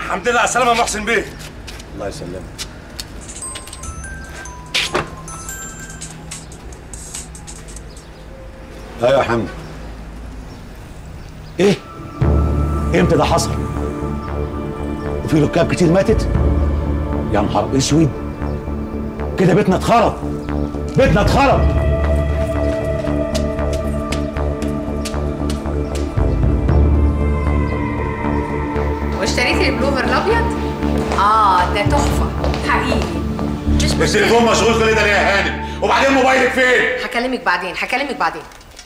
الحمد لله على السلامه يا محسن بيه. الله يسلمك. ايوه يا حمد. ايه؟ امتى ده حصل؟ وفي ركاب كتير ماتت؟ يا نهار اسود، كده بيتنا اتخرب، بيتنا اتخرب. واشتريتي البلوفر الابيض؟ ده تحفه حقيقي. مش التليفون مشغول كل ده ليه يا هانم؟ وبعدين موبايلك فين؟ هكلمك بعدين.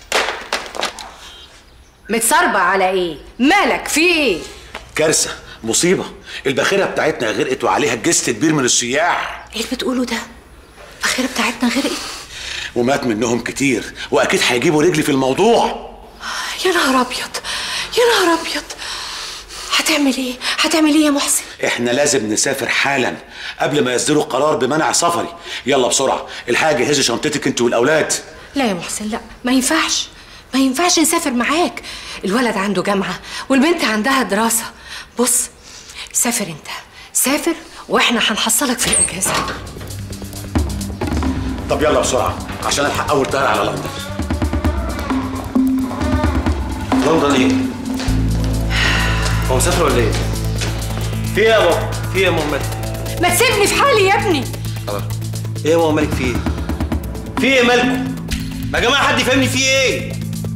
متصربع على ايه؟ مالك في ايه؟ كارثه، مصيبه، الباخره بتاعتنا غرقت وعليها جست كبير من السياح. ايه اللي بتقوله ده؟ الباخره بتاعتنا غرقت؟ ومات منهم كتير، واكيد هيجيبوا رجلي في الموضوع. يا نهار ابيض. هتعمل ايه يا محسن؟ احنا لازم نسافر حالا قبل ما يصدروا قرار بمنع سفري. يلا بسرعه، الحاجه جهزي شنطتك انت والاولاد. لا يا محسن، لا، ما ينفعش نسافر معاك. الولد عنده جامعه والبنت عندها دراسه. بص، سافر انت، سافر واحنا هنحصلك في الاجازه. طب يلا بسرعه عشان الحق اول طياره على لندن. لندن ايه؟ هو مسافر ولا ايه؟ في ايه يا بابا؟ في ايه يا ماما؟ ما تسيبني في حالي يا ابني. خلاص. ايه يا ماما مالك في ايه؟ في ايه مالكم؟ يا جماعه حد يفهمني في ايه؟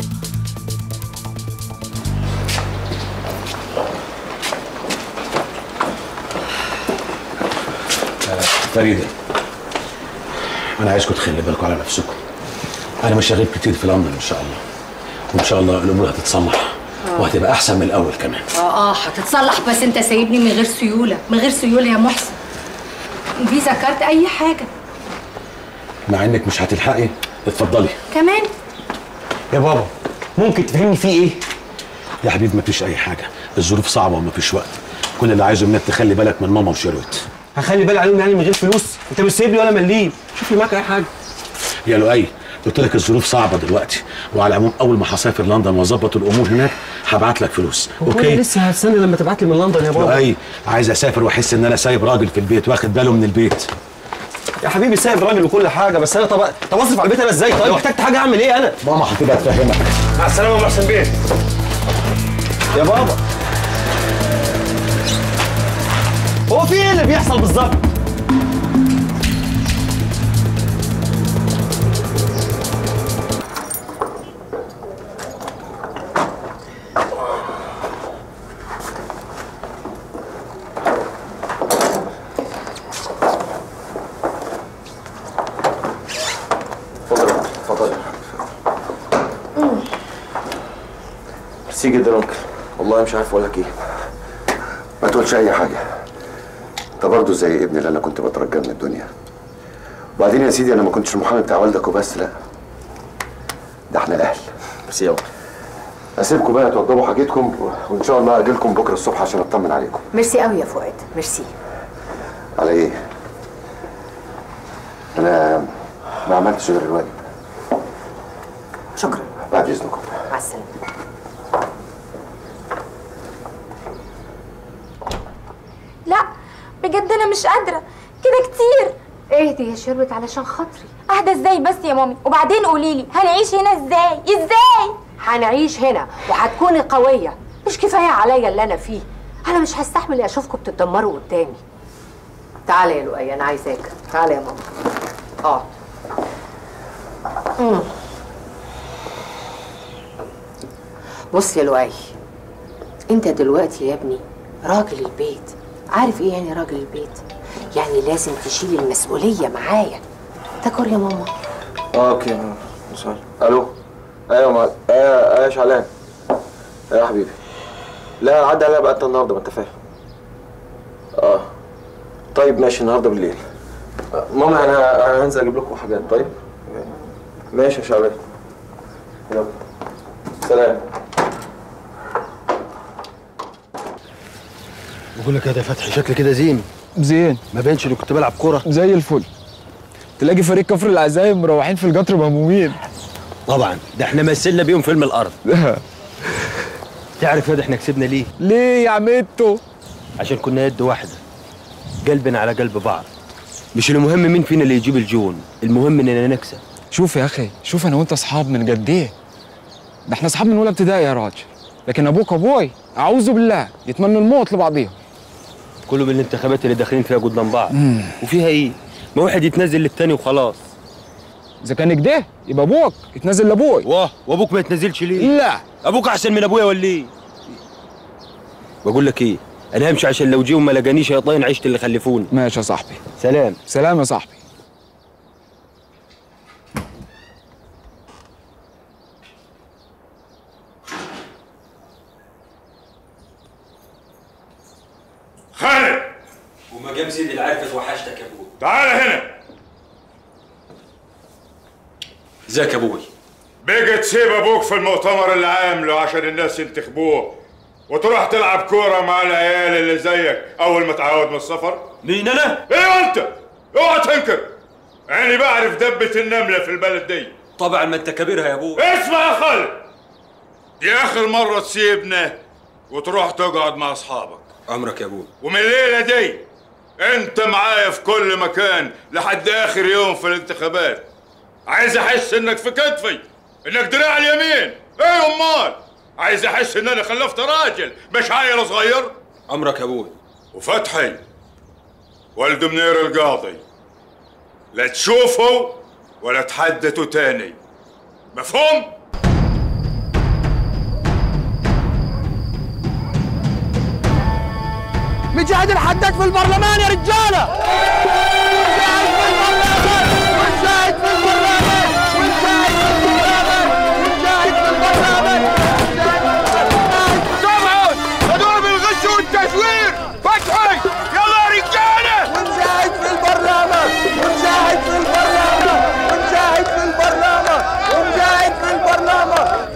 فريده، انا عايزكم تخلي بالكم على نفسكم. انا مش هغيب كتير في لندن ان شاء الله، وان شاء الله الامور هتتصلح وهتبقى احسن من الاول كمان. هتتصلح، بس انت سايبني من غير سيوله يا محسن. فيزا كارت اي حاجه. مع انك مش هتلحقي. اتفضلي كمان. يا بابا ممكن تفهمني في ايه؟ يا حبيبي مفيش اي حاجه، الظروف صعبه ومفيش وقت. كل اللي عايزه منك تخلي بالك من ماما وشيروت. هخلي بالي عليهم يعني من غير فلوس؟ انت مش سايب لي ولا مليم. شوف لي معاك اي حاجه. يا لؤي، قلت لك الظروف صعبه دلوقتي، وعلى العموم اول ما هسافر لندن واظبط الامور هناك هبعت لك فلوس. اوكي؟ لسه هستنى لما تبعت لي من لندن يا بابا. لؤي، عايز اسافر واحس ان انا سايب راجل في البيت واخد باله من البيت. يا حبيبي سايب راجل وكل حاجه، بس انا طب اصرف على البيت انا ازاي؟ طيب احتجت حاجه اعمل ايه انا؟ ماما هتبقى تفهمك. مع السلامه يا محسن بيه. يا بابا هو في ايه اللي بيحصل بالظبط؟ ميرسي جدا يا انكل، والله مش عارف اقول لك ايه. ما تقولش اي حاجه، انت برضه زي ابني اللي انا كنت بترجاه من الدنيا. وبعدين يا سيدي انا ما كنتش المحامي بتاع والدك وبس، لا ده احنا اهل. ميرسي يا انكل. اسيبكم بقى توضبوا حاجتكم، وان شاء الله اجيلكم بكره الصبح عشان اطمن عليكم. ميرسي قوي يا فؤاد، ميرسي. على ايه؟ انا ما عملتش غير الواجب. شكرا. بعد اذنكم. مع السلامه. لا بجد انا مش قادره كده كتير. اهدي يا شربت علشان خاطري. اهدى ازاي بس يا مامي؟ وبعدين قوليلي هنعيش هنا ازاي؟ هنعيش هنا وهتكوني قويه. مش كفايه عليا اللي انا فيه؟ انا مش هستحمل اشوفكم بتتدمروا قدامي. تعالى يا لؤي، انا عايزاك. تعالى يا ماما. بص يا لؤي، انت دلوقتي يا ابني راجل البيت. عارف ايه يعني راجل البيت؟ يعني لازم تشيل المسؤوليه معايا. تاكل يا ماما. اوكي مساء. الو. ايوه يا شعلان. يا حبيبي. لا عدى عليا بقى النهارده، ما انت فاهم. طيب ماشي، النهارده بالليل. ماما انا هنزل اجيب لكم حاجات. طيب ماشي يا شعلان. يلا سلام. بقول لك يا فتحي، شكل كده زين ما بينش اللي كنت بلعب كوره زي الفل. تلاقي فريق كفر العزايم مروحين في القطر مهمومين. طبعا، ده احنا مثلنا بيهم فيلم الارض. تعرف يا ده احنا كسبنا ليه؟ ليه يا عمتو؟ عشان كنا يد واحدة، قلبنا على قلب بعض. مش المهم مين فينا اللي يجيب الجون، المهم اننا نكسب. شوف يا اخي، شوف انا وانت اصحاب من قد ايه؟ ده احنا اصحاب من اولى ابتدائي يا راجل، لكن ابوك وابوي اعوذ بالله يتمنوا الموت لبعضيهم. كله من الانتخابات اللي داخلين فيها قدام بعض. وفيها ايه؟ ما واحد يتنزل للتاني وخلاص. اذا كان كده يبقى ابوك يتنزل لابوي. وابوك ما يتنزلش ليه؟ لا، ابوك احسن من ابويا ولا ايه؟ بقول لك ايه، انا همشي عشان لو جيهم ما لقانيش هيطين عيشت اللي خلفوني. ماشي يا صاحبي. سلام. سلام يا صاحبي. خالد وما جاب سيدي العارف وحشتك يا ابوي. تعال هنا. ازيك يا ابوي؟ بقى تسيب ابوك في المؤتمر اللي عامله عشان الناس ينتخبوه وتروح تلعب كوره مع العيال اللي زيك اول ما تعود من السفر؟ مين انا؟ ايه انت؟ اوعى تنكر. يعني بعرف دبة النملة في البلد دي. طبعا ما انت كبيرها يا ابوي. اسمع يا خالد، دي اخر مرة تسيبنا وتروح تقعد مع اصحابك. امرك يا ابوي. ومن الليلة دي انت معايا في كل مكان لحد اخر يوم في الانتخابات. عايز احس انك في كتفي، انك دراع اليمين. ايه امال؟ عايز احس ان انا خلفت راجل مش عيل صغير. امرك يا ابوي. وفتحي ولد منير القاضي لا تشوفه ولا تحدثوا تاني، مفهوم؟ مجاهد الحداد في البرلمان يا رجاله. مجاهد في البرلمان، مجاهد في البرلمان، مجاهد في البرلمان، مجاهد في البرلمان. سمعوا هدول بالغش والتزوير. فتحي يلا يا رجاله. ونجاهد في البرلمان، ونجاهد في البرلمان، ونجاهد في البرلمان، ونجاهد في البرلمان.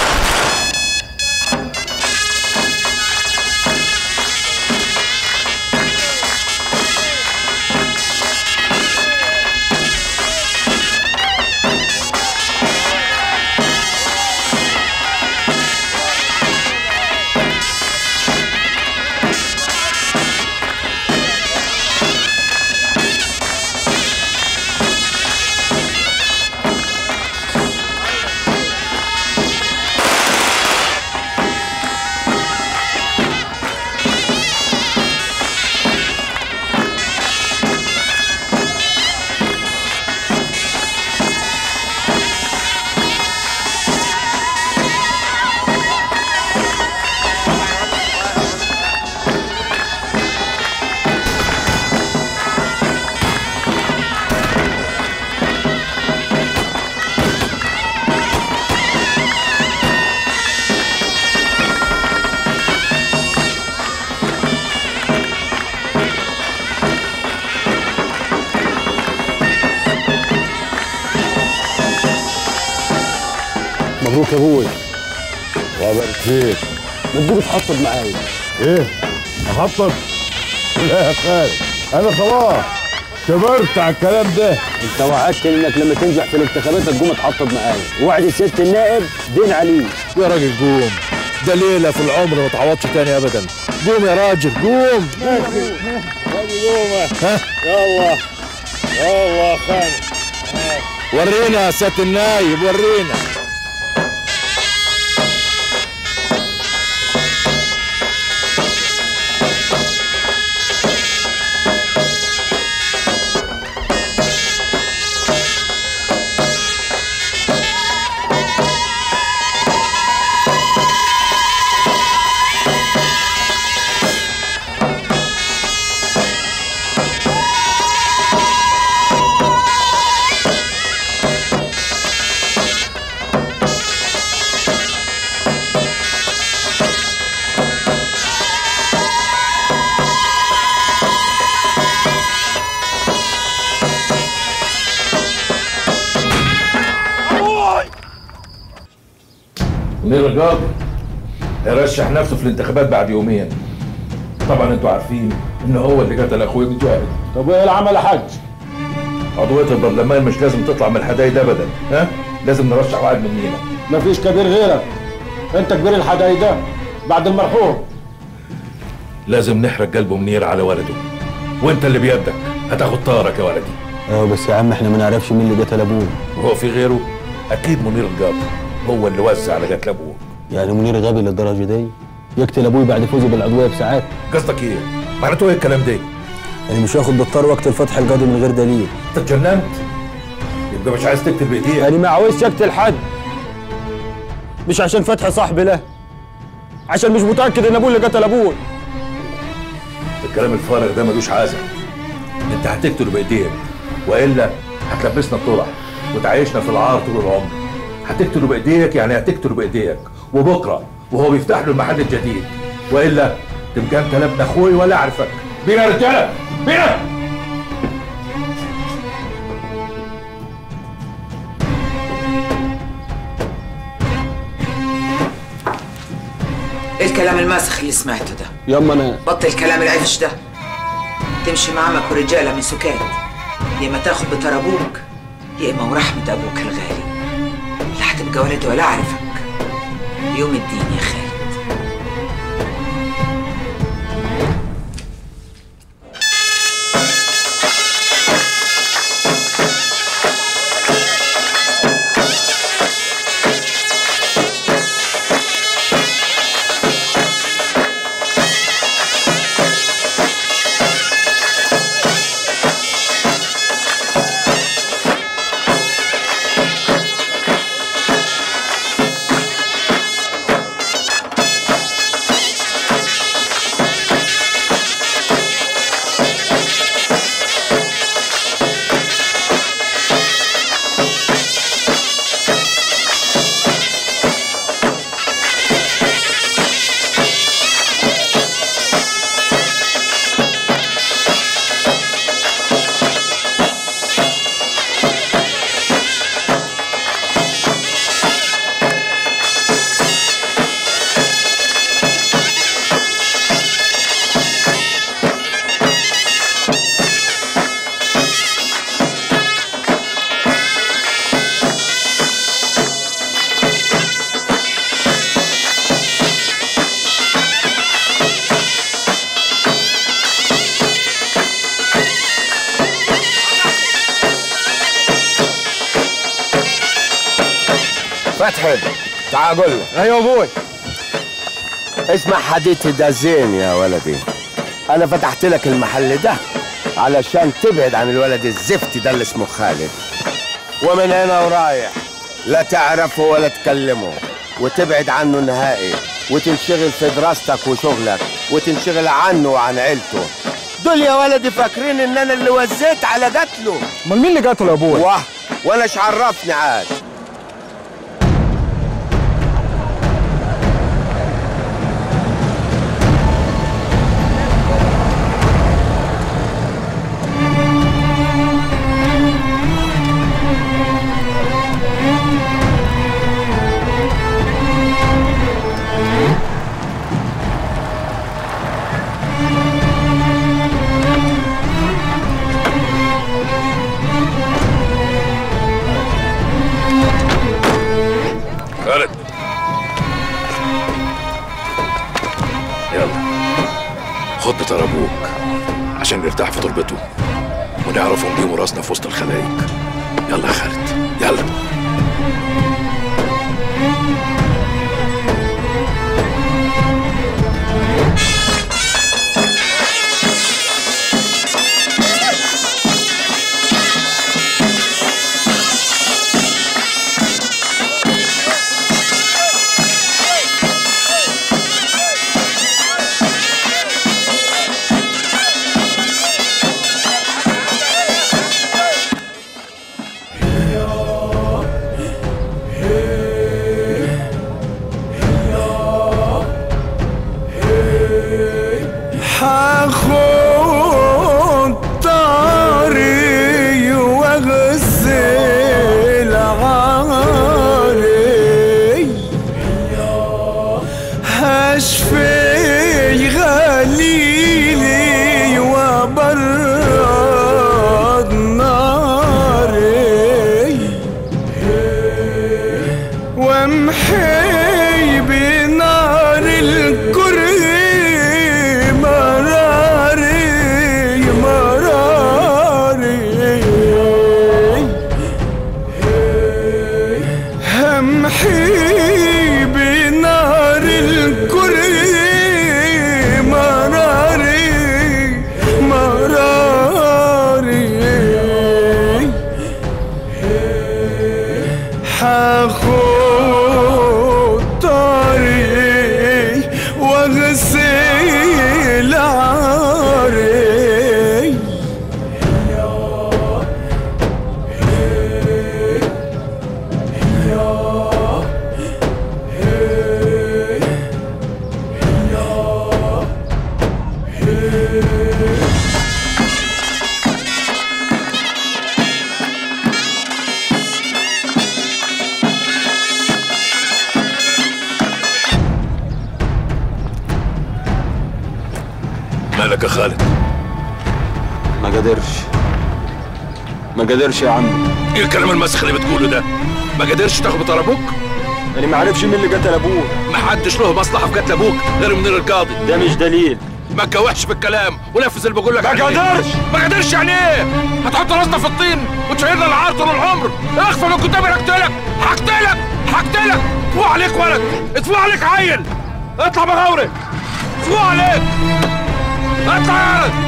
مبروك يا ابوي. وبارك فيك. ما تجيب تحطب معايا. ايه؟ احطب؟ لا يا خالد، انا خلاص كبرت على الكلام ده. انت وعدتني انك لما تنجح في الانتخابات تقوم تحطب معايا، وعد سياده النائب دين عليه. يا راجل قوم، ده ليله في العمر ما تعوضش تاني ابدا. قوم يا راجل قوم. ماشي قوم. ها؟ يلا يلا يا خالد. ورينا يا سياده النايب، ورينا. منير القاضي هيرشح نفسه في الانتخابات بعد يومين. طبعا انتوا عارفين ان هو اللي قتل اخويا مجاهد. طب وايه العمل يا حاج؟ عضوية البرلمان مش لازم تطلع من الحدايد ابدا، ها؟ لازم نرشح واحد مننا. مفيش كبير غيرك، انت كبير الحدايده بعد المرحوم. لازم نحرق قلبه منير على ولده، وانت اللي بيدك هتاخد طارك يا ولدي. بس يا عم احنا ما نعرفش مين اللي قتل ابوه. وهو في غيره؟ اكيد منير القاضي هو اللي وزع على قتل ابوه. يعني منير غبي للدرجه دي؟ يقتل ابوي بعد فوزه بالعضويه بساعات؟ قصدك ايه؟ معناته ايه الكلام ده؟ يعني مش واخد بالطار وقت الفتح القاضي من غير دليل. انت اتجننت؟ يبقى مش عايز تقتل بايديك. يعني ما عاوزش اقتل حد، مش عشان فتح صاحبي، لا، عشان مش متاكد ان ابوه اللي قتل ابوه. الكلام الفارغ ده ملوش عازه. انت هتقتله بايديك والا هتلبسنا الطرح وتعيشنا في العار طول العمر. هتقتله بايديك يعني هتقتله بايديك، وبكره وهو بيفتح له المحل الجديد، والا تبقى انت لا ابن اخوي ولا اعرفك. بينا يا رجاله، بينا. ايه الكلام الماسخ اللي سمعته ده؟ ياما انا بطل الكلام العفش ده. تمشي مع عمك ورجاله من سكات، يا اما تاخد بطار ابوك يا اما ورحمه ابوك الغالي. لا هتبقى ولدي ولا اعرفك يوم الدين يا خالد. فتحي تعال اقول لك. ايوه ابوي. اسمع حديثي ده زين يا ولدي. انا فتحت لك المحل ده علشان تبعد عن الولد الزفتي ده اللي اسمه خالد، ومن هنا ورايح لا تعرفه ولا تكلمه وتبعد عنه نهائي، وتنشغل في دراستك وشغلك وتنشغل عنه وعن عيلته. دول يا ولدي فاكرين ان انا اللي وزيت على قتله. امال مين اللي قتله يا ابوي؟ وانا ايش عرفني عاد؟ خالد يلا خد بطار ابوك عشان نرتاح في تربته ونعرف نجيب راسنا في وسط الخلايق. يلا يا خالد يلا. هاخد طاري واغسل عاري، هشفي غليلي وبرد ناري، وامحي بنار الكره بنار الكري مراري مراري حاخد طاري واغسل عاري مالك يا خالد؟ ما قدرش يا عم. ايه الكلام المسخ اللي بتقوله ده؟ ما قدرش تاخد بطار ابوك؟ انا ما عارفش مين اللي قتل ابوه. ما حدش له مصلحه في قتل ابوك غير منير القاضي. ده مش دليل. ما تجوحش في الكلام ونفذ اللي بقول لك ما قدرش. ما قدرش يعني ايه؟ هتحط راسنا في الطين وتشيلنا العار طول العمر. اخفى من قدامي هقتلك هقتلك هقتلك. اتفوق عليك ولد، اتفوق عليك عيل. اطلع بغوري، اتفوق عليك، اطلع يا ولد.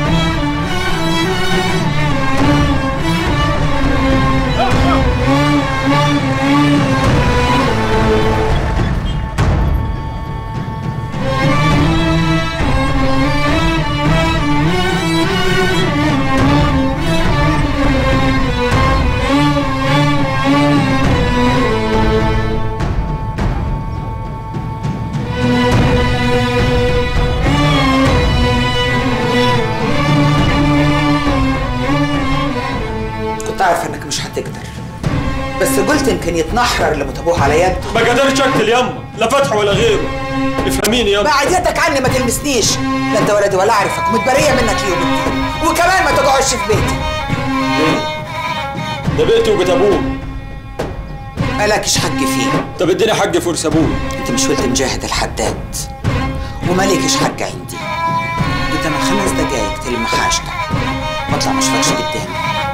كنت عارفه انك مش هتقدر، بس قلت يمكن يتنحرر اللي متابوه على يده. ما قدرش اقتل يما، لا فتح ولا غيره. افهميني يما. بعد يدك عني ما تلمسنيش، لا انت ولدي ولا اعرفك ومتبريه منك يوم الدين، وكمان ما تقعدش في بيتي. ليه؟ ده بيتي وبيت ابوه. مالكش حق فيه. طب اديني حق في ورث ابوه. انت مش ولد مجاهد الحداد ومالكش حق عندي. انت من 5 دقايق تلم حاجتك واطلع ما اشوفكش قدامي.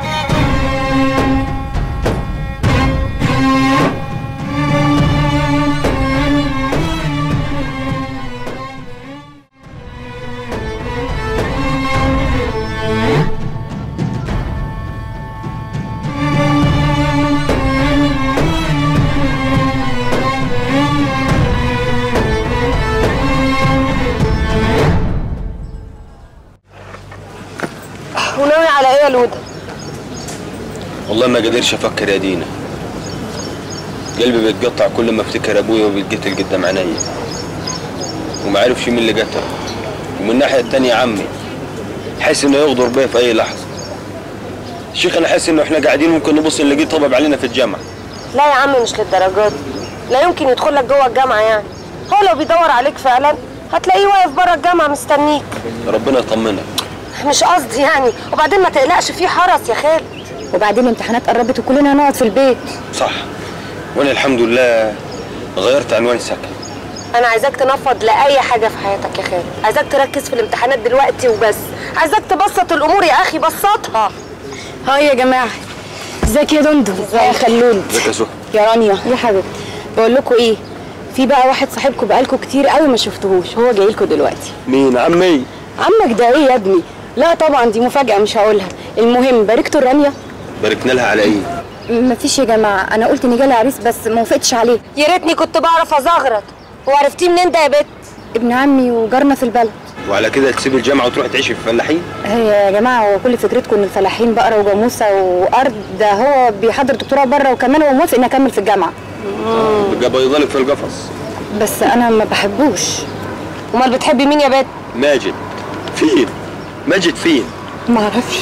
وناوي على ايه يا لوده؟ والله ما قدرش افكر يا دينا. قلبي بيتقطع كل ما افتكر ابويا وبيتقتل قدام عينيا، وما عارفش مين اللي قتله. ومن الناحيه التانيه عمي حاسس انه يغدر بيا في اي لحظه. شيخ انا حاسس انه احنا قاعدين ممكن نبص نلاقيه طبب علينا في الجامعه. لا يا عم مش للدرجات دي، لا يمكن يدخل لك جوه الجامعه يعني. هو لو بيدور عليك فعلا هتلاقيه واقف بره الجامعه مستنيك. ربنا يطمنك. مش قصدي يعني، وبعدين ما تقلقش في حرس يا خالد. وبعدين الامتحانات قربت وكلنا هنقعد في البيت. صح، وانا الحمد لله غيرت عنوان سكن. انا عايزاك تنفض لاي حاجه في حياتك يا خالد، عايزاك تركز في الامتحانات دلوقتي وبس، عايزاك تبسط الامور يا اخي، بسطها. هاي يا جماعه، ازيك يا دندو؟ ازيك يا خلود؟ ازيك يا سهى؟ يا رانيا يا حبيبتي، بقول لكم ايه، في بقى واحد صاحبكم بقالكم كتير قوي ما شفتوهوش، هو جاي لكم دلوقتي. مين؟ عمي؟ عمك ده ايه يا ابني؟ لا طبعا دي مفاجاه مش هقولها. المهم باركتوا رانيا؟ باركنا لها على ايه؟ مفيش يا جماعه، انا قلت ان جالي عريس بس ما وافقتش عليه. يا ريتني كنت بعرف ازغرط. وعرفتيه منين ده يا بت؟ ابن عمي وجارنا في البلد. وعلى كده تسيب الجامعه وتروح تعيش في الفلاحين؟ هي يا جماعه هو كل فكرتكم ان الفلاحين بقره وجاموسه وارض، ده هو بيحضر دكتوراه بره وكمان هو موافق اني اكمل في الجامعه. بقى بيضلك في القفص. بس انا ما بحبوش. امال بتحبي مين يا بت؟ ماجد. فين؟ ماجد فين؟ ما اعرفش.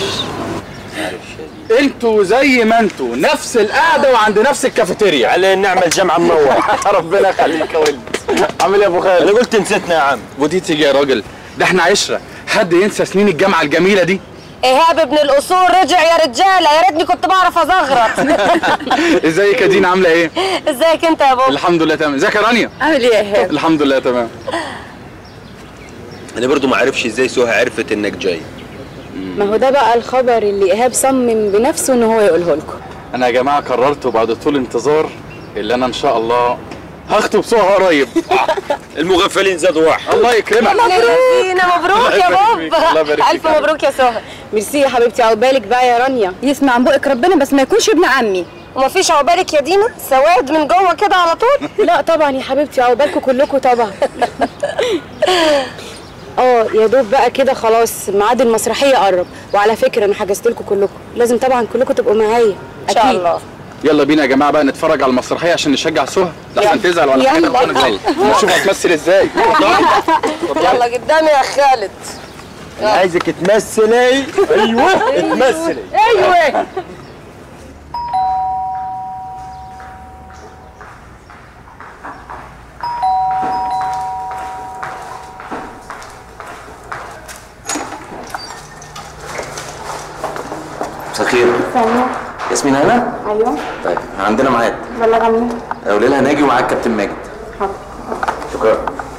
انتوا زي ما انتوا نفس القعده وعند نفس الكافيتيريا. علينا نعمل جامعه منور. ربنا يخليك يا ولد. عامل ايه يا ابو خالد؟ انا قلت نسيتنا يا عم. ودي تيجي يا راجل، ده احنا عشره، حد ينسى سنين الجامعه الجميله دي؟ ايهاب ابن الاصول رجع يا رجاله، يا ريتني كنت بعرف ازغرط. ازيك يا دينا عامله ايه؟ ازيك انت يا بابا؟ الحمد لله تمام. ازيك يا رانيا؟ عامل ايه يا ايهاب؟ الحمد لله تمام. انا برضو ما عارفش ازاي سهى عرفت انك جاي. ما هو ده بقى الخبر اللي ايهاب صمم بنفسه ان هو يقوله لكم. انا يا جماعه قررت بعد طول انتظار اللي انا ان شاء الله هخطب سهى قريب. المغفلين زادوا واحد. الله يكرمك. مبروك يا بابا. الف مبروك يا سهى. ميرسي يا حبيبتي. عقبالك بقى يا رانيا، يسمع عن بقك ربنا بس ما يكونش ابن عمي. ومفيش عقبالك يا دينا؟ سواد من جوه كده على طول؟ لا طبعا يا حبيبتي، عقبالكم كلكم طبعا. يا دوب بقى كده خلاص ميعاد المسرحيه قرب، وعلى فكره انا حجزت لكم كلكم، لازم طبعا كلكم تبقوا معايا ان شاء الله. يلا بينا يا جماعه بقى نتفرج على المسرحيه عشان نشجع سهى، لحسن تزعل ولا حاجه. يلا نشوف هتمثل ازاي. يلا قدامي يا خالد. عايزك تمثلي. ايوه تمثلي. ايوه. مساء الخير. ياسمين هنا؟ ايوه. طيب عندنا ميعاد. بلغني. قولي لها ناجي ومعاك كابتن ماجد. حاضر. شكرا.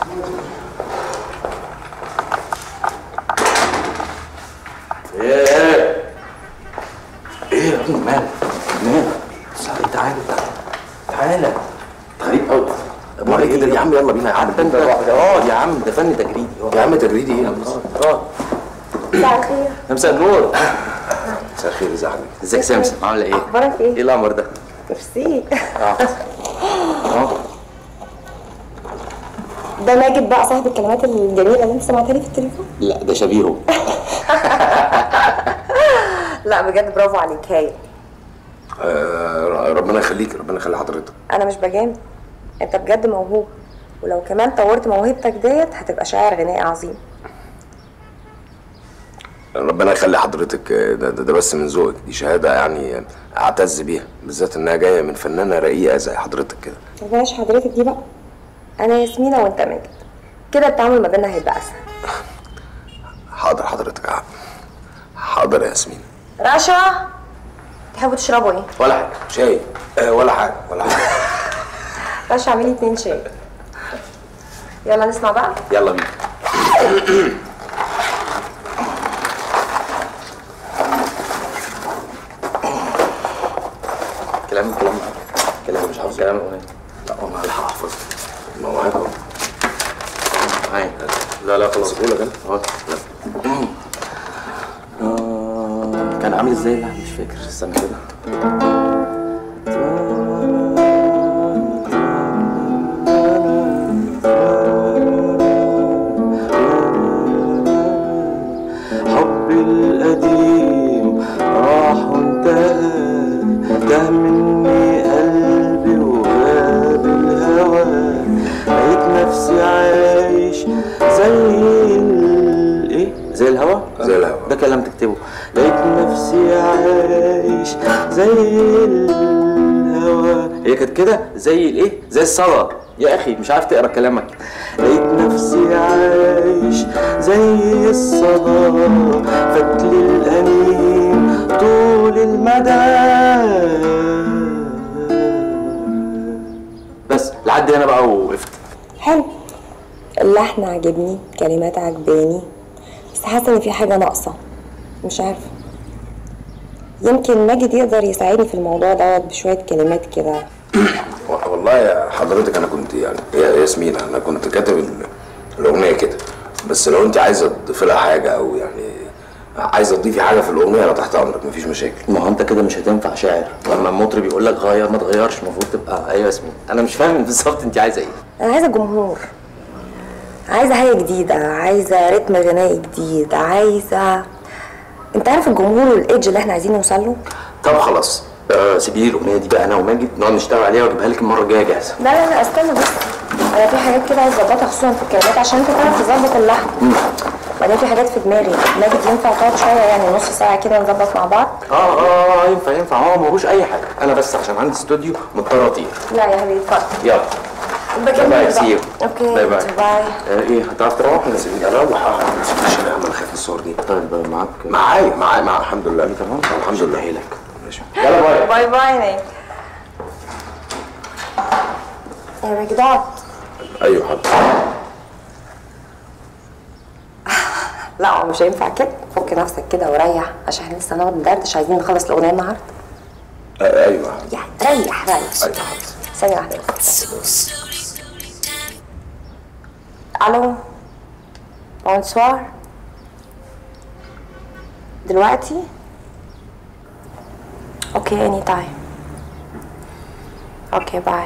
ايه يا ابني مالك؟ تعالى تعالى. غريب قوي. امال ايه ده يا عم؟ يلا بينا يا عم. انت يا عم ده فن تجريدي. يا عم تجريدي ايه؟ مساء الخير. مساء النور. مساء الخير. ازي حضرتك؟ ازيك سمسم؟ عامله ايه؟ اخبارك ايه؟ ايه القمر ده؟ ميرسي. ده ماجد بقى صاحب الكلمات الجميله اللي انت سمعتها لي في التليفون؟ لا ده شبيهه. لا بجد برافو عليك، هايل. ربنا يخليك، ربنا يخلي حضرتك. انا مش بجامل، انت بجد موهوب، ولو كمان طورت موهبتك ديت هتبقى شاعر غنائي عظيم. ربنا يخلي حضرتك. ده بس من ذوقك، دي شهاده يعني اعتز بيها، بالذات انها جايه من فنانه رقيقه زي حضرتك كده. طب بلاش حضرتك دي بقى، انا ياسمينه وانت ماجد، كده التعامل ما بيننا هيبقى اسهل. حاضر حضرتك. حاضر يا ياسمين. رشا، تحبوا تشربوا ايه؟ ولا حاجه. شاي. ولا حاجه. رشا اعملي 2 شاي. يلا نسمع بقى. يلا بينا. كلام مش عاوز كلام اغنيه. لا والله هلحق احفظ. ما هو معاك اهو. معايا. لا خلاص. قول كده. كان عامل ازاي؟ لا مش فاكر. استنى كده. حبي القديم راح وانتهى، ده مني قلبي وغاب الهوى، لقيت نفسي عايش زي الهوا. ده كلام تكتبه. لقيت نفسي عايش زي الهوا. هي كانت كده زي الايه؟ زي الصلاة يا اخي، مش عارف تقرا كلامك. لقيت نفسي عايش زي الصلاة، فاتلي الأنين طول المدى. بس لحد هنا بقى وقفت. حلو، اللحن عجبني، كلمات عجباني، بس حاسه ان في حاجه ناقصه، مش عارفه. يمكن ماجد يقدر يساعدني في الموضوع دوت بشويه كلمات كده. والله يا حضرتك انا كنت يعني يا ياسمين انا كنت كاتب الاغنيه كده، بس لو انت عايزه تضيفي لها حاجه او يعني عايزه تضيفي حاجه في الاغنيه انا تحت امرك، مفيش مشاكل. ما هو انت كده مش هتنفع شاعر، لما المطرب يقول لك غير ما تغيرش، المفروض تبقى ايوه ياسمين. انا مش فاهم بالظبط انت عايزه ايه. انا عايزه جمهور، عايزه حاجه جديده، عايزه رتم غنائي جديد، عايزه، انت عارف الجمهور والايدج اللي احنا عايزين نوصل له. طب خلاص سيبي لي الاغنيه دي بقى انا وماجد نقعد نشتغل عليها واجيبها لك المره الجايه جاهزه. لا استنى بس، انا في حاجات كده عايز اظبطها خصوصا في الكلمات عشان انت تعرف تظبط اللحن. بعدين في حاجات في دماغي، ماجد ينفع تقعد شويه يعني نص ساعه كده نظبط مع بعض؟ ينفع. هو ملوش اي حاجه، انا بس عشان عندي استوديو مضطر اطير. لا يا حبيبي اتفضل. يلا بكمل باي. سي اوكي باي باي. باي. ايه هتعرف تروح؟ اروح. ماشي يا عم، انا خايف من الصور دي. طيب معاك؟ معايا الحمد لله. تمام الحمد لله. لك. ماشي يلا باي. باي باي. يا ماجد اقعد. ايوه حاضر. لا هو مش هينفع كده، فك نفسك كده وريح عشان احنا لسه نقعد ندردش، عايزين نخلص الاغنيه النهارده. ايوه يعني ريح. ايوه حاضر. ثانيه واحده بس. الو بونسوار. دلوقتي اوكي اني تايم. اوكي باي.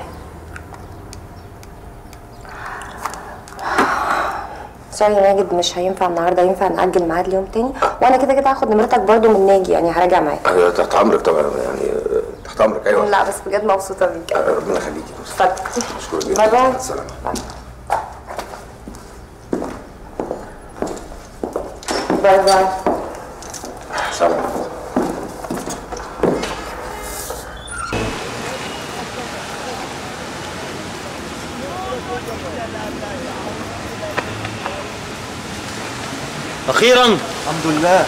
سوري يا ماجد مش هينفع النهارده، ينفع نأجل ميعاد ليوم تاني؟ وانا كده كده هاخد نمرتك برضو من ناجي، يعني هراجع معاك. ايوه تحت امرك طبعا، يعني تحت امرك. ايوه لا بس بجد مبسوطه بيك. ربنا يخليكي. اتفضل. اشكرك جدا. باي باي. مع السلامه. باي باي. سلام. اخيرا الحمد لله.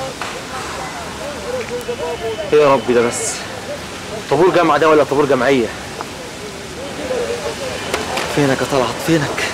ايه يا ربي ده بس؟ طابور جامعه ده ولا طابور جمعيه؟ فينك يا طلعت فينك؟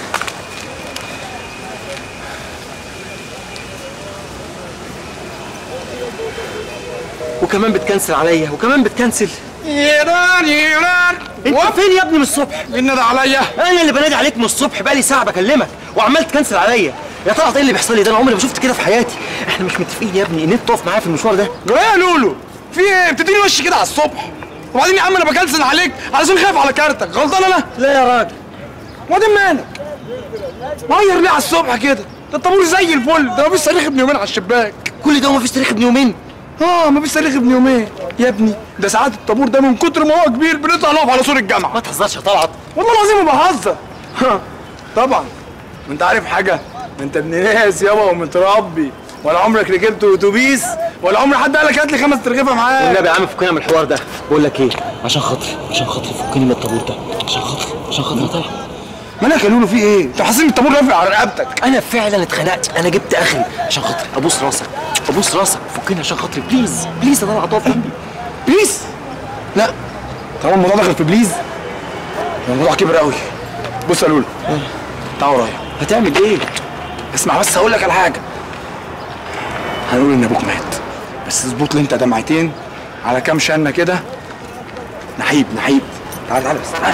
وكمان بتكنسل عليا وكمان بتكنسل. يران انت فين يا ابني من الصبح؟ مين نادى عليا؟ انا اللي بنادي عليك من الصبح، بقالي ساعه بكلمك وعمال تكنسل عليا. يا طلعت ايه اللي بيحصل لي ده؟ انا عمري ما شفت كده في حياتي. احنا مش متفقين يا ابني ان انت تقف معايا في المشوار ده. ايه يا لولو؟ في ايه؟ بتديني وش كده على الصبح. وبعدين يا عم انا بكنسل عليك علشان خايف على كارتك، غلطان انا؟ لا يا راجل. وبعدين مالك؟ غير ليه على الصبح كده؟ ده الطابور زي الفل، ده مفيش تاريخ ابن يومين على الشباك. كل ده ومفيش تاريخ ابن يومين؟ مفيش تاريخ ابن يومين يا ابني. ده ساعات الطابور ده من كتر ما هو كبير بنطلع نقف على سور الجامعه. ما تهزرش يا طلعت. والله العظيم ما بهزر. طبعا. وانت عارف حاجه؟ انت ابن ناس يابا ومتربي، ولا عمرك ركبت اتوبيس ولا عمر حد قال لك هات لي 5 ترغيفه معاك. والنبي يا عم فكنا من الحوار ده. بقول لك ايه، عشان خاطري فكني من الطابور ده، عشان خاطري يا طلعت. مالك يا لولو في ايه؟ انت حاسس ان الطابور رافع على رقبتك. انا فعلا اتخنقت، انا جبت اخري. عشان خاطري ابوس راسك فكني عشان خاطري بليز يا طلعت اقف جنبي بليز. لا طالما الموضوع دخل في بليز الموضوع كبر قوي. بص يا لولو تعال ورايا. هتعمل ايه؟ اسمع بس هقول لك على حاجه. هنقول ان ابوك مات، بس اظبط لي انت دمعتين على كام شنه كده. نحيب تعال بس تعال.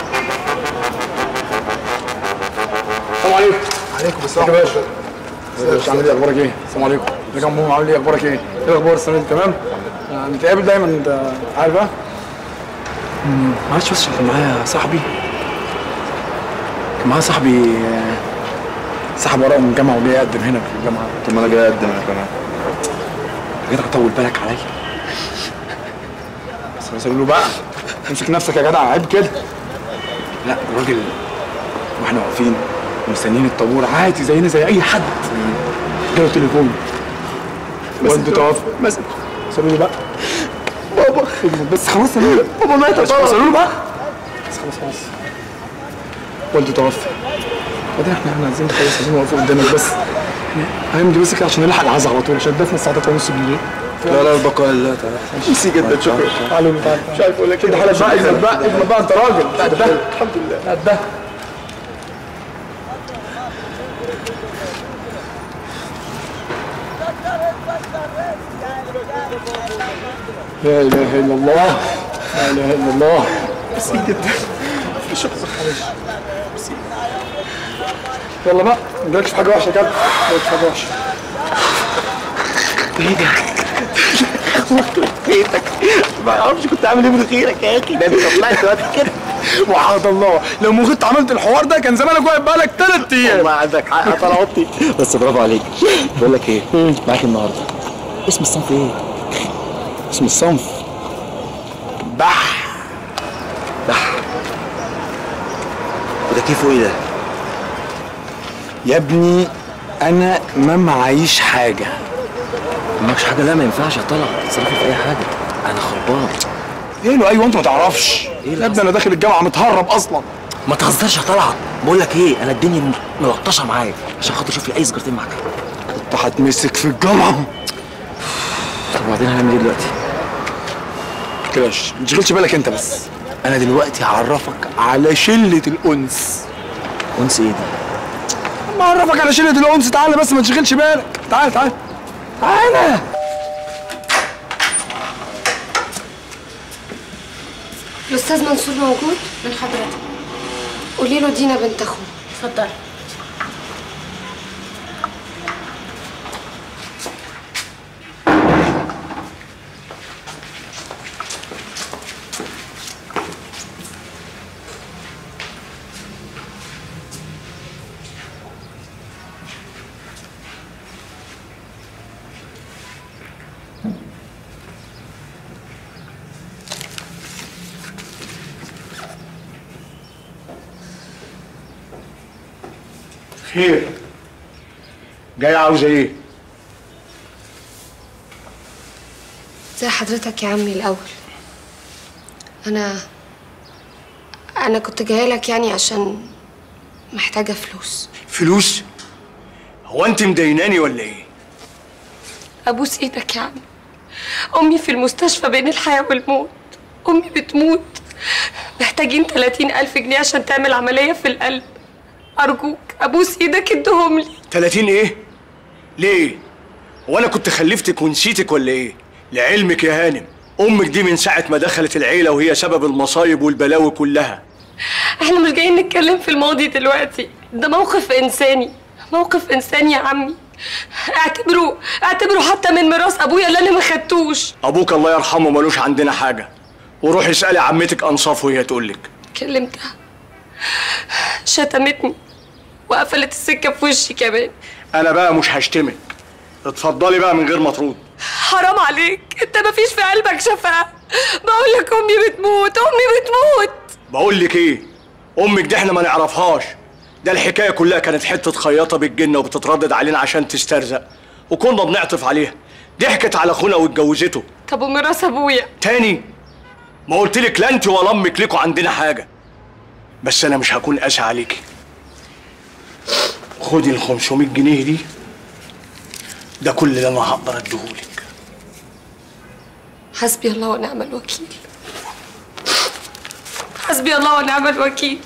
السلام عليكم. عليكم السلام يا باشا. ازيك عامل ايه؟ اخبارك ايه؟ السلام عليكم. ازيك يا عمو عامل ايه؟ اخبارك ايه؟ ايه الاخبار السنه دي؟ تمام؟ نتقابل دايما انت عارف بقى؟ معلش بس كان معايا صاحبي سحب ورقه من الجامعه وجاي يقدم هنا في الجامعه. طب ما انا جاي اقدم انا كمان. يا جدع طول بالك عليا. بس له بقى امسك نفسك يا جدع، عيب كده. لا الراجل واحنا واقفين ومستنيين الطابور عادي زينا زي اي حد، جاله تليفون والده توفى. بس سالوا له بقى بابا. بس خلاص يا بابا مات. سالوا له بقى بس خلاص والده توفى. بعدين احنا عايزين نخلص، عايزين نوقف قدامك بس. هنمضي بس كده عشان نلحق العزا على طول، عشان دفنا الساعه 3:30 بالليل. لا البقاء لله تعالى. ميرسي جدا شكرا. تعالوا مش عارف اقول لك ايه. ده حالك بقى اجمل بقى انت راجل. ده الحمد لله. ده لا اله الا الله، لا اله الا الله. ميرسي جدا. شكرا. ميرسي. يلا بقى ما جالكش حاجه وحشه كده. ما جالكش حاجه وحشه. ايه ده؟ بيتك ما اعرفش كنت عامل ايه من غيرك يا اخي. ده انت طلعت وقت كده. وحياة الله لو كنت عملت الحوار ده كان زمانك واقف بقالك 3 ايام. والله عندك حق يا طلعتي. بس برافو عليك. بقول لك ايه، معاك النهارده اسم الصنف ايه؟ اسم الصنف بح. وده كيفه ايه ده؟ يا ابني انا ما معيش حاجه. معكش حاجه؟ لا ما ينفعش يا طلعت تصرفي في اي حاجه، انا خربان. ايه له؟ ايوه انت ما تعرفش يا ابني انا داخل الجامعه متهرب اصلا. ما تهزرش يا طلعت. بقول لك ايه، انا الدنيا ملطشه معايا عشان خاطر اشوف لي اي سجارتين معاك. كنت هتمسك في الجامعه. طب وبعدين هنعمل ايه دلوقتي؟ متشغلش ما تشغلش بالك انت بس. انا دلوقتي هعرفك على شله الانس. انس ايه ده؟ ما اعرفك على شله الانس. تعالى بس ما تشغلش بالك. تعالى الأستاذ منصور موجود؟ من حضرتك قولي له دينا بنت أخوه. اتفضلي. خير؟ جاية عاوزة ايه؟ زي حضرتك يا عمي الأول. أنا كنت جاية لك يعني عشان محتاجة فلوس. فلوس؟ هو انت مديناني ولا ايه؟ أبوس إيدك يا عمي، أمي في المستشفى بين الحياة والموت. أمي بتموت، محتاجين 30,000 جنيه عشان تعمل عملية في القلب. أرجوك أبوس إيدك ادهم لي. 30 ايه؟ ليه؟ هو انا كنت خلفتك ونسيتك ولا ايه؟ لعلمك يا هانم، امك دي من ساعة ما دخلت العيلة وهي سبب المصايب والبلاوي كلها. احنا مش جايين نتكلم في الماضي دلوقتي، ده موقف إنساني، موقف إنساني يا عمي. اعتبره حتى من ميراث أبويا اللي أنا ما خدتوش. ابوك الله يرحمه ملوش عندنا حاجة، وروحي اسألي عمتك أنصاف وهي تقولك. كلمتها، شتمتني وقفلت السكة في وشي كمان. أنا بقى مش هشتمك، اتفضلي بقى من غير ما ترد. حرام عليك، انت مفيش في قلبك شفقة. بقول لك امي بتموت، امي بتموت. بقول لك ايه، امك دي احنا ما نعرفهاش، ده الحكايه كلها كانت حته خياطه بالجنه وبتتردد علينا عشان تسترزق، وكنا بنعطف عليها. ضحكت على اخونا واتجوزته. طب وميراث ابويا؟ تاني ما قلت لك لا انت ولا امك ليكوا عندنا حاجه، بس انا مش هكون قاسي عليكي. خدي ال 500 جنيه دي، ده كل اللي انا هقدر اديهولك. حسبي الله ونعم الوكيل، حسبي الله ونعم الوكيل.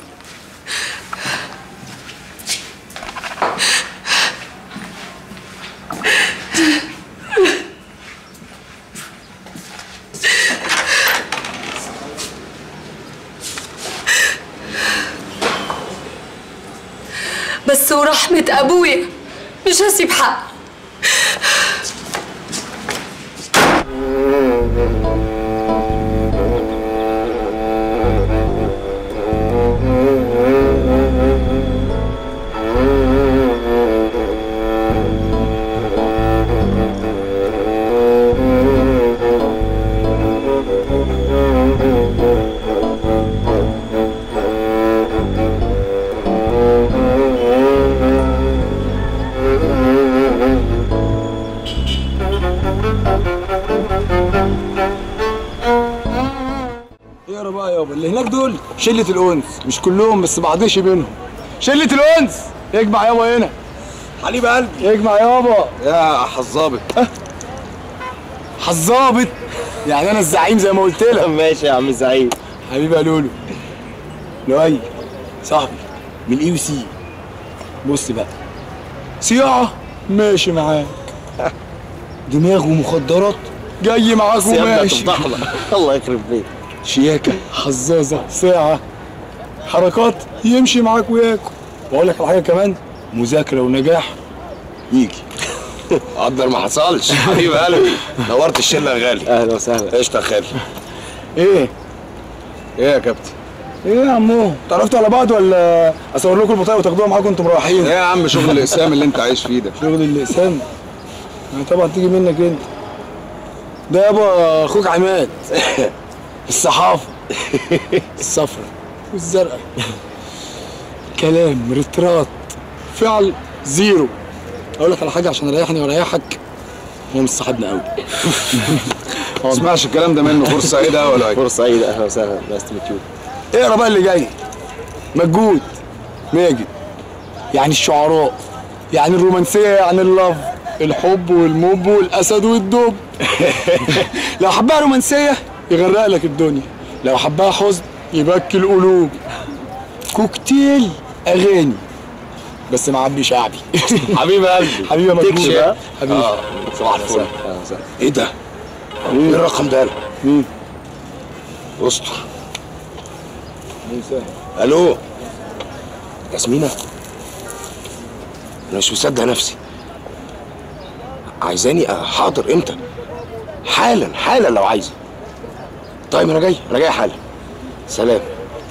بس ورحمة أبويا مش هسيب حق. اقرا بقى يابا، اللي هناك دول شلة الأنس، مش كلهم بس بعضيش بينهم. شلة الأنس اجمع يابا هنا. حبيب قلبي اجمع يابا يا حظابط. حظابط يعني انا الزعيم زي ما قلت لك. ماشي يا عم الزعيم. حبيبي يا لولو. لؤي صاحبي من الاي سي. بص بقى، صياعة ماشي معاك، دماغ ومخدرات جاي معاك وماشي. الله يخرب بيتك. شياكة حزازة ساعة حركات يمشي معاك وياكل. واقول لك على حاجة كمان، مذاكرة ونجاح يجي. قدر ما حصلش. حبيب قلبي نورت الشله يا غالي. اهلا وسهلا. قشطه يا خالي. ايه يا كابتن؟ ايه يا عمو، اتعرفتوا على بعض ولا اصور لكم البطاقه وتاخدوها معاكم وانتم مروحين؟ ايه يا عم شغل الاقسام اللي انت عايش فيه ده؟ شغل الاقسام؟ يعني طبعا تيجي منك انت. ده يابا اخوك عماد. الصحافه الصفرا والزرقاء، كلام رترات فعل زيرو. اقول لك على حاجه عشان اريحني واريحك، هو مش صاحبنا قوي. ما تسمعش الكلام ده منه. فرصه سعيده ولا ايه؟ فرصه سعيده. اهلا وسهلا. نايس تو ميت يو. اقرا بقى اللي جاي. مجهود ماجد يعني الشعراء، يعني الرومانسيه، يعني اللف، الحب والموب والاسد والدب. لو حبها رومانسيه يغرق لك الدنيا، لو حبها حزن يبكي القلوب. كوكتيل اغاني بس معبي شعبي. حبيبي قلبي. حبيبي مجهود. حبيبي. صباح الفل. ايه ده؟ ايه الرقم ده؟ مين؟ استر. الو ياسمينة، انا مش مصدق نفسي. عايزاني حاضر امتى؟ حالا حالا لو عايزه. طيب انا جاي حالا. سلام.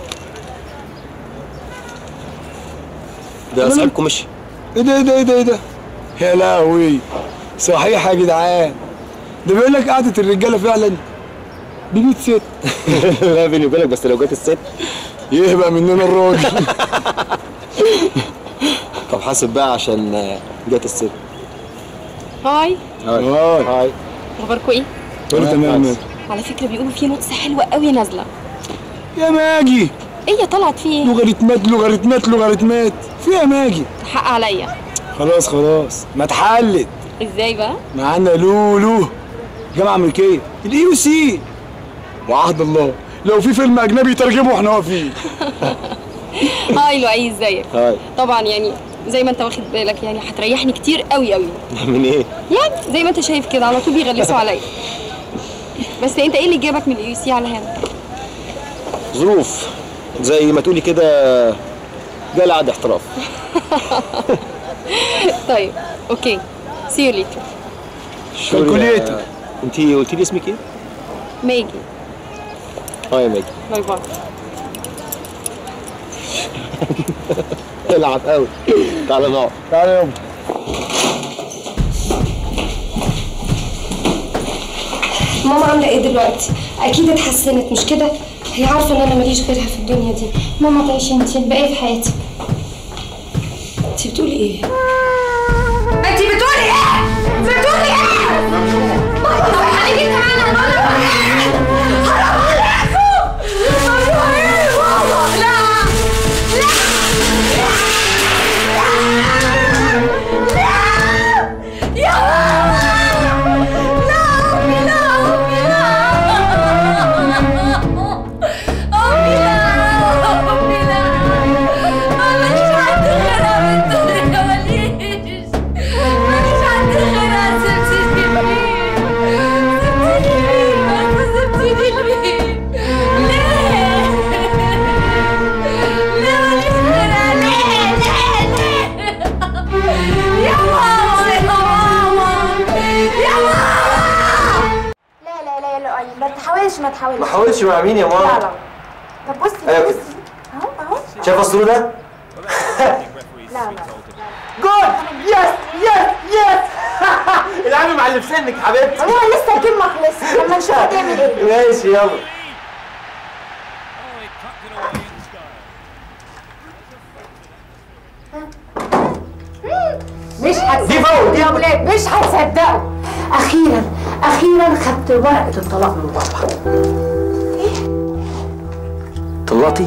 ده صاحبكم مشي. ايه ده يا لهوي، صحيح يا جدعان، ده بيقول لك قعدة الرجاله فعلا ب100 ست. لا بيني وبينك، بس لو جت الست يهبق مننا الراجل. طب حاسب بقى عشان جت الست. هاي هاي اخباركم ايه؟ كله تمام. على فكره بيقولوا في نقطه حلوه قوي نازله. يا ماجي ايه يا طلعت في ايه؟ لوغاريتمات في يا ماجي. حق عليا. خلاص ما اتحلت. ازاي بقى؟ معانا لولو جامعه امريكيه الEUC وعهد الله لو في فيلم اجنبي يترجمه احنا واقفين. هاي لؤي ازيك؟ هاي. طبعا يعني زي ما انت واخد بالك يعني هتريحني كتير قوي قوي. من ايه؟ يعني زي ما انت شايف كده على طول بيغلسوا عليا. بس انت ايه اللي جابك من الEUC على هنا؟ ظروف زي ما تقولي كده، جالي عقد احتراف. طيب اوكي سي يو ليتر. كالكوليتر. انت قلتي لي اسمك ايه؟ ماجي. يا ماجي. باي باي. العب قوي. تعالى نقعد. تعالى يابا. ماما عامله ايه دلوقتي؟ اكيد اتحسنت مش كده؟ هي عارفه ان انا ماليش غيرها في الدنيا دي. ماما تعيشي انت الباقي في حياتك. انت بتقولي ايه؟ انت بتقولي ايه؟ بتقولي ايه؟ ماما طب خليكي معانا. حرام عليكم. حرام عليكم ماما. لا يا ماما. لا امي لا امي لا ماليش حد غيرها من الدنيا ماليش حد غيرها. سبتيني لمين؟ سبتيني لمين؟ ليه؟ ماليش غيرها؟ ليه؟ يا ماما يا ماما. لا ما تحاولش ما حاولش مع مين يا ماما؟ لا طب بصي ايوه كده. اهو شايفه الصورة ده؟ لا جول. يس العامل معلم سنك يا حبيبتي. هو لسه الجيم ما خلصش لما نشوف هتعمل ايه. ماشي يلا. مش هتصدقوا يا ولاد، مش هتصدقوا. اخيرا خدت ورقه الطلاق من بابا. طلعتي؟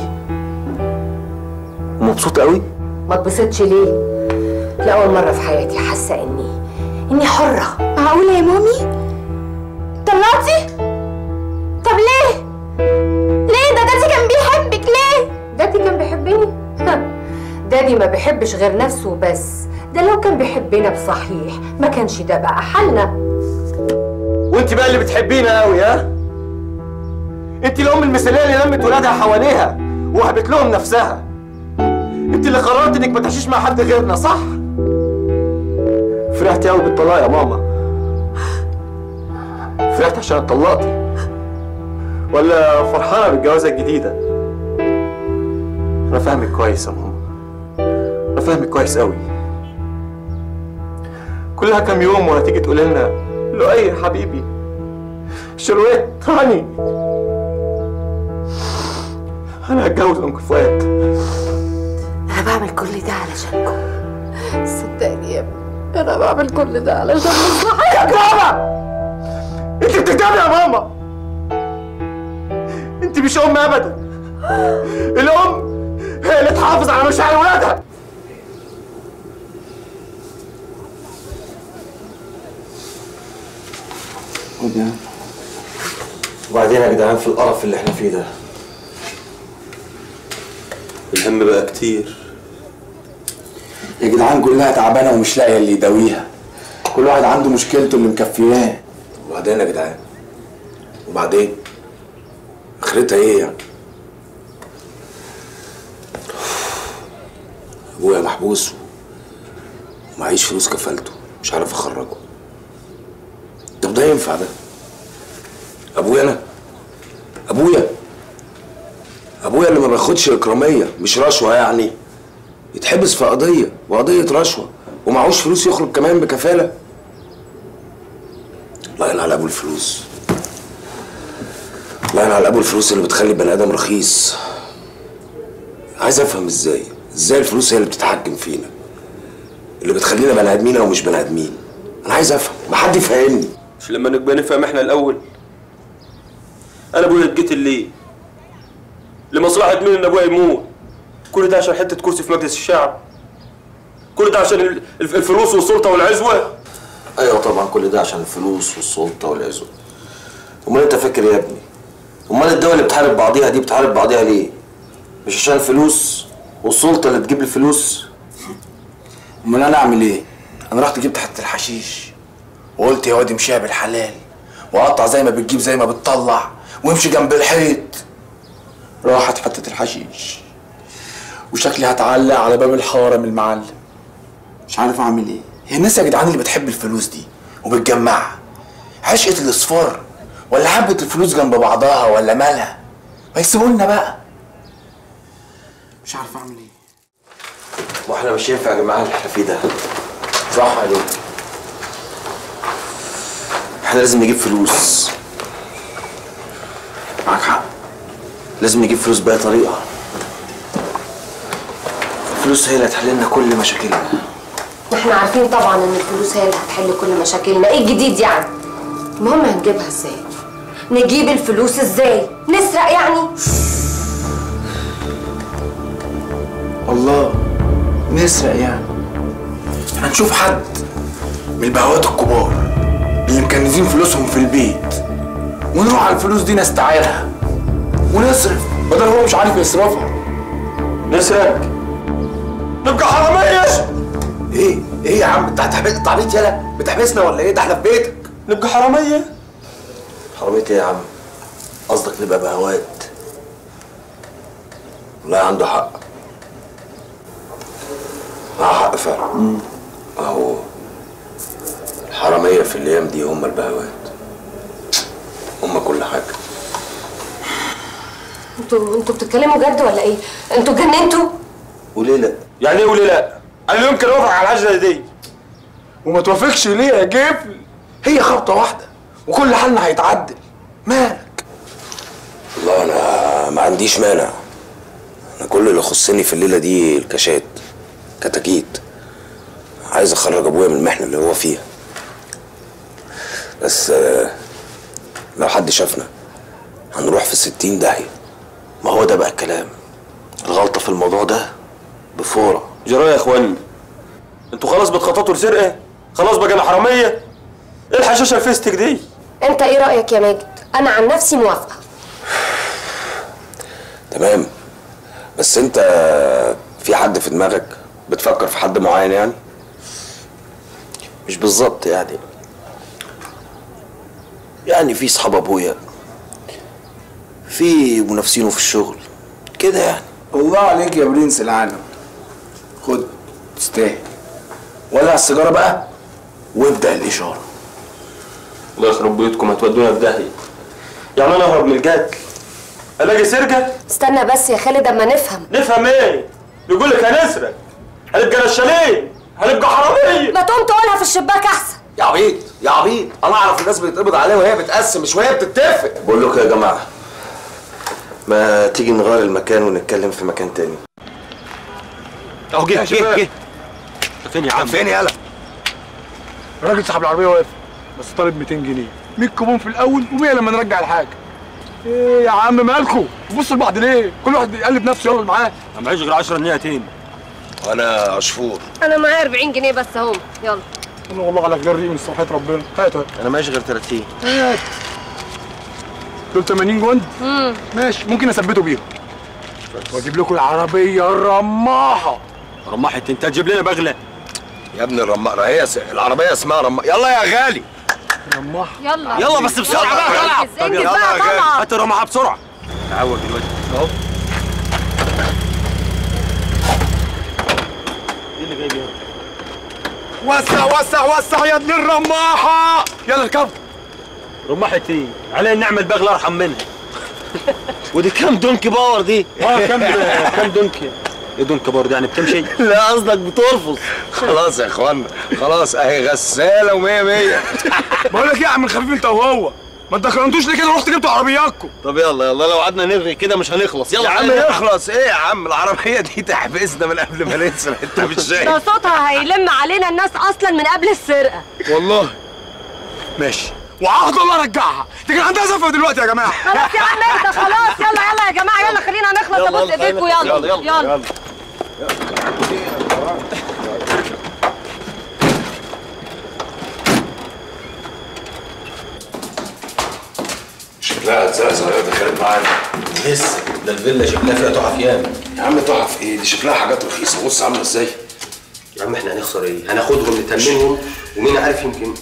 ومبسوطة قوي؟ ما اتبسطش ليه؟ لاول مره في حياتي حاسه اني حره. معقوله يا مامي؟ طلعتي؟ طب ليه؟ ده دادي كان بيحبك ليه؟ دادي كان بيحبني؟ دادي ما بيحبش غير نفسه بس، ده لو كان بيحبنا بصحيح ما كانش ده بقى حالنا. وانت بقى اللي بتحبينا قوي ها؟ انت الام المثاليه اللي لمت ولادها حواليها ووهبت لهم نفسها. انت اللي قررت انك ما تعيشيش مع حد غيرنا صح؟ فرحتي قوي بالطلاق يا ماما؟ فرحت عشان اتطلقتي ولا فرحانه بالجوازه الجديده؟ انا فاهمك كويس يا ماما، انا فاهمك كويس قوي. كلها كام يوم وهتيجي تقول لنا لؤي يا حبيبي شرويت هاني انا هتجوز ام فؤاد. انا بعمل كل ده علشانكم، صدقني يا ابني انا بعمل كل ده علشان مصلحتك. ماما انت بتكدبي يا ماما، انت مش ام ابدا. الام هي اللي تحافظ على مشاعر ولادها. وبعدين يا جدعان في القرف اللي احنا فيه ده الهم بقى كتير يا جدعان. كلها تعبانه ومش لاقيه اللي يداويها، كل واحد عنده مشكلته اللي مكفياه. وبعدين يا جدعان، وبعدين اخرتها ايه يعني؟ ابويا محبوس ومعيش فلوس كفالته، مش عارف اخرجه. طب ده ينفع ده؟ ابويا انا، ابويا اللي ما بياخدش اكراميه مش رشوه يعني، يتحبس في قضيه رشوه ومعهوش فلوس يخرج كمان بكفاله. الله ينعل على ابو الفلوس، الله ينعل على ابو الفلوس اللي بتخلي البني ادم رخيص. عايز افهم ازاي الفلوس هي اللي بتتحكم فينا. اللي بتخلينا بني ادمين او مش بني ادمين؟ انا عايز افهم، ما حد يفهمني. مش لما نبقى نفهم احنا الاول؟ انا ابويا اتقتل ليه؟ لمصلحه مين ان ابويا يموت؟ كل ده عشان حته كرسي في مجلس الشعب؟ كل ده عشان الفلوس والسلطه والعزوه؟ ايوه طبعا كل ده عشان الفلوس والسلطه والعزوه. امال انت فاكر يا ابني؟ امال الدول اللي بتحارب بعضيها دي بتحارب بعضيها ليه؟ مش عشان الفلوس والسلطه اللي تجيب الفلوس؟ امال انا اعمل ايه؟ انا رحت جبت حته الحشيش وقلت يا واد امشيها بالحلال وقطع زي ما بتجيب زي ما بتطلع وامشي جنب الحيط. راحت حته الحشيش وشكلي هتعلق على باب الحاره المعلم. مش عارف اعمل ايه. هي الناس يا جدعان اللي بتحب الفلوس دي وبتجمعها عشقة الاصفار ولا حبة الفلوس جنب بعضها ولا مالها؟ ما يسيبولنا بقى. مش عارف اعمل ايه. واحنا مش ينفع يا جماعه اللي احنا فيه ده. صح عليك. احنا لازم نجيب فلوس. معاك حق. لازم نجيب فلوس بأي طريقة. الفلوس هي اللي هتحل لنا كل مشاكلنا. احنا عارفين طبعا ان الفلوس هي اللي هتحل كل مشاكلنا، ايه الجديد يعني؟ المهم هنجيبها ازاي؟ نجيب الفلوس ازاي؟ نسرق يعني؟ الله، نسرق يعني؟ هنشوف حد من البهوات الكبار اللي مكنزين فلوسهم في البيت ونروح على الفلوس دي نستعيرها ونصرف بدل هو مش عارف يصرفها. نسرق؟ نبقى حرامية؟ ايه يا عم انت هتحبس تعبيط يالا؟ بتحبسنا ولا ايه؟ ده احنا في بيتك. نبقى حرامية؟ حرامية ايه يا عم؟ قصدك نبقى بهوات؟ لا عنده حق. معاه حق فعلا. اهو الحرامية في الايام دي هم البهوات، هم كل حاجة. انتوا بتتكلموا جد ولا ايه؟ انتوا اتجننتوا؟ وليه لا؟ يعني ايه وليه لا؟ انا لا يمكن اوافق على العجله دي. وما توافقش ليه يا جبل؟ هي خبطة واحدة وكل حالنا هيتعدل. مالك؟ والله انا ما عنديش مانع. انا كل اللي يخصني في الليلة دي الكاشات، كتاكيت. عايز اخرج ابويا من المحنة اللي هو فيها. بس لو حد شافنا هنروح في 60 داهية. ما هو ده بقى الكلام. الغلطة في الموضوع ده بفورة. جرايه يا اخوانا، انتوا خلاص بتخططوا لسرقه؟ خلاص بقينا حراميه؟ ايه الحشاشه الفيستك دي؟ انت ايه رايك يا ماجد؟ انا عن نفسي موافقه. تمام، بس انت في حد في دماغك بتفكر في حد معين يعني؟ مش بالظبط يعني في صحاب ابويا، في منافسينه في الشغل كده يعني. الله عليك يا برنس العالم. خد تستاهل. ولع السيجاره بقى وابدا الاشاره. الله يخرب بيوتكم، هتودونا في داهيه. يعني انا اهرب من القتل الاقي سرقه؟ استنى بس يا خالد اما نفهم. نفهم ايه؟ يقول لك هنسرق، هنبقى نشالين، هنبقى حراميه. ما تقوم تقولها في الشباك احسن. يا عبيط يا عبيط، انا اعرف الناس بيتقبض عليها وهي بتقسم مش وهي بتتفق. بقول لكم يا جماعه، ما تيجي نغير المكان ونتكلم في مكان تاني. اهو جه. فين يا عم؟ فين يالا؟ الراجل صاحب العربيه واقف بس طالب 200 جنيه، 100 كوبون في الاول و100 لما نرجع الحاجه. ايه يا عم مالكوا؟ بصوا لبعض ليه؟ كل واحد يقلب نفسه يلا معاه. انا معيش غير 10 جنيهاتين. وانا عصفور. انا معايا 40 جنيه بس اهم. يلا. انا والله على غير ريق من صحة ربنا. هات. انا معيش غير 30. هات. دول 80 جند؟ ماشي، ممكن اثبته بيهم. واجيب لكم العربيه الرماحه. رماحه انت هتجيب لنا بغله؟ يا ابني الرماحه هي العربيه اسمها رماحه. يلا يا غالي. رماحه. يلا بس بسرعه بقى. طلع. انجز بقى طلع. هات الرماحه بسرعه. تعوج دلوقتي اهو. ايه اللي جاي بيه؟ وسع يا ابن الرماحه. يلا اركب. رماحه ايه؟ علينا نعمل بغله ارحم منها. ودي كام دونكي باور دي؟ كام دونكي؟ ايه دونكي باور دي يعني بتمشي؟ لا قصدك بترفض. خلاص يا اخوانا، خلاص اهي غساله و100 100. بقول لك ايه يا عم الخفيف انت وهو، ما تدخلتوش ليه كده؟ رحت جبتوا عربياتكم. طب يلا يلا، لو قعدنا نرغي كده مش هنخلص. يلا يا عم نخلص ايه يا عم؟ العربيه دي تحبسنا من قبل ما نسرق، انت مش شايف؟ ده صوتها هيلم علينا الناس اصلا من قبل السرقه. والله ماشي، وعهد الله ارجعها. دي كان عندها زفه دلوقتي يا جماعه. خلاص يا عم اهدى خلاص. يلا يلا يا جماعه، يلا خلينا نخلص. ابوس ايديكم. يلا يلا. شكلها هتزقزق يا دخلت معانا. لسه ده الفيلا شكلها فيها تحف ياما. يا عم تحف ايه؟ دي شكلها حاجات رخيصه، بص عامله ازاي. يا عم احنا هنخسر ايه؟ هناخدهم نتمنهم ومين عارف يمكن.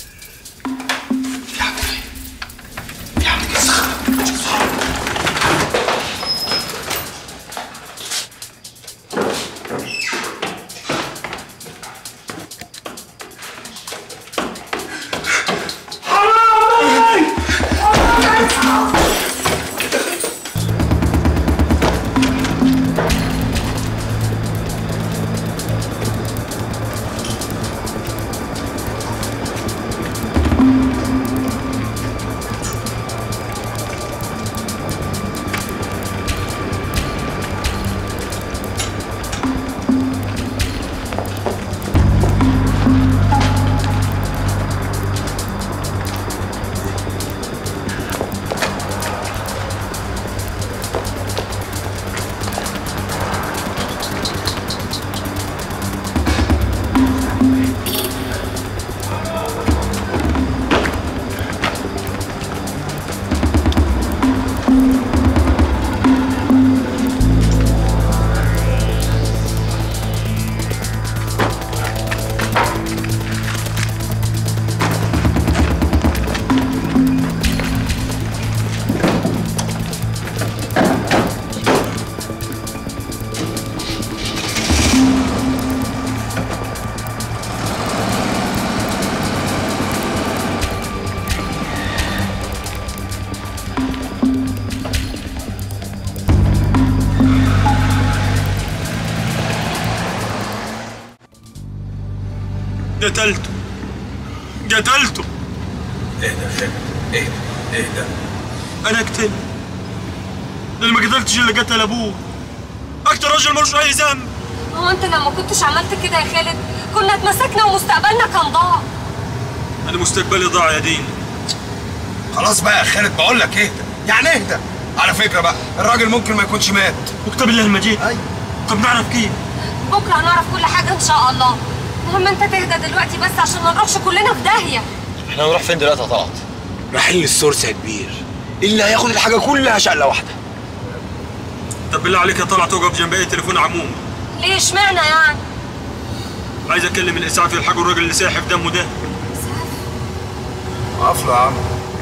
قتلته قتلته. اهدى يا فندم، اهدى اهدى. انا قتلت اللي ما قتلتش اللي قتل ابوه. اكتر راجل ملوش اي ذنب. هو انت لما كنتش عملت كده يا خالد كنا اتمسكنا ومستقبلنا كان ضاع. انا مستقبلي ضاع يا دين. خلاص بقى يا خالد، بقول لك اهدى، يعني اهدى. على فكره بقى الراجل ممكن ما يكونش مات. وكتاب الله المجيد. ايوه. طب نعرف كيف؟ بكره هنعرف كل حاجه ان شاء الله. المهم انت تهدى دلوقتي بس عشان ما نروحش كلنا في داهيه. احنا هنروح فين دلوقتي يا طلعت؟ رايحين للسورس يا كبير، اللي هياخد الحاجه كلها شقله واحده. طب بالله عليك يا طلعت توقف جنب اي تليفون عموم. ليه اشمعنى يعني؟ عايز اكلم الاسعاف يلحقوا الراجل اللي سايح في دمه ده. عفوا يا عم.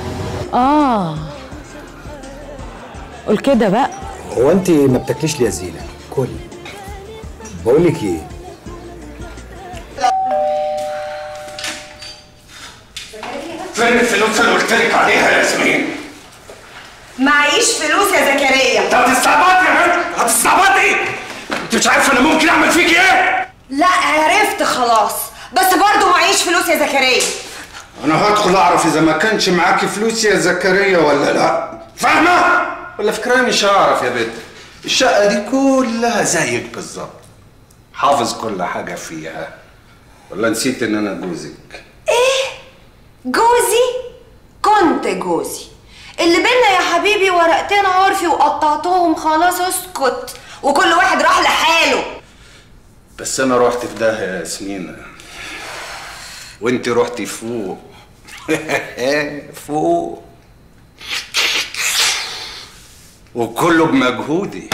قول كده بقى. هو انت ما بتاكليش ليه يا زينه؟ كلي. بقول لك ايه؟ فين الفلوس اللي قلت لك عليها يا ياسمين؟ معيش فلوس يا زكريا. انت هتستعبطي يا بنت، هتستعبطي؟ انت مش عارفه انا ممكن اعمل فيك ايه؟ لا عرفت خلاص، بس برضه معيش فلوس يا زكريا. انا هدخل اعرف اذا ما كانش معاكي فلوس يا زكريا ولا لا، فاهمه؟ ولا فكراني مش هعرف يا بنت؟ الشقه دي كلها زيك بالظبط، حافظ كل حاجه فيها. ولا نسيت ان انا جوزك؟ ايه؟ جوزي؟ كنت جوزي. اللي بينا يا حبيبي ورقتين عرفي وقطعتهم خلاص، اسكت. وكل واحد راح لحاله. بس انا رحت في ده يا ياسمينة، وانت رحتي فوق. فوق، وكله بمجهودي.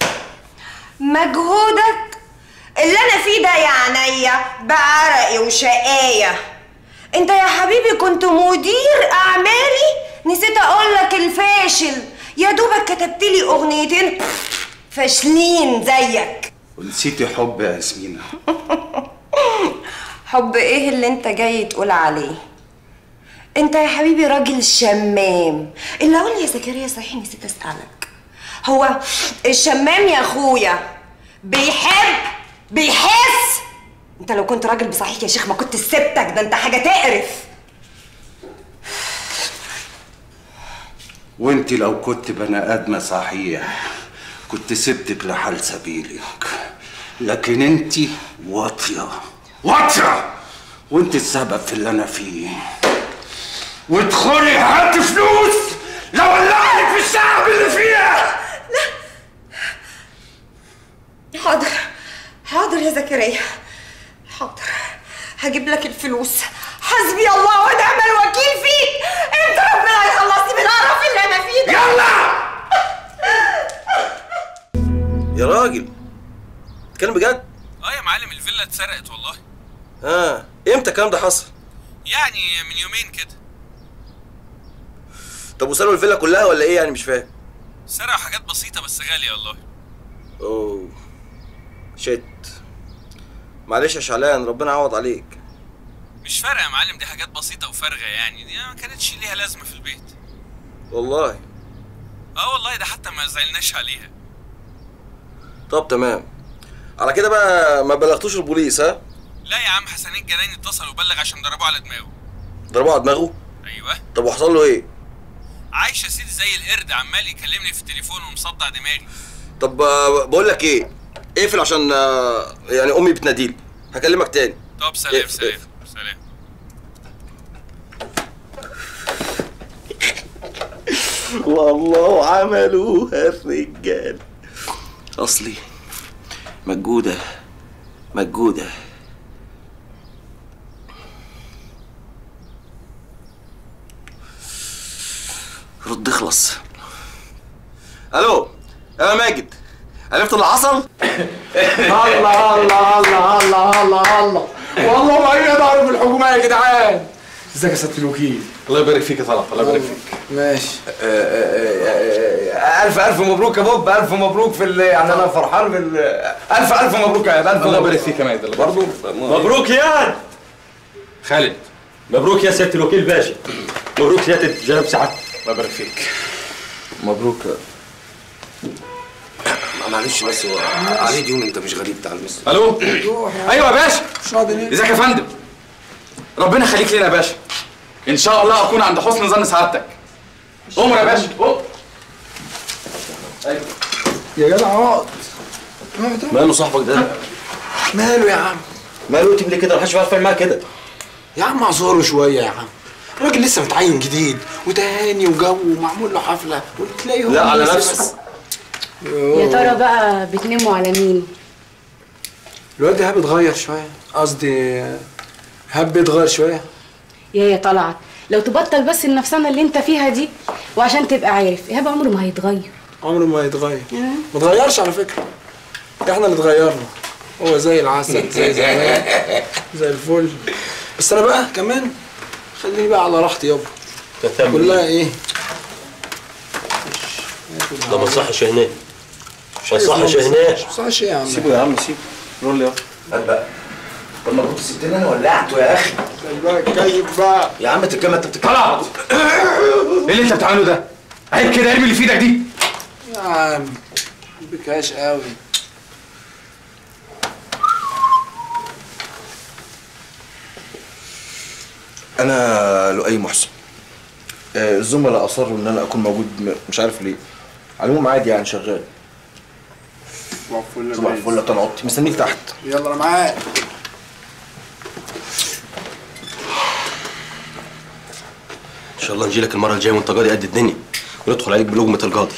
مجهودك؟ اللي انا فيه ده يا عينيا بعرقي وشقايه. انت يا حبيبي كنت مدير اعمالي، نسيت اقول لك الفاشل. يا دوبك كتبت لي اغنيتين فاشلين زيك. ونسيتي حب يا ياسمينة. حب ايه اللي انت جاي تقول عليه؟ انت يا حبيبي راجل شمام. اللي اقول لي يا زكريا صحيح نسيت اسالك، هو الشمام يا اخويا بيحس؟ انت لو كنت راجل بصحيح يا شيخ ما كنت سبتك، ده انت حاجه تقرف. وانت لو كنت بني ادمه صحيح كنت سبتك لحال سبيلك، لكن انت واطيه واطيه، وانت السبب في اللي انا فيه. وادخلي هاتي فلوس لو ولعلك في الشعب اللي فيها. حاضر حاضر يا زكريا، حاضر هجيب لك الفلوس. حسبي الله ونعم الوكيل فيك. انت ربنا يخلصني من القرف اللي انا فيه ده. يلا يا راجل تتكلم بجد؟ يا معلم الفيلا اتسرقت والله. امتى الكلام ده حصل؟ يعني من يومين كده. طب وسرقوا الفيلا كلها ولا ايه يعني؟ مش فاهم. سرقوا حاجات بسيطة بس غالية والله. اوه شت، معلش يا شعلان، ربنا يعوض عليك. مش فارقة يا معلم، دي حاجات بسيطة وفارغة يعني، دي ما كانتش ليها لازمة في البيت. والله؟ والله ده حتى ما زعلناش عليها. طب تمام، على كده بقى ما بلغتوش البوليس ها؟ لا يا عم، حسنين جناني اتصل وبلغ عشان ضربوه على دماغه. ضربوه على دماغه؟ ايوه. طب وحصل له ايه؟ عايش يا سيدي زي القرد، عمال يكلمني في التليفون ومصدع دماغي. طب بقول لك ايه، اقفل عشان يعني امي بتناديلي، هكلمك تاني. طب سلام سلام سلام. والله عملوها الرجال، اصلي مجودة مجودة. رد اخلص. الو انا ماجد، عرفت اللي حصل؟ الله الله الله الله الله الله، والله ما هي ضرب الحكومه يا جدعان. ازيك يا سياده الوكيل؟ الله يبارك فيك يا طلعت، الله يبارك فيك. ماشي. الف مبروك يا بوب، الف مبروك يعني انا فرحان الف مبروك يا عيال. الله يبارك فيك يا ماجد. برضه مبروك يا خالد. مبروك يا سياده الوكيل باشا، مبروك سياده جناب سعادتك. الله يبارك فيك. مبروك. معلش بس هو علي ديون، انت مش غريب بتاع المصر. الو ايوه يا باشا. ازيك يا فندم؟ ربنا يخليك لنا يا باشا، ان شاء الله اكون عند حسن ظن سعادتك. امر يا باشا. ايوه يا جدع اقعد. ماله صاحبك ده؟ ماله يا عم؟ ماله يتم ليه كده؟ محدش بيعرف يعمل معاه كده. يا عم اعذره شويه يا عم، الراجل لسه متعين جديد وتهاني وجو ومعمول له حفله وتلاقيه هو لا على نفسه نفسه بس. يا ترى بقى بتنموا على مين؟ الواد هاب اتغير شويه، قصدي هاب اتغير شويه. يا طلعت لو تبطل بس النفسانه اللي انت فيها دي، وعشان تبقى عارف ايهاب عمره ما هيتغير. عمره ما هيتغير. ما اتغيرش على فكره، احنا اللي اتغيرنا. هو زي العسل، زي زمان، زي الفل. بس انا بقى كمان خليني بقى على راحتي يابا. كلها ايه؟ ده ما صحش هنا، ما صحش هنا. ما صحش ايه يا عم؟ سيبه يا عم سيبه. رول يا هات بقى. طب ما كنت سبتني انا ولعته يا اخي. بقى كيف بقى يا عم تتكلم، انت بتتكلم. طلعت ايه اللي انت بتعمله ده؟ عيب كده، ارمي اللي في ايدك دي. يا عم ما بكاش قوي. انا لؤي محسن. الزملاء اصروا ان انا اكون موجود، مش عارف ليه. على العموم عادي يعني، شغال. صباح الفل. صباح الفل يا طلعت، مستنيك تحت. يلا انا معاك. ان شاء الله نجيلك المره الجايه وانت قاضي قد الدنيا، وندخل عليك بلقمه القاضي.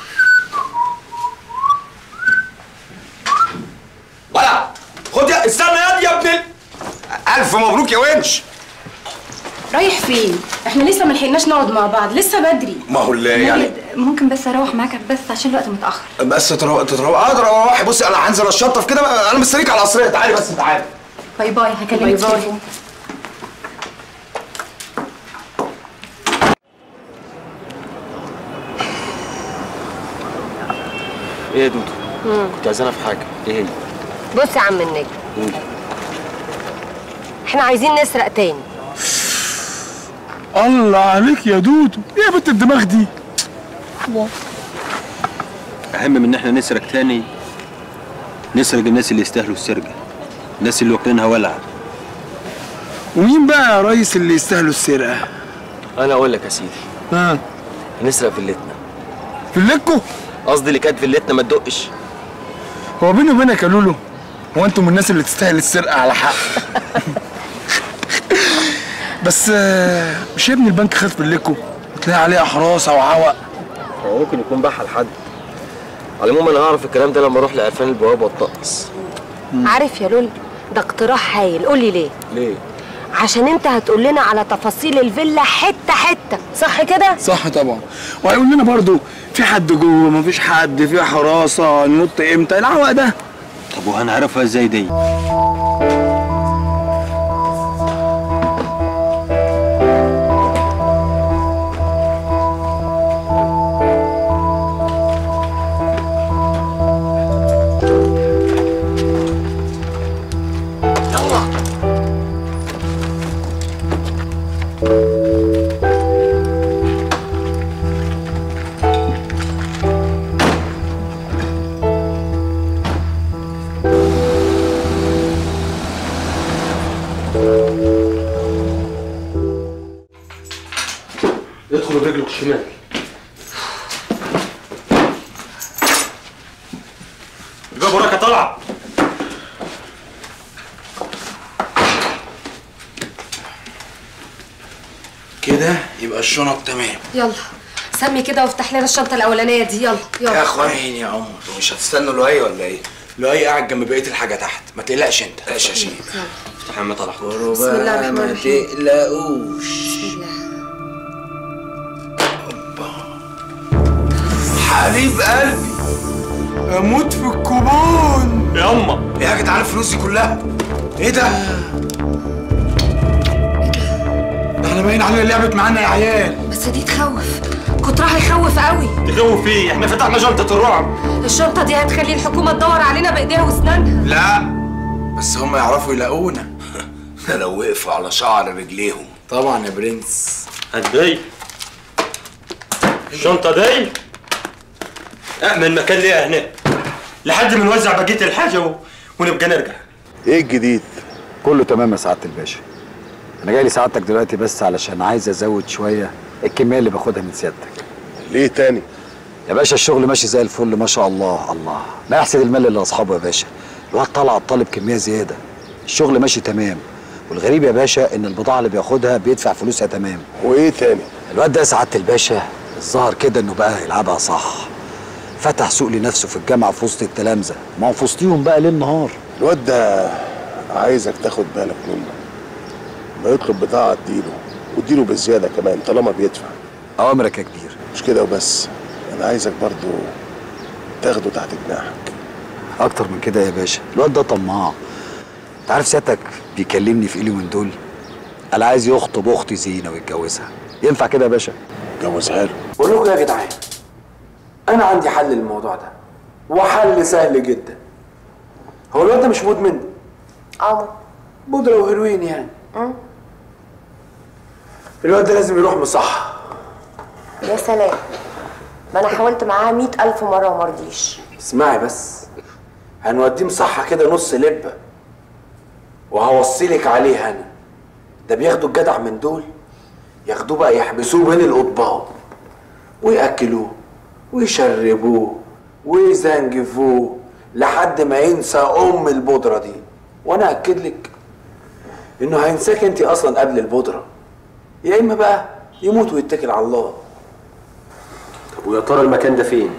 ولا خد يا استنى يا ابن الف مبروك يا ونش. رايح فين؟ احنا لسه ما لحقناش نقعد مع بعض، لسه بدري. ما هو اللي يعني ممكن بس اروح معاك بس عشان الوقت متاخر. بس تروح اقدر اروح. بصي انا هنزل اشطف كده، انا مستنيك على العصريه. تعالي بس تعالي. باي باي، هكلمك في التليفون. ايه يا دودو؟ كنت عايزانا في حاجه، ايه هي؟ بص يا عم النجم، احنا عايزين نسرق تاني. الله عليك يا دودو، ايه يا بنت الدماغ دي؟ اهم من ان احنا نسرق تاني، نسرق الناس اللي يستاهلوا السرقه، الناس اللي واكلينها ولعه. ومين بقى يا ريس اللي يستاهلوا السرقه؟ انا اقول لك يا سيدي. هنسرق فيلتنا. فيلتكو؟ قصدي اللي كانت فيلتنا ما تدقش. هو بيني وبينك يا لولو، هو انتم من الناس اللي تستاهل السرقه على حق. بس مش يا ابني البنك خد فيلتكو وتلاقي عليها حراسه وعوق. هو ممكن يكون باعها لحد. على العموم انا هعرف الكلام ده لما اروح لقرفان البوابه واتطقس. عارف يا لول، ده اقتراح هايل. قولي ليه؟ ليه؟ عشان انت هتقول لنا على تفاصيل الفيلا حته حته، صح كده؟ صح طبعا. وهيقول لنا برضو في حد جوه، مفيش حد، في حراسه، ننط امتى، العوق ده. طب وهنعرفها ازاي دي؟ ادخل برجلك الشمال. الباب وراك يا طلعت. كده يبقى الشنط تمام. يلا سمي كده وافتح لنا الشنطه الاولانيه دي. يلا يلا يا اخوين يا عمر، مش هتستنوا لؤي ولا ايه؟ لؤي قاعد جنب بقيه الحاجه تحت، ما تقلقش انت. ماشي يا شيخ. افتح يا عم طلع. بسم الله الرحمن الرحيم. ما تقلقوش. بسم الله. حبيب قلبي، اموت في الكوبون يا اما. ايه يا جدعان الفلوس دي كلها؟ ايه ده؟ ده احنا باين علينا لعبت معانا يا عيال. بس دي تخوف، كترها يخوف قوي. تخوف ايه؟ احنا فتحنا شنطه الرعب. الشنطه دي هتخلي الحكومه تدور علينا بايديها واسنانها. لا بس هم يعرفوا يلاقونا. ده لو وقفوا على شعر رجليهم. طبعا يا برنس. هدي الشنطه دي اأمن مكان ليها هناك لحد ما نوزع بقيه الحاجه ونبقى نرجع. ايه الجديد؟ كله تمام يا سعاده الباشا. انا جاي لسعادتك دلوقتي بس علشان عايز ازود شويه الكميه اللي باخدها من سيادتك. ليه تاني؟ يا باشا الشغل ماشي زي الفل ما شاء الله. الله لا يحسد المال الا اصحابه يا باشا. الواد طلع طالب كميه زياده، الشغل ماشي تمام. والغريب يا باشا ان البضاعه اللي بياخدها بيدفع فلوسها تمام. وايه تاني؟ الواد ده يا سعاده الباشا الظاهر كده انه بقى يلعبها صح. فتح سوق لنفسه في الجامعه في وسط التلامذه، ما هو في وسطيهم بقى ليل نهار. الواد ده عايزك تاخد بالك منه. ما يطلب بضاعه اديله واديله بالزياده كمان طالما بيدفع. اوامرك يا كبير. مش كده وبس، انا عايزك برضو تاخده تحت جناحك. اكتر من كده يا باشا، الواد ده طماع. انت عارف سيادتك بيكلمني في ايه من دول؟ انا عايز يخطب اختي زينه ويتجوزها. ينفع كده يا باشا؟ جوزها له. بقول لكم يا جدعان، انا عندي حل للموضوع ده، وحل سهل جدا. هو الواد ده مش مدمن؟ بودره وهيروين يعني. الواد ده لازم يروح مصحة. يا سلام، ما انا حاولت معاه 100,000 مره ومرضيش. اسمعي بس، هنوديه مصحة كده نص لبة، وهوصيلك عليه انا. ده بياخدوا الجدع من دول، ياخدوه بقى يحبسوه بين القضبان ويأكلوه ويشربوه ويزنجفوه لحد ما ينسى ام البودره دي. وانا اكد لك انه هينساك انت اصلا قبل البودره، يا اما بقى يموت ويتكل على الله. طب ويا ترى المكان ده فين؟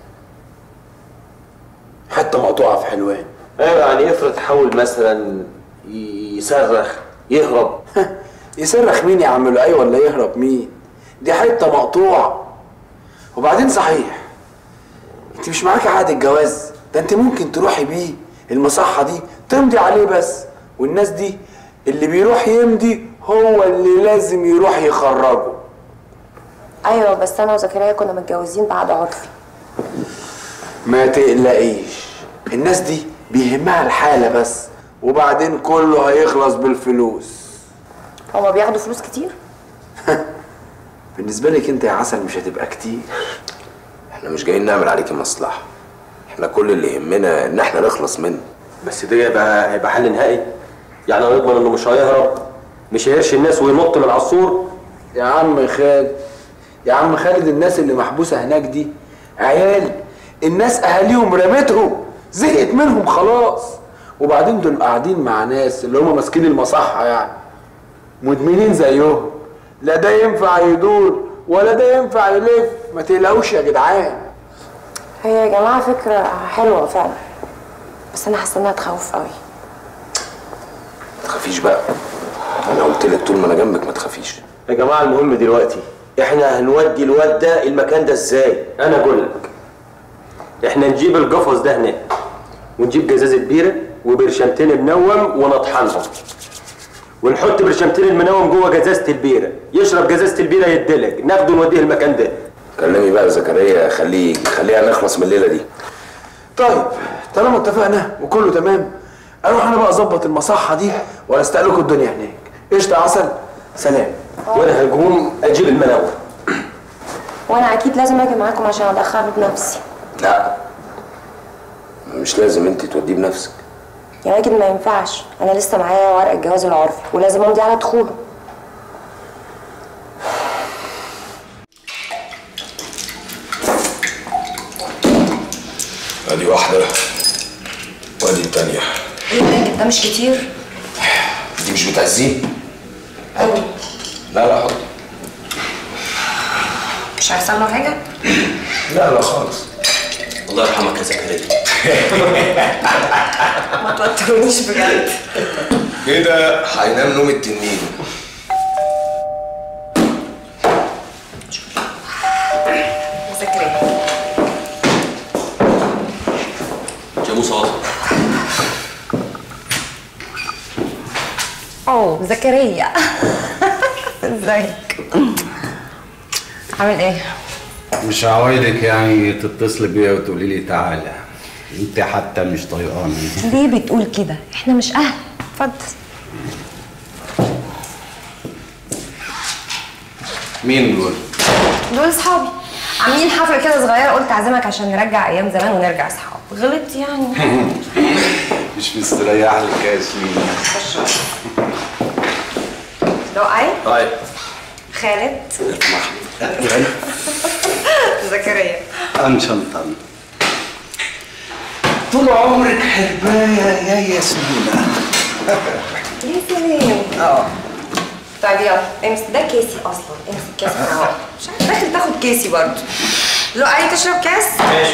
حته مقطوعه في حلوان. ايوه يعني افرض حاول مثلا يصرخ يهرب. يصرخ مين يا عم لؤي ولا يهرب مين؟ دي حته مقطوعه. وبعدين صحيح انت مش معاكي عقد الجواز ده، انت ممكن تروحي بيه المصحه دي تمضي عليه بس، والناس دي اللي بيروح يمضي هو اللي لازم يروح يخرجه. ايوه بس انا وزكريا كنا متجوزين بعد عرفي. ما تقلقيش، الناس دي بيهمها الحاله بس، وبعدين كله هيخلص بالفلوس. هما بياخدوا فلوس كتير؟ بالنسبه لك انت يا عسل مش هتبقى كتير. احنا مش جايين نعمل عليكي مصلحه، احنا كل اللي يهمنا ان احنا نخلص منه. بس ده هيبقى حل نهائي؟ يعني هنضمن انه مش هيهرب، مش هيرشي الناس وينط من على السور؟ يا عم خالد يا عم خالد الناس اللي محبوسه هناك دي عيال، الناس اهاليهم رمتهم، زهقت منهم خلاص. وبعدين دول قاعدين مع ناس اللي هم ماسكين المصحه يعني مدمنين زيهم، لا ده ينفع يدور ولا ده ينفع يلف. ما تقلقوش يا جدعان. هي يا جماعه فكره حلوه فعلا، بس انا حاسه انها تخوف قوي. ما تخافيش بقى، انا قلت لك طول ما انا جنبك ما تخافيش. يا جماعه المهم دلوقتي احنا هنودي الواد ده المكان ده ازاي؟ انا اقول لك، احنا نجيب القفص ده هناك ونجيب جزازه بيره وبرشمتين منوم ونطحنهم، ونحط برشمتين المنوم جوه جزازه البيره، يشرب جزازه البيره يدلك، ناخده نوديه المكان ده. كلمي بقى زكريا، خليها نخلص من الليله دي. طيب طالما اتفقنا وكله تمام، اروح انا بقى اظبط المصحه دي واستقلكوا الدنيا هناك. قشطه يا عسل، سلام. وانا هقوم اجيب المنوم. وانا اكيد لازم اجي معاكم عشان ادخله بنفسي. لا مش لازم انت توديه بنفسك يا راجل، ما ينفعش، انا لسه معايا ورق الجواز العرفي ولازم امضي على دخوله. ادي واحده وادي التانيه. ايه ده مش كتير؟ دي مش بتعزيه؟ قوي. لا حط. مش هيحصل له حاجه؟ لا خالص. الله يرحمك يا زكريا. ما توترونيش بجد. كده هينام نوم التنين. يا زكريا جابوه صوت. اوه زكريا. ازيك؟ عامل ايه؟ مش عوايدك يعني تتصلي بيا وتقولي لي تعالى، انت حتى مش طايقاني. ليه بتقول كده؟ احنا مش اهل. اتفضل. مين دول؟ دول اصحابي عاملين حفله كده صغيره، قلت اعزمك عشان نرجع ايام زمان ونرجع اصحاب. غلطت يعني؟ مش مستريح لك يا ياسمين. لؤي؟ طيب خالد؟ زكريا انشنطن. طول عمرك حربايه يا ياسمينة. يا سلام. طيب يلا امسك، ده كيسي اصلا، امسك كاس اهو. مش عارف داخل تاخد كيسي برضه. لؤي تشرب كاس؟ ماشي.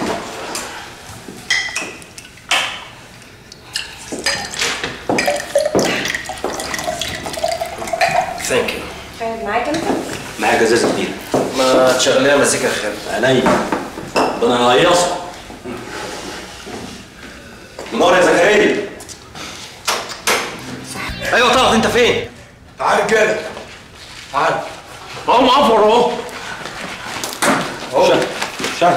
ثانك يو. خالد معاك انت؟ معايا جزازه كبيره. ما تشغليها مزيكا يا خالد. عينيا. ده انا هيصها. منور يا زكريا. ايوه طلعت، انت فين؟ تعال يا رجاله، تعال. اهو معفر اهو. اهو شهد.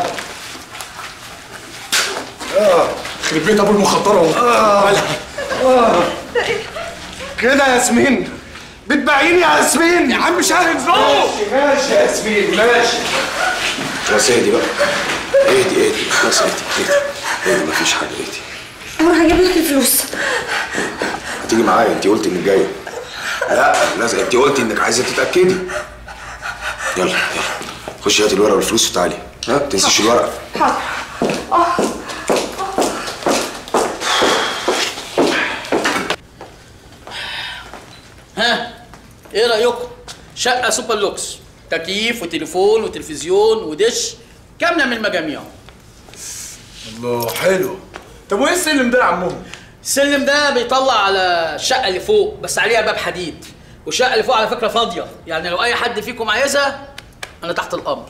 يخرب بيت ابو المخدره اهو. كده يا ياسمين بتبيعيني يا ياسمين. يا عم شاهد فوق. ماشي يا ياسمين ماشي. خلاص اهدي بقى، اهدي خلاص اهدي مفيش حاجه. اهدي. انا هجيب لك الفلوس. هتيجي معايا، انت قلتي انك جايه. لا لازم، انت قلتي انك عايزه تتاكدي. يلا خشي هاتي الورقه والفلوس وتعالي. ما تنسيش الورقه. حاضر. ها ايه رايكم؟ شقه سوبر لوكس، تكييف وتليفون وتلفزيون ودش كامله من المجاميع. الله حلو. طب وايه السلم ده يا عمهم؟ السلم ده بيطلع على الشقه اللي فوق، بس عليها باب حديد، والشقه اللي فوق على فكره فاضيه، يعني لو اي حد فيكم عايزها انا تحت الامر.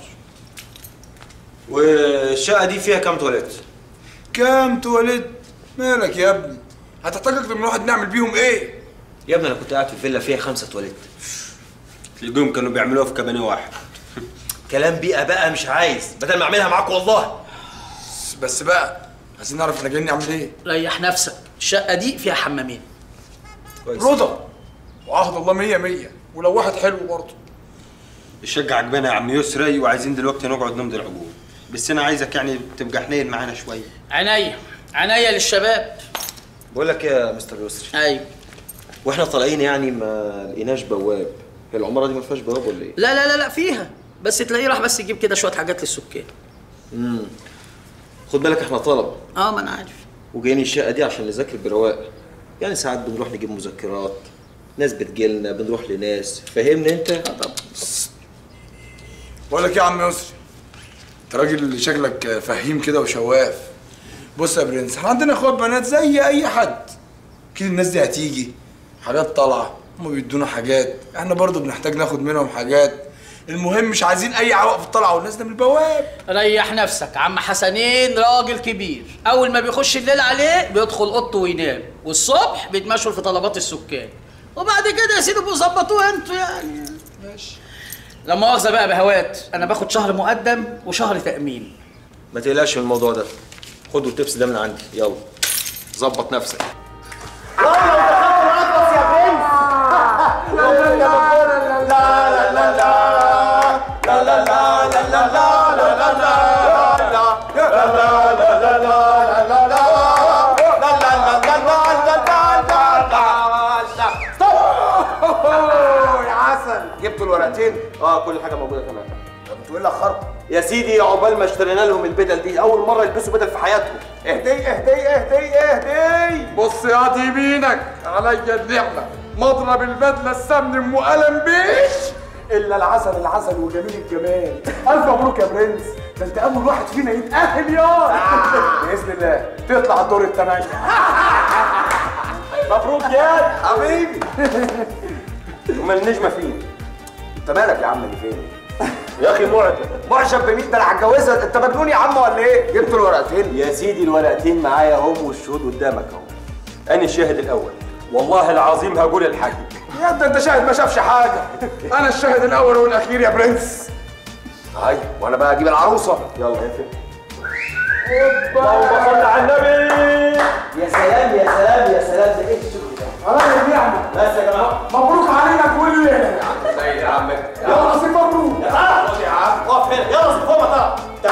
والشقه دي فيها كام تواليت؟ كام تواليت؟ مالك يا ابني؟ هتحتاج اكتر من واحد نعمل بيهم ايه؟ يا ابني انا كنت قاعد في فيلا فيها 5 تواليت. تلاقيهم كانوا بيعملوها في كابانيه واحد. كلام بيئه بقى مش عايز، بدل ما اعملها معاك والله. بس بقى عايزين نعرف احنا جايين نعمل ايه؟ ريح نفسك، الشقه دي فيها حمامين. كويس. رضا وعهد الله 100 100، ولو واحد حلو برضه. الشقه عجبانا يا عم يسري، وعايزين دلوقتي نقعد نمضي العقود، بس انا عايزك يعني تبقى حنين معانا شويه. عينيا للشباب. بقول لك يا مستر يسري. ايوه. واحنا طالعين يعني ما لقيناش بواب، هي العماره دي ما فيهاش بواب ولا ايه؟ لا فيها، بس تلاقيه راح بس يجيب كده شويه حاجات للسكان. خد بالك احنا طلب. ما انا عارف. وجايين الشقه دي عشان نذاكر برواق. يعني ساعات بنروح نجيب مذكرات، ناس بتجيلنا، بنروح لناس، فاهمني انت؟ طبعا. بقول لك ايه يا عم يسري، انت راجل شكلك فهيم كده وشواف. بص يا برنس، احنا عندنا اخوات بنات زي اي حد. اكيد الناس دي هتيجي حاجات طالعه، هم بيدونا حاجات، احنا برضو بنحتاج ناخد منهم حاجات. المهم مش عايزين اي عوائق في الطلعه والناس من البواب. ريح نفسك، عم حسنين راجل كبير، اول ما بيخش الليل عليه بيدخل اوضته وينام، والصبح بيتمشوا في طلبات السكان، وبعد كده يا سيدي بيظبطوها انتوا يعني. ماشي. لا مؤاخذه بقى بهوات، انا باخد شهر مقدم وشهر تامين. ما تقلقش من الموضوع ده، خدوا التبس ده من عندي، يلا ظبط نفسك. جبتوا الورقتين؟ كل حاجه موجوده تمام. طب انتوا ايه اللي اخركم؟ يا سيدي عقبال ما اشترينا لهم البدل دي، اول مره يلبسوا بدل في حياتهم. اهدي. بص يا دي يمينك عليا النعمه، مضرب البدله السمن ام قلم بيش الا العسل وجميل الجمال. الف مبروك يا برنس، ده انت اول واحد فينا يتاهل يا باذن الله تطلع الدور الثمانيه. مبروك يا حبيبي. امال النجمه فين؟ انت مالك يا عم اللي فين؟ يا اخي معجب بمين؟ ده انا هتجوزها، انت مجنون يا عم ولا ايه؟ جبت الورقتين؟ يا سيدي الورقتين معايا اهم والشهود قدامك اهو. انا الشاهد الاول، والله العظيم هقول الحق. يا ابني انت شاهد ما شافش حاجه، انا الشاهد الاول والاخير يا برنس. هاي وانا بقى اجيب العروسه. يلا يا فندم. اللهم صل على النبي. يا سلام ده ايه الشغل ده؟ راجل يعني. بس يا جماعه مبروك علينا كلنا. يا عم سيد يا عم. يلا نصيب مبروك. يا عم اقف هنا، يلا نصيب فوق مطار.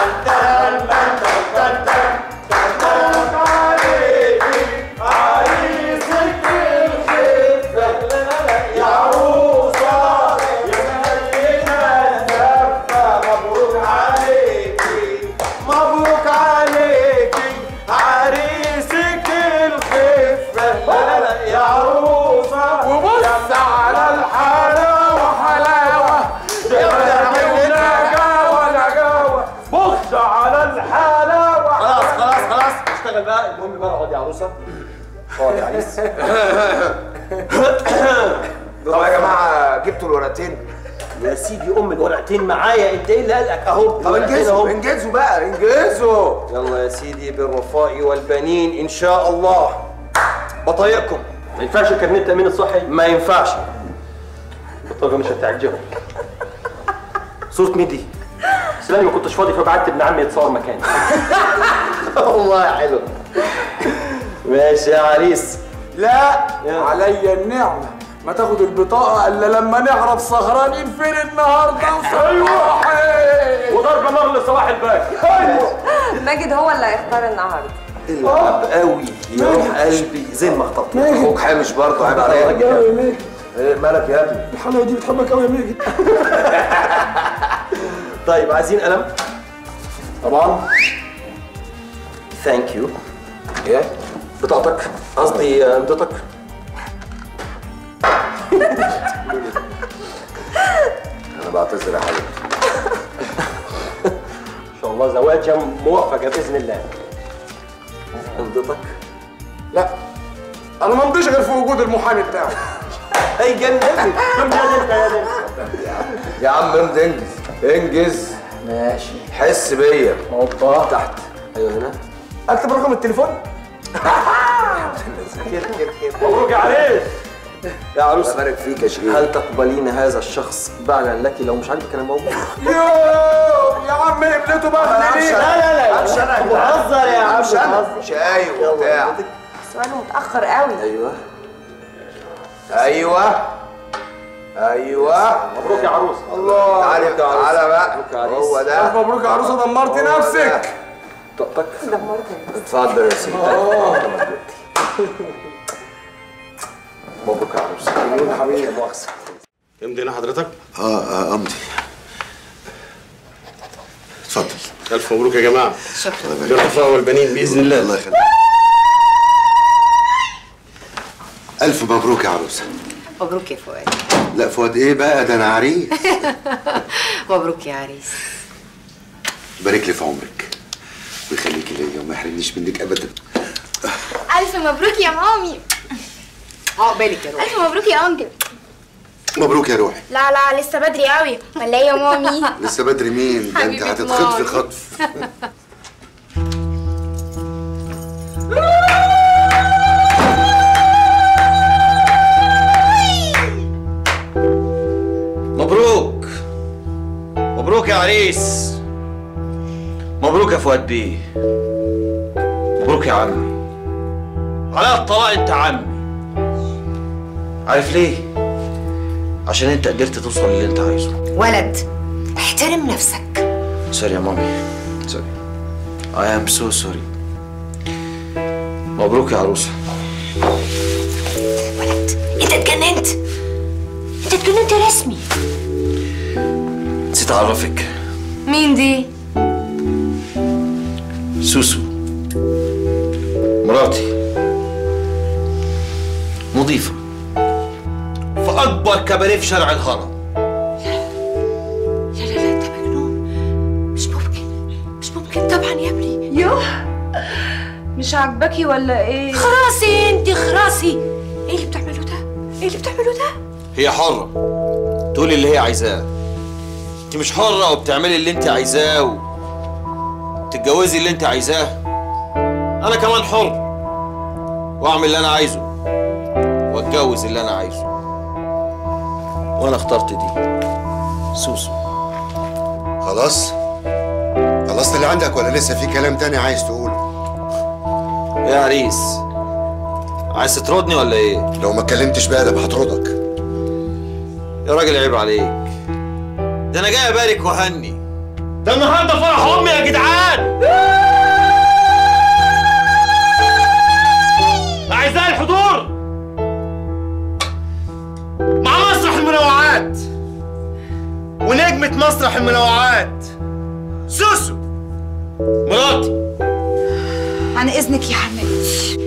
المهم بقى اقعد يا عروسه، اقعد يا عريس. طب يا جماعه جبتوا الورقتين؟ يا سيدي الورقتين معايا، انت ايه اللي قالك اهو؟ طب انجزوا بقى انجزوا. يلا يا سيدي بالرفاء والبنين ان شاء الله. بطايقكم. ما ينفعش كارنيه التامين الصحي؟ ما ينفعش. البطاقه مش هتعجبك. صورة مين دي؟ سلامي ما كنتش فاضي فبعت ابن عمي يتصور مكاني. والله حلو. ماشي يا عريس. لا عليا النعمة، ما تاخد البطاقة الا لما نعرف سهرانين فين النهارده. ايوه وضرب نار لصباح الباكر. ايوه ماجد هو اللي هيختار النهارده. العب قوي يا روح قلبي زي ما اخترت. اخوك حامش برضه عيب عليا. ايه مالك يا ابني؟ الحلاوة دي بتحبك قوي يا ماجد. طيب عايزين قلم؟ طبعا. ثانك يو. ايه؟ بطاقتك قصدي امضتك. انا بعتذر يا حبيبي. ان شاء الله زواجها موفقه باذن الله. امضتك؟ لا انا ما امضيش غير في وجود المحامي بتاعي. اي جنني. يا عم امضي انجز. ماشي. حس بيا. اوبا تحت. ايوه هنا. اكتب رقم التليفون. مبروك يا عريس. يا عروس بارك فيك يا شريف. هل تقبلين هذا الشخص بعلا لك لو مش عاجبك انا موجود؟ يا عم قبلته بقى. لا بهزر يا عم. شاي وبتاع. سؤاله متأخر قوي. ايوه مبروك يا عروس. الله تعالى بقى. هو ده. مبروك يا عروسه، دمرتي نفسك. طقطق. دمرتني. اتفضل يا سيدي. مبروك يا عروس. حبيبي مؤاخذة. امضي هنا حضرتك؟ امضي. الف مبروك يا جماعه. شكرا. بالرفاه والبنين باذن الله. الله يخليك. الف مبروك يا عروسه. مبروك يا فؤاد. لا فؤاد ايه بقى، ده انا عريس. مبروك يا عريس. يبارك لي في عمرك ويخليكي ليا وما يحرمنيش منك ابدا. الف مبروك يا مامي. عقبالك يا روحي. الف مبروك يا انكل. مبروك يا روحي. لا لا لسه بدري قوي ولا ايه يا مامي؟ لسه بدري مين؟ ده انت حبيبة هتتخطفي مامي. خطف. مبروك مبروك يا عريس. مبروك يا فؤاد بيه. مبروك يا عمي. على الطلاق انت عمي. عارف ليه؟ عشان انت قدرت توصل للي انت عايزه. ولد احترم نفسك. سوري يا مامي، سوري. I am so sorry. مبروك يا عروسة. ولد انت اتجننت. انت اتجننت رسمي. نسيت اعرفك. مين دي؟ سوسو مراتي، مضيفة في أكبر كباريه في شارع الهرم. لا لا لا انت مجنون. مش ممكن مش ممكن طبعا يا ابني. يوه مش عاجباكي ولا ايه؟ خراسي انت خراسي. ايه اللي بتعمله ده؟ ايه اللي بتعمله ده؟ هي حرة تقولي اللي هي عايزاه. انت مش حرة وبتعملي اللي انت عايزاه وتتجوزي اللي انت عايزاه. انا كمان حر واعمل اللي انا عايزه واتجوز اللي انا عايزه. وانا اخترت دي سوسو. خلاص؟ خلصت اللي عندك ولا لسه في كلام تاني عايز تقوله؟ يا عريس عايز تطردني ولا ايه؟ لو ما اتكلمتش بأدب هطردك. يا راجل عيب عليك، ده انا جاي ابارك واهني. ده النهارده فرح امي يا جدعان. اعزائي الحضور، مع مسرح المنوعات ونجمة مسرح المنوعات سوسو مراتي. عن اذنك يا حماتي.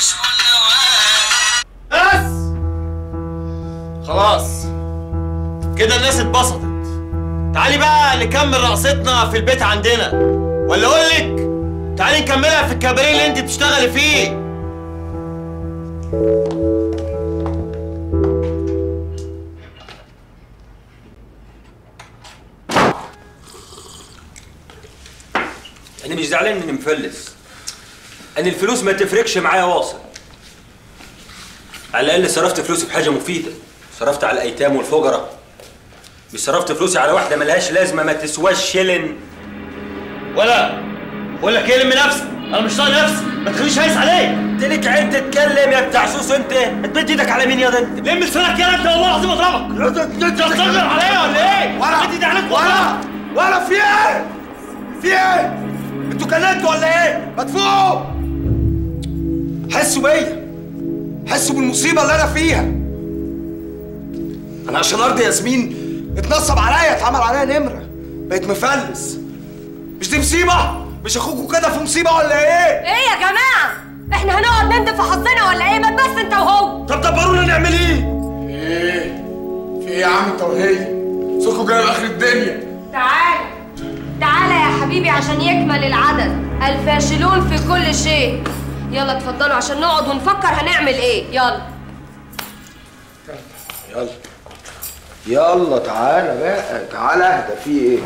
بس خلاص كده الناس اتبسطت. تعالي بقى نكمل رقصتنا في البيت عندنا، ولا اقول لك تعالي نكملها في الكباريه اللي انت بتشتغلي فيه. انا مش زعلان اني مفلس، انا الفلوس ما تفرقش معايا واصل. على الاقل صرفت فلوسي في حاجه مفيده، صرفت على الايتام والفقراء، مش صرفت فلوسي على واحده ملهاش لازمه ما تسواش شيلن. ولا بقول لك ايه، لم نفسك، انا مش طايق نفسي، ما تخليش هايس عليك. انت ليك عين تتكلم يا بتاع سوس، انت هتمد ايدك على مين يا ده انت؟ لم لسانك يا انت، والله العظيم اضربك. انت هتصغر عليا ولا ايه؟ ولا مد ايدي عليك والله. ولا في ايه؟ في ايه؟ انتوا كلمتوا ولا ايه؟ ما تفوقوا. حسوا بيا، حسوا بالمصيبه اللي انا فيها. انا عشان ارضي ياسمين اتنصب عليا، اتعمل عليا نمره، بقيت مفلس. مش دي مصيبه؟ مش اخوكوا كده في مصيبه ولا ايه؟ ايه يا جماعه؟ احنا هنقعد نندب في حظنا ولا ايه؟ ما بس انت وهو. طب دبرونا نعمل ايه؟ ايه؟ في ايه يا عم انت وهي؟ صوتكوا جاي لاخر الدنيا. تعالى يا حبيبي عشان يكمل العدد. الفاشلون في كل شيء. يلا اتفضلوا عشان نقعد ونفكر هنعمل ايه. يلا يلا يلا تعالى بقى، تعالى اهدى. في ايه؟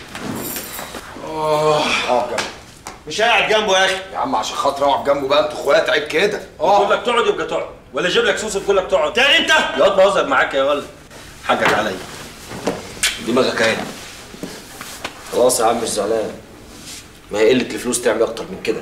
اقعد جنبه. مش قاعد جنبه يا اخي. يا عم عشان خاطر اقعد جنبه بقى، انتوا اخوات عيب كده. تقول لك تقعد يبقى تقعد، ولا اجيب لك سوسه تقول لك تقعد تاني انت؟ يا بهزر معاك يا ولد. حقك عليا. دماغك ايه؟ خلاص يا عم مش زعلان، ما هي قلة الفلوس تعمل أكتر من كده.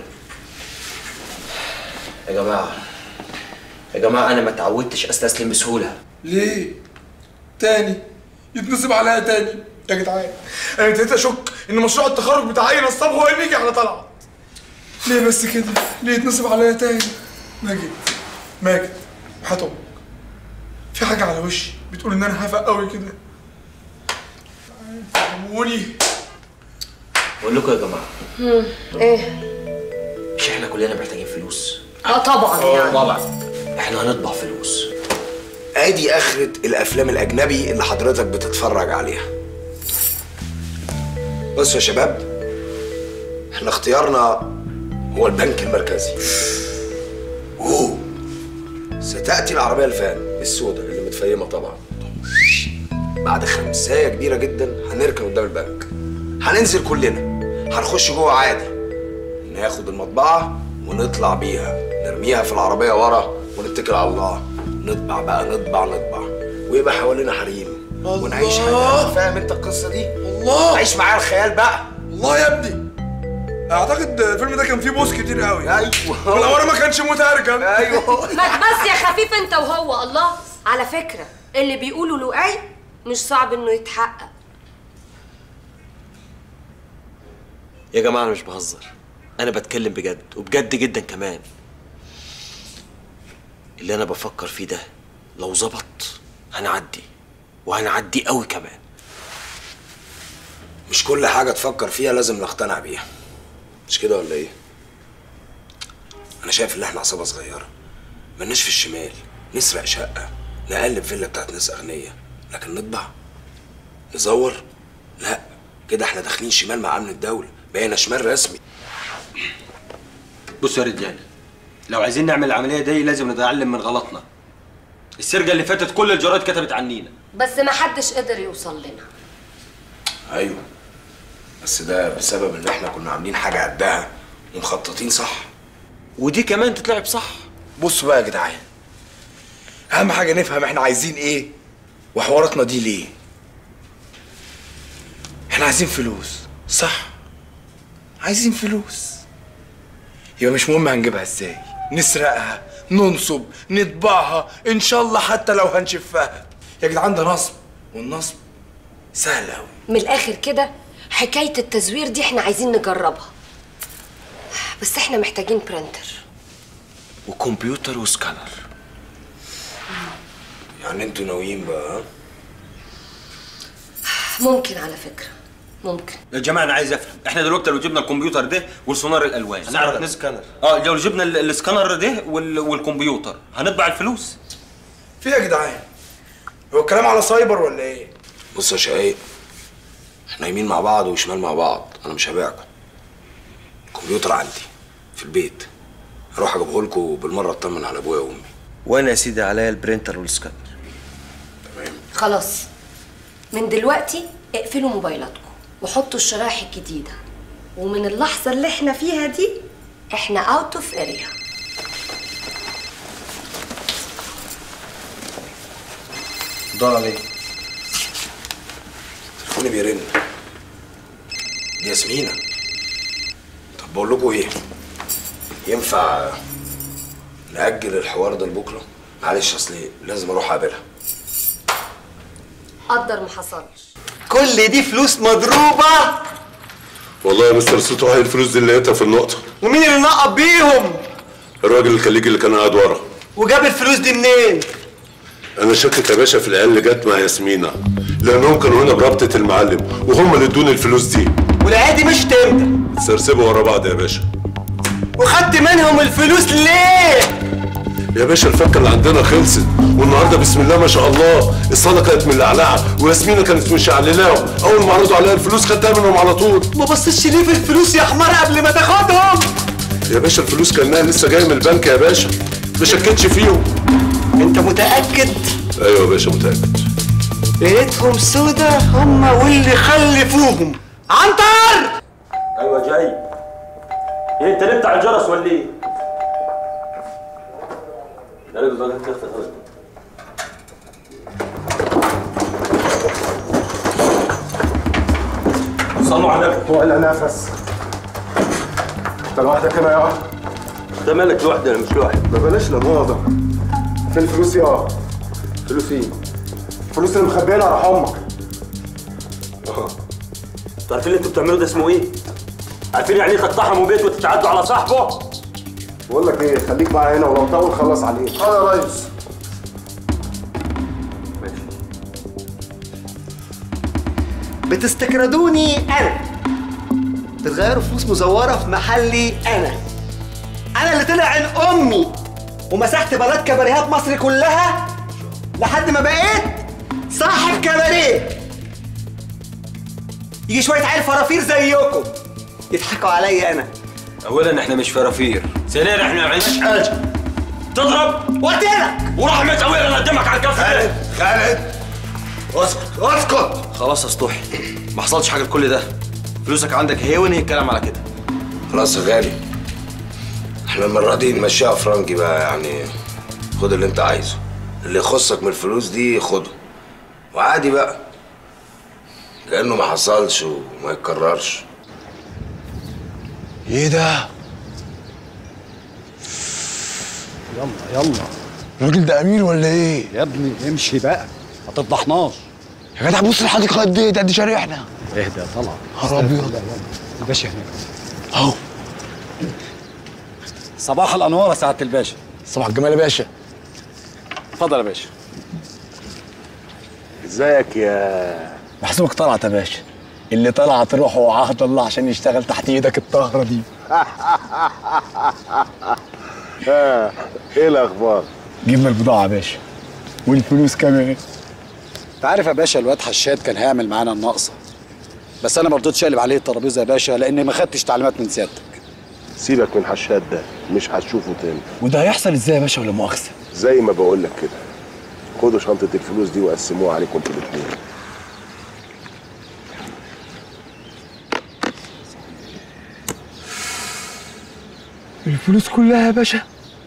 يا جماعة أنا ما اتعودتش أستسلم بسهولة. ليه؟ تاني يتنصب عليا تاني يا جدعان. انا ابتديت اشك ان مشروع التخرج بتاع اي نصاب هو اللي يجي على طلعت. ليه بس كده؟ ليه يتنصب عليا تاني؟ ماجد وحياة امك، في حاجة على وشي بتقول ان انا هفق قوي كده. فهموني. بقول لكم يا جماعة، ايه؟ مش احنا كلنا محتاجين فلوس؟ طبعا يعني. طبعا احنا هنطبع فلوس. ادي اخرة الافلام الاجنبي اللي حضرتك بتتفرج عليها. بصوا يا شباب، احنا اختيارنا هو البنك المركزي. ستأتي العربية الفان السوداء اللي متفيمة طبعا. بعد خمساية كبيرة جدا هنركن قدام البنك، هننزل كلنا، هنخش جوه عادي، ناخد المطبعة ونطلع بيها، نرميها في العربية ورا ونتكل على الله. نطبع بقى، نطبع ويبقى حوالينا حريم ونعيش حياتنا. فاهم انت القصة دي؟ الله، عيش معايا الخيال بقى. الله يا ابني، اعتقد الفيلم ده كان فيه بوس كتير قوي. ايوه، والأول ما كانش مترجم. ايوه ما بس يا خفيف انت وهو. الله، على فكرة اللي بيقولوا لؤي مش صعب انه يتحقق. يا جماعة أنا مش بهزر، أنا بتكلم بجد وبجد جدا كمان. اللي أنا بفكر فيه ده لو ظبط هنعدي، وهنعدي قوي كمان. مش كل حاجة تفكر فيها لازم نقتنع بيها، مش كده ولا ايه؟ أنا شايف إن احنا عصابة صغيرة، ملناش في الشمال، نسرق شقة، نقلب فيلا بتاعت ناس أغنياء، لكن نطبع؟ نزور؟ لا، كده احنا داخلين شمال مع أمن الدولة، بقينا شمال رسمي. بصوا يا رجاله، لو عايزين نعمل العمليه دي لازم نتعلم من غلطنا. السرقه اللي فاتت كل الجرايد كتبت عنينا، بس ما حدش قدر يوصل لنا. أيوه، بس ده بسبب إن احنا كنا عاملين حاجة قدها ومخططين صح، ودي كمان تتلعب صح. بصوا بقى يا جدعان، أهم حاجة نفهم احنا عايزين إيه وحواراتنا دي ليه. احنا عايزين فلوس صح؟ عايزين فلوس، يبقى مش مهم هنجيبها ازاي، نسرقها، ننصب، نطبعها، ان شاء الله حتى لو هنشفها. يا جدعان ده نصب، والنصب سهل قوي. من الاخر كده حكاية التزوير دي احنا عايزين نجربها، بس احنا محتاجين برينتر وكمبيوتر وسكانر. يعني انتوا ناويين بقى؟ ممكن على فكرة، ممكن. يا جماعه انا عايز افهم، احنا دلوقتي لو جبنا الكمبيوتر ده والسونار الالوان هنعرف نسكانر. لو جبنا السكانر ده والكمبيوتر هنطبع الفلوس. في يا جدعان؟ هو الكلام على سايبر ولا ايه؟ بص يا شقايق، احنا يمين مع بعض وشمال مع بعض، انا مش هبيعكم. الكمبيوتر عندي في البيت، هروح اجيبه لكم بالمره اطمن على ابويا وامي. وانا يا سيدي عليا البرينتر والسكانر. خلاص من دلوقتي اقفلوا موبايلاتكم وحطوا الشرايح الجديده، ومن اللحظه اللي احنا فيها دي احنا اوت اوف اريا. دور عليه. تليفوني بيرن. دي ياسمينة. طب بقول لكم ايه؟ ينفع نأجل الحوار ده لبكره؟ معلش اصل لازم اروح اقابلها. قدر ما حصلش. كل دي فلوس مضروبه. والله يا مستر سوتو هاي الفلوس دي اللي لقيتها في النقطه. ومين اللي نقب بيهم؟ الراجل الخليجي اللي كان قاعد ورا. وجاب الفلوس دي منين؟ انا شاكك يا باشا في العيال اللي جت مع ياسمينة، لانهم كانوا هنا برابطه المعلم وهم اللي ادوني الفلوس دي. والعيال دي مشت امتى؟ سرسبوا ورا بعض يا باشا. وخدت منهم الفلوس ليه؟ يا باشا الفكه اللي عندنا خلصت، والنهارده بسم الله ما شاء الله الصاله كانت ملعلعه وياسمينة كانت مشعللاهم، اول ما عرضوا عليها الفلوس خدتها منهم على طول. ما بصيتش ليه في الفلوس يا حمار قبل ما تاخدهم؟ يا باشا الفلوس كانها لسه جايه من البنك يا باشا، ما شكتش فيهم. انت متاكد؟ ايوه يا باشا متاكد. لقيتهم سودا هم واللي خلفوهم. عنتر! ايوه جاي. ايه انت نمت على الجرس ولا ايه؟ يا راجل ده انت اختك. صلوا على النبي. ولا نفس. انت لوحدك هنا يا؟ انت مالك لوحدي؟ انا مش لوحدي. ما بلاش لماضة. فين الفلوس يا؟ فلوس ايه؟ الفلوس اللي مخبيينها راح امك. انتوا عارفين اللي انتوا بتعملوه ده اسمه ايه؟ عارفين يعني ايه تقتحموا بيت وتتعدوا على صاحبه؟ بقول لك ايه، خليك معايا هنا ولو طول خلص عليه. يا ريس. بتستكردوني انا، بتغيروا فلوس مزوره في محلي انا اللي طلع عين امي ومسحت بنات كباريهات مصر كلها لحد ما بقيت صاحب كباريه. يجي شويه عيال فرافير زيكم يضحكوا عليا انا. اولا احنا مش فرافير، ثانيا احنا ما عندناش حاجه. تضرب قلت لك ورحمه ابويا انا اقدمك على الكف. خالد اسكت. خلاص يا سطوحي، ما حصلش حاجه لكل ده. فلوسك عندك اهي ونهي الكلام على كده. خلاص يا غالي، احنا المره دي نمشيها فرنجي بقى، يعني خد اللي انت عايزه، اللي يخصك من الفلوس دي خده، وعادي بقى كأنه ما حصلش وما يتكررش. ايه ده؟ يلا الراجل ده امير ولا ايه؟ يا ابني امشي بقى ما تفضحناش. يا جدع بص الحديقه قد ايه؟ ده قد شارعنا. اهدى يا طلعت. نهار ابيض. الباشا هناك اهو. صباح الانوار يا سعاده الباشا. صباح الجمال يا باشا. اتفضل يا باشا. ازيك يا محسوبك طلعت يا باشا، اللي طلعت روحه وعهد الله عشان يشتغل تحت ايدك الطاهره دي. ايه الاخبار؟ جبنا البضاعه يا باشا والفلوس كمان. انت عارف يا باشا الواد حشاد كان هيعمل معانا الناقصه، بس انا ما رضيتش اقلب عليه الترابيزه يا باشا لاني ما خدتش تعليمات من سيادتك. سيبك من حشاد ده، مش هتشوفه تاني. وده هيحصل ازاي يا باشا ولا مؤاخذه؟ زي ما بقول لك كده، خدوا شنطه الفلوس دي وقسموها عليكم انتوا الاثنين. الفلوس كلها يا باشا؟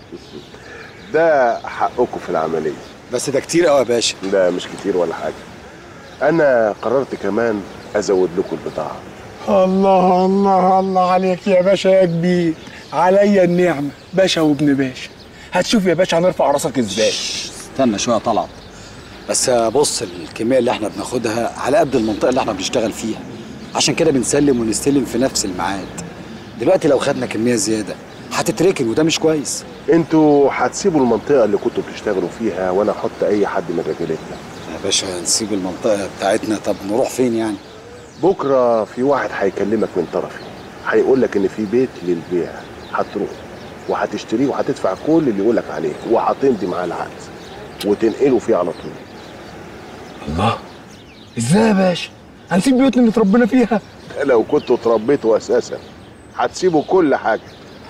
ده حقكم في العمليه. بس ده كتير قوي يا باشا. ده مش كتير ولا حاجه. انا قررت كمان ازود لكم البضاعه. الله الله الله عليك يا باشا يا كبير، عليا النعمه باشا وابن باشا. هتشوف يا باشا هنرفع راسك ازاي. استنى شويه طلعت، بس بص الكميه اللي احنا بناخدها على قد المنطقه اللي احنا بنشتغل فيها، عشان كده بنسلم ونستلم في نفس الميعاد. دلوقتي لو خدنا كميه زياده هتتركن وده مش كويس. انتوا هتسيبوا المنطقه اللي كنتوا بتشتغلوا فيها وانا احط اي حد من رجالتنا. يا باشا نسيب المنطقه بتاعتنا؟ طب نروح فين يعني؟ بكره في واحد هيكلمك من طرفي، هيقول لك ان في بيت للبيع، هتروح وهتشتريه وهتدفع كل اللي يقول لك عليه وهتمضي معاه العقد وتنقله فيه على طول. الله، ازاي يا باشا؟ هنسيب بيوتنا اللي اتربينا فيها؟ لو كنتوا اتربيتوا اساسا هتسيبوا كل حاجه.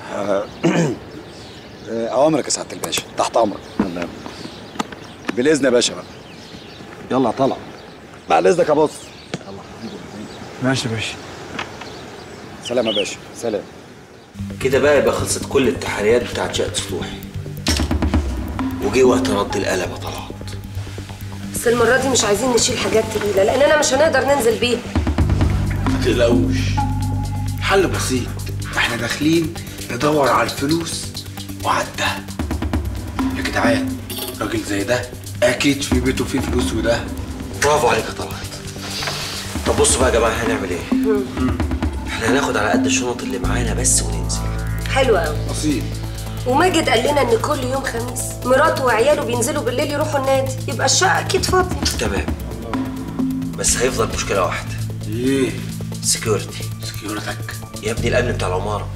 اوامرك يا سعاده الباشا، تحت امرك. بالاذن يا باشا بقى. يلا طلع. بعد اذنك يا بص. ماشي يا باشا. سلام يا باشا، سلام. كده بقى يبقى خلصت كل التحريات بتاعت شقة سطوحي، وجه وقت رد القلم يا طلعت. بس المرة دي مش عايزين نشيل حاجات تقيلة لأننا مش هنقدر ننزل بيها. ما تقلقوش، حل بسيط. احنا داخلين ندور على الفلوس وعلى الدهب. يا جدعان راجل زي ده أكيد في بيته فيه فلوس وده. برافو عليك يا طلعت. طب بصوا بقى يا جماعة هنعمل ايه؟ احنا هناخد على قد الشنط اللي معانا بس وننزل. حلو قوي. أصيل. وماجد قال لنا ان كل يوم خميس مراته وعياله بينزلوا بالليل يروحوا النادي، يبقى الشقه اكيد فاضيه. تمام، بس هيفضل مشكله واحده. ايه؟ سكيورتي. سكيورتك يا ابني، الامن بتاع العماره.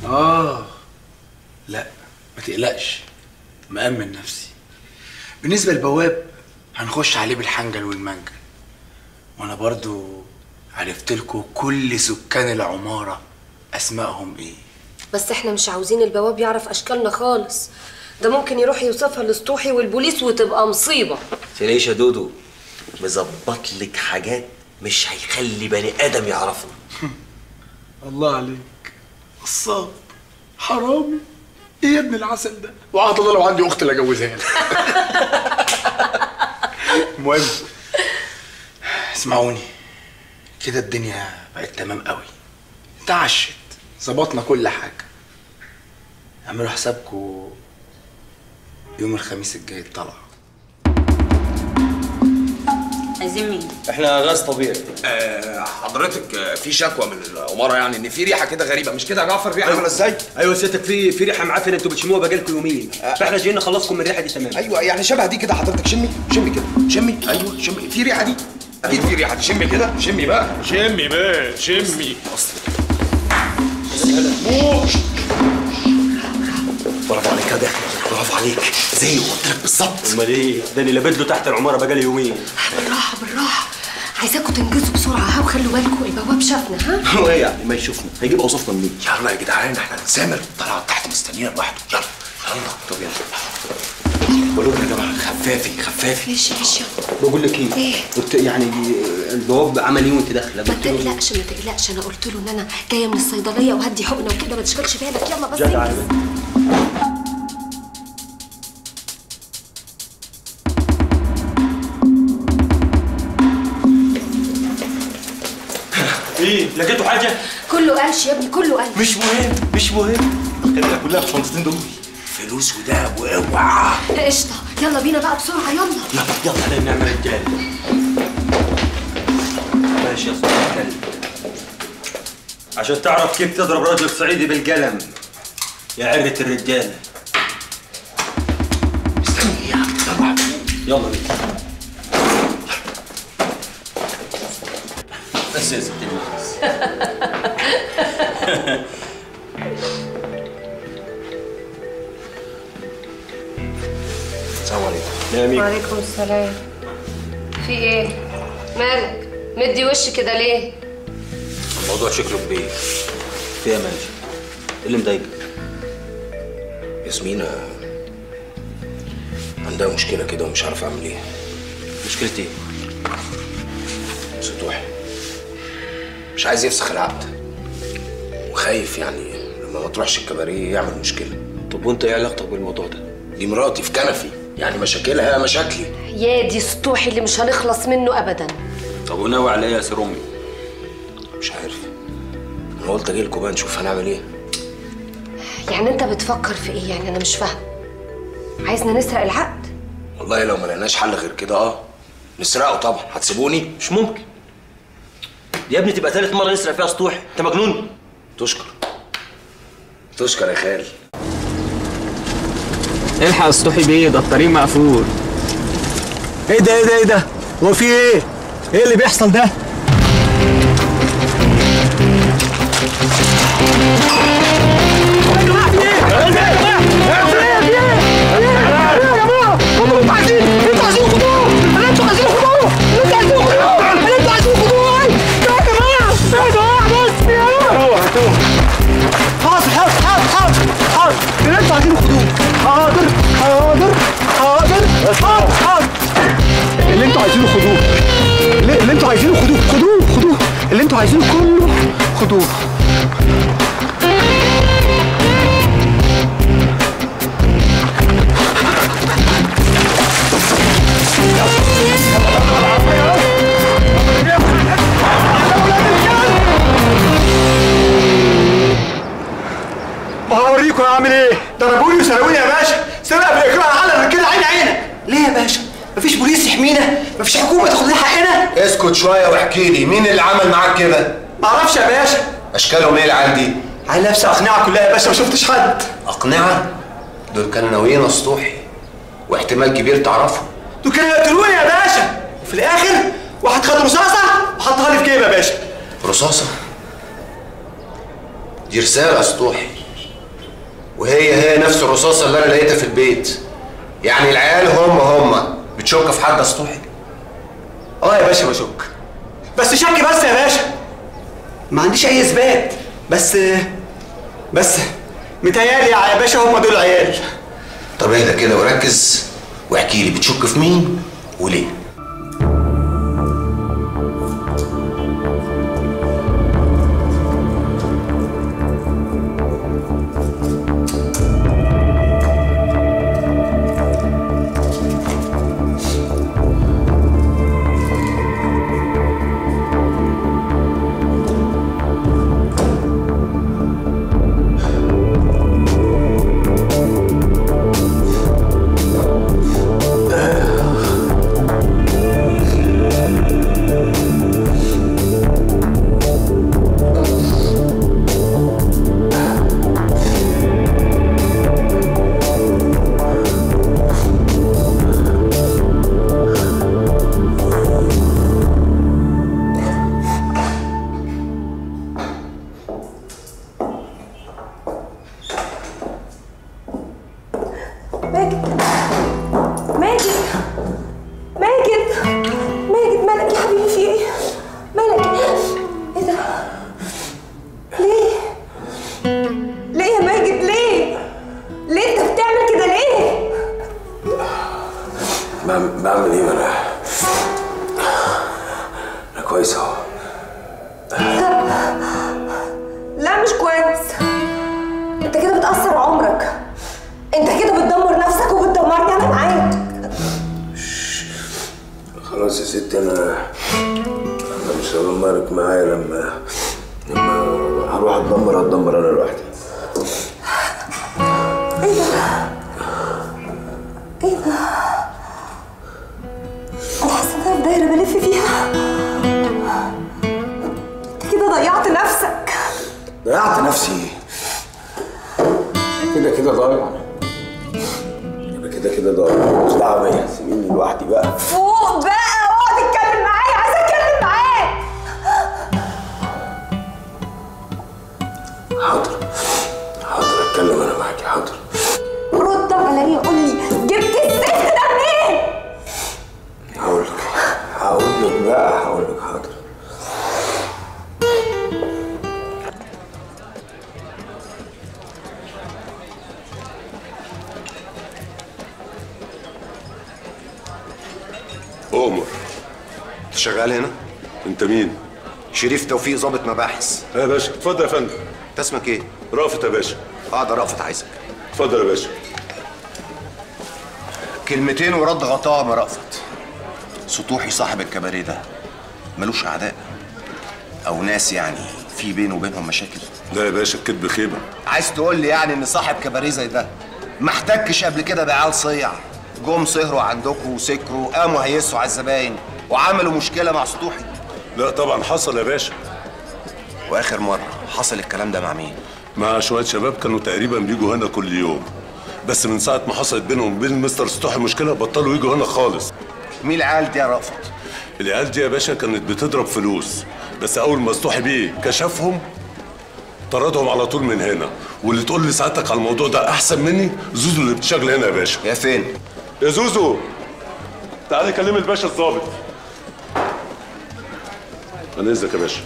لا ما تقلقش، مأمن نفسي. بالنسبه للبواب هنخش عليه بالحنجل والمنجل، وانا برضو عرفت لكم كل سكان العماره اسمائهم ايه. بس احنا مش عاوزين البواب يعرف اشكالنا خالص، ده ممكن يروح يوصفها لسطوحي والبوليس وتبقى مصيبه. تلاقيش يا دودو مظبط لك حاجات مش هيخلي بني ادم يعرفنا. الله عليك قصاب حرامي. ايه يا ابن العسل ده؟ وقعد الله لو عندي اخت اللي اجوزها لك. المهم اسمعوني كده، الدنيا بقت تمام قوي، اتعشت، ظبطنا كل حاجه. اعملوا حسابكم يوم الخميس الجاي الطلعه. عايزين مين؟ احنا غاز طبيعي. حضرتك في شكوى من العماره يعني ان في ريحه كده غريبه، مش كده يا جعفر؟ ريحه عامله ازاي؟ ايوه سيادتك، في ريحه معفنه انتوا بتشموها بقالكم يومين، فاحنا جايين نخلصكم من الريحه دي. تمام. ايوه يعني شبه دي كده حضرتك. شمي كده، شمي. ايوه شمي، في ريحه دي اكيد، في ريحه. شمي كده، شمي بقى، شمي بقى، شمي. برافو عليك يا داخل، برافو عليك، زي ما قلت لك بالظبط. امال ايه؟ ده انا لابد له تحت العماره بقالي يومين. بالراحه بالراحه، عايزاكم تنجزوا بسرعه ها، وخلوا بالكم البواب شافنا ها. هو ايه يعني ما يشوفنا هيجيب اوصافنا منين؟ يلا يا جدعان احنا هنسامر، طلعت تحت مستنينا لوحده. يلا يلا. طب يلا بقول لكم يا جماعه خفافي خفافي. ماشي ماشي. بقول لك ايه؟ قلت يعني البواب عمل ايه وانت داخله؟ ما تقلقش ما تقلقش، انا قلت له ان انا جايه من الصيدليه وهدي حقنه وكده، ما تشغلش بالك. يلا بس انجز. ايه لقيتوا حاجه؟ كله قالش يا ابني، كله قالش. مش مهم مش مهم، الخيمه كلها في الشنطتين دول، فلوس ودهب واوعى. قشطه، يلا بينا بقى بسرعه. يلا يلا نعمل رجاله. ماشي يا صاحبي الكلب، عشان تعرف كيف تضرب رجل صعيدي بالقلم يا عرة الرجاله. استني يا عم، يلا بينا. بس يا ست الناس. السلام عليكم. وعليكم السلام. في ايه؟ مالك؟ مدي وش كده ليه؟ الموضوع شكله كبير. في يا ماجد، ايه اللي مضايقك؟ ياسمينة عندها مشكلة كده ومش عارف اعمل ايه. مشكلتي ايه؟ سطوحي مش عايز يفسخ العقد، وخايف يعني لما ما تروحش الكباريه يعمل مشكلة. طب وانت ايه علاقتك بالموضوع ده؟ دي مراتي في كنفي، يعني مشاكلها مشاكلي. يا دي سطوحي اللي مش هنخلص منه ابدا. طب وناوي على ايه يا سير امي؟ مش عارف، انا قلت اجي لكم بقى نشوف هنعمل ايه. يعني انت بتفكر في ايه؟ يعني انا مش فاهم. عايزنا نسرق العقد؟ والله لو ما لقيناش حل غير كده نسرقه طبعا. هتسيبوني؟ مش ممكن يا ابني، تبقى ثالث مره نسرق فيها سطوحي، انت مجنون. تشكر تشكر يا خالي. الحق يا سطوحي بيه، ده الطريق مقفول. ايه ده؟ هو في ايه؟ ايه اللي بيحصل ده؟ اللي انتوا عايزينه خدوه. اللي انتوا عايزينه خدوه. خدوه اللي انتوا عايزينه كله خدوه. هوريكم اعمل ايه. ضربوني وسرقوني يا باشا. سرقه بالاكراه على الرجاله عين عينك. ليه يا باشا؟ مفيش بوليس يحمينا؟ مفيش حكومه تاخد لنا حقنا؟ اسكت شويه واحكي لي مين اللي عمل معاك كده؟ معرفش يا باشا. اشكالهم ايه العيال دي؟ عيال لابسه اقنعه كلها يا باشا، ما شفتش حد. اقنعه؟ دول كانوا ناويين اسطوحي واحتمال كبير تعرفهم. دول كانوا يقتلوني يا باشا، وفي الاخر واحد خد رصاصه وحطها لي في جيبي يا باشا. رصاصه؟ دي رساله اسطوحي، وهي نفس الرصاصه اللي انا لقيتها في البيت. يعني العيال هم بتشك في حد اسطوحي؟ اه يا باشا بشك، بس شك بس يا باشا، ما عنديش اي اثبات. بس متهيألي يا باشا هم دول عيال. طب اهدى كده وركز واحكي لي بتشك في مين وليه؟ بعمل ايه؟ انا كويس اهو. لا مش كويس، انت كده بتأثر عمرك، انت كده بتدمر نفسك وبتدمرني انا معاك. خلاص يا ستي، انا مش هدمرك معايا. لما هروح هتدمر انا لوحدي. ايه ده؟ ايه ده؟ انا حاسه ان انا في دايره بلف فيها. انت كده ضيعت نفسك. ضيعت نفسي؟ كده ضايع. كده ضايع. مش دعوه بيا، سيبيني لوحدي بقى. فوق بقى اقعد اتكلم معايا، عايزه اتكلم معاك. حاضر اتكلم انا معاكي. حاضر. رد عليا، قول لي جبت الزفت ده منين؟ هقول لك بقى. حاضر. أؤمر. أنت شغال هنا؟ أنت مين؟ شريف توفيق، ضابط مباحث. يا باشا اتفضل يا فندم. أنت اسمك إيه؟ رافت يا باشا. ده رافت عايزك. اتفضل يا باشا. كلمتين ورد غطاء يا رافت. سطوحي صاحب الكباريه ده ملوش أعداء أو ناس يعني في بينه وبينهم مشاكل؟ لا يا باشا، الكدب خيبة. عايز تقول لي يعني إن صاحب كباريه زي ده ما احتكش قبل كده بعيال صيع جم سهروا عندكم وسكروا قاموا هيسوا على الزباين وعملوا مشكلة مع سطوحي؟ لا طبعا حصل يا باشا. واخر مرة حصل الكلام ده مع مين؟ مع شوية شباب كانوا تقريبا بيجوا هنا كل يوم، بس من ساعة ما حصلت بينهم وبين مستر سطوحي مشكلة بطلوا يجوا هنا خالص. مين العيال دي يا رافت؟ العيال دي يا باشا كانت بتضرب فلوس، بس أول ما سطوحي بيه كشفهم طردهم على طول من هنا، واللي تقول لي ساعتك على الموضوع ده احسن مني زوزو اللي بتشتغل هنا يا باشا. يا فين؟ يا زوزو تعالى كلم الباشا الظابط. انا اذنك يا باشا.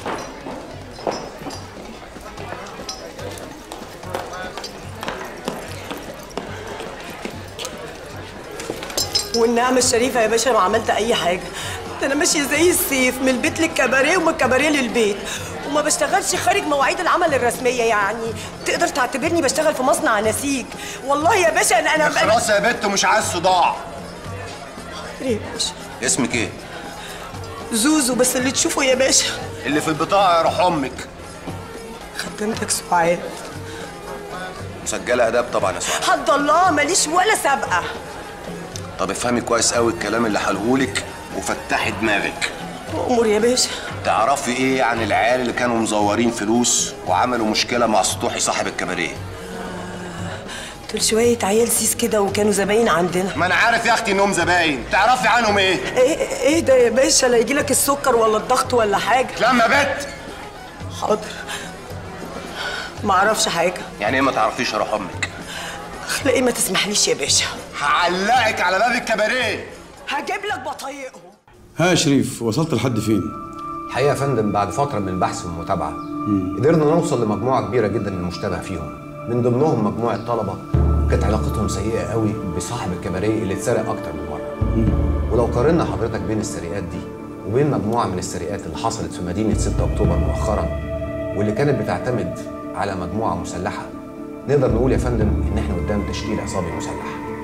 والنعمة الشريفة يا باشا ما عملت أي حاجة، ده أنا ماشية زي السيف من البيت للكباريه ومن الكباريه للبيت، وما بشتغلش خارج مواعيد العمل الرسمية، يعني تقدر تعتبرني بشتغل في مصنع نسيج. والله يا باشا أنا خلاص يا بت ومش عايز صداع. إيه يا باشا؟ اسمك ايه؟ زوزو، بس اللي تشوفه يا باشا. اللي في البطاقة يا روح أمك. خدمتك سعاد. مسجلة آداب طبعا يا سعاد. حد الله ماليش ولا سابقة. طب افهمي كويس قوي الكلام اللي هقولهولك وفتحي دماغك. أمور يا باشا. تعرفي ايه عن العيال اللي كانوا مزورين فلوس وعملوا مشكلة مع سطوحي صاحب الكباريه؟ دول شوية عيال سيس كده وكانوا زباين عندنا. ما انا عارف يا اختي انهم زباين، تعرفي عنهم ايه؟ ايه ده يا باشا؟ لا يجيلك السكر ولا الضغط ولا حاجة. لما بت. حاضر. ما اعرفش حاجة. يعني ايه ما تعرفيش يا روح امك؟ اخلاقي ما تسمحليش يا باشا. هعلقك على باب الكباريه. هجيب لك بطايقهم. ها يا شريف، وصلت لحد فين؟ الحقيقه يا فندم بعد فتره من البحث والمتابعه قدرنا نوصل لمجموعه كبيره جدا من المشتبه فيهم، من ضمنهم مجموعه طلبه كانت علاقتهم سيئه قوي بصاحب الكباريه اللي اتسرق اكتر من مره. ولو قارنا حضرتك بين السرقات دي وبين مجموعه من السرقات اللي حصلت في مدينه 6 اكتوبر مؤخرا واللي كانت بتعتمد على مجموعه مسلحه، نقدر نقول يا فندم ان احنا قدام تشكيل عصابي مسلح.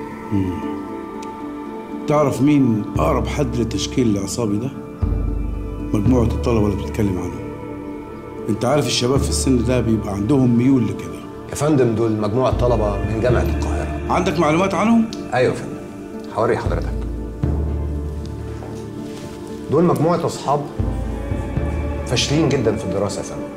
تعرف مين اقرب حد للتشكيل العصابي ده؟ مجموعه الطلبه اللي بتتكلم عنهم. انت عارف الشباب في السن ده بيبقى عندهم ميول لكده. يا فندم دول مجموعه طلبه من جامعه القاهره. عندك معلومات عنهم؟ ايوه يا فندم، هوري حضرتك. دول مجموعه اصحاب فاشلين جدا في الدراسه يا فندم.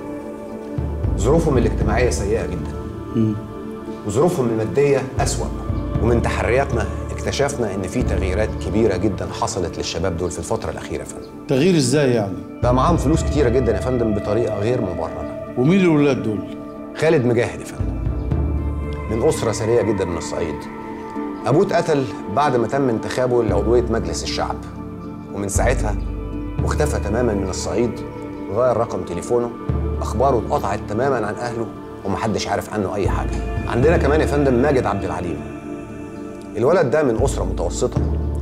ظروفهم الاجتماعيه سيئه جدا. وظروفهم الماديه اسوأ. ومن تحرياتنا اكتشفنا ان في تغييرات كبيره جدا حصلت للشباب دول في الفتره الاخيره يا فندم. تغيير ازاي يعني؟ بقى معاهم فلوس كتيره جدا يا فندم بطريقه غير مبرره. ومين الولاد دول؟ خالد مجاهد يا فندم، من اسره ثريه جدا من الصعيد. ابوه اتقتل بعد ما تم انتخابه لعضويه مجلس الشعب، ومن ساعتها واختفى تماما من الصعيد، غير رقم تليفونه، اخباره اتقطعت تماما عن اهله ومحدش عارف عنه اي حاجه. عندنا كمان يا فندم ماجد عبد العليم. الولد ده من اسره متوسطه،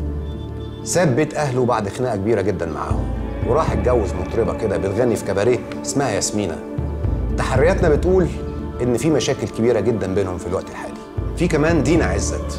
ساب بيت اهله بعد خناقه كبيره جدا معاهم وراح اتجوز مطربه كده بتغني في كباريه اسمها ياسمينه. تحرياتنا بتقول ان في مشاكل كبيره جدا بينهم في الوقت الحالي. في كمان دينا عزت،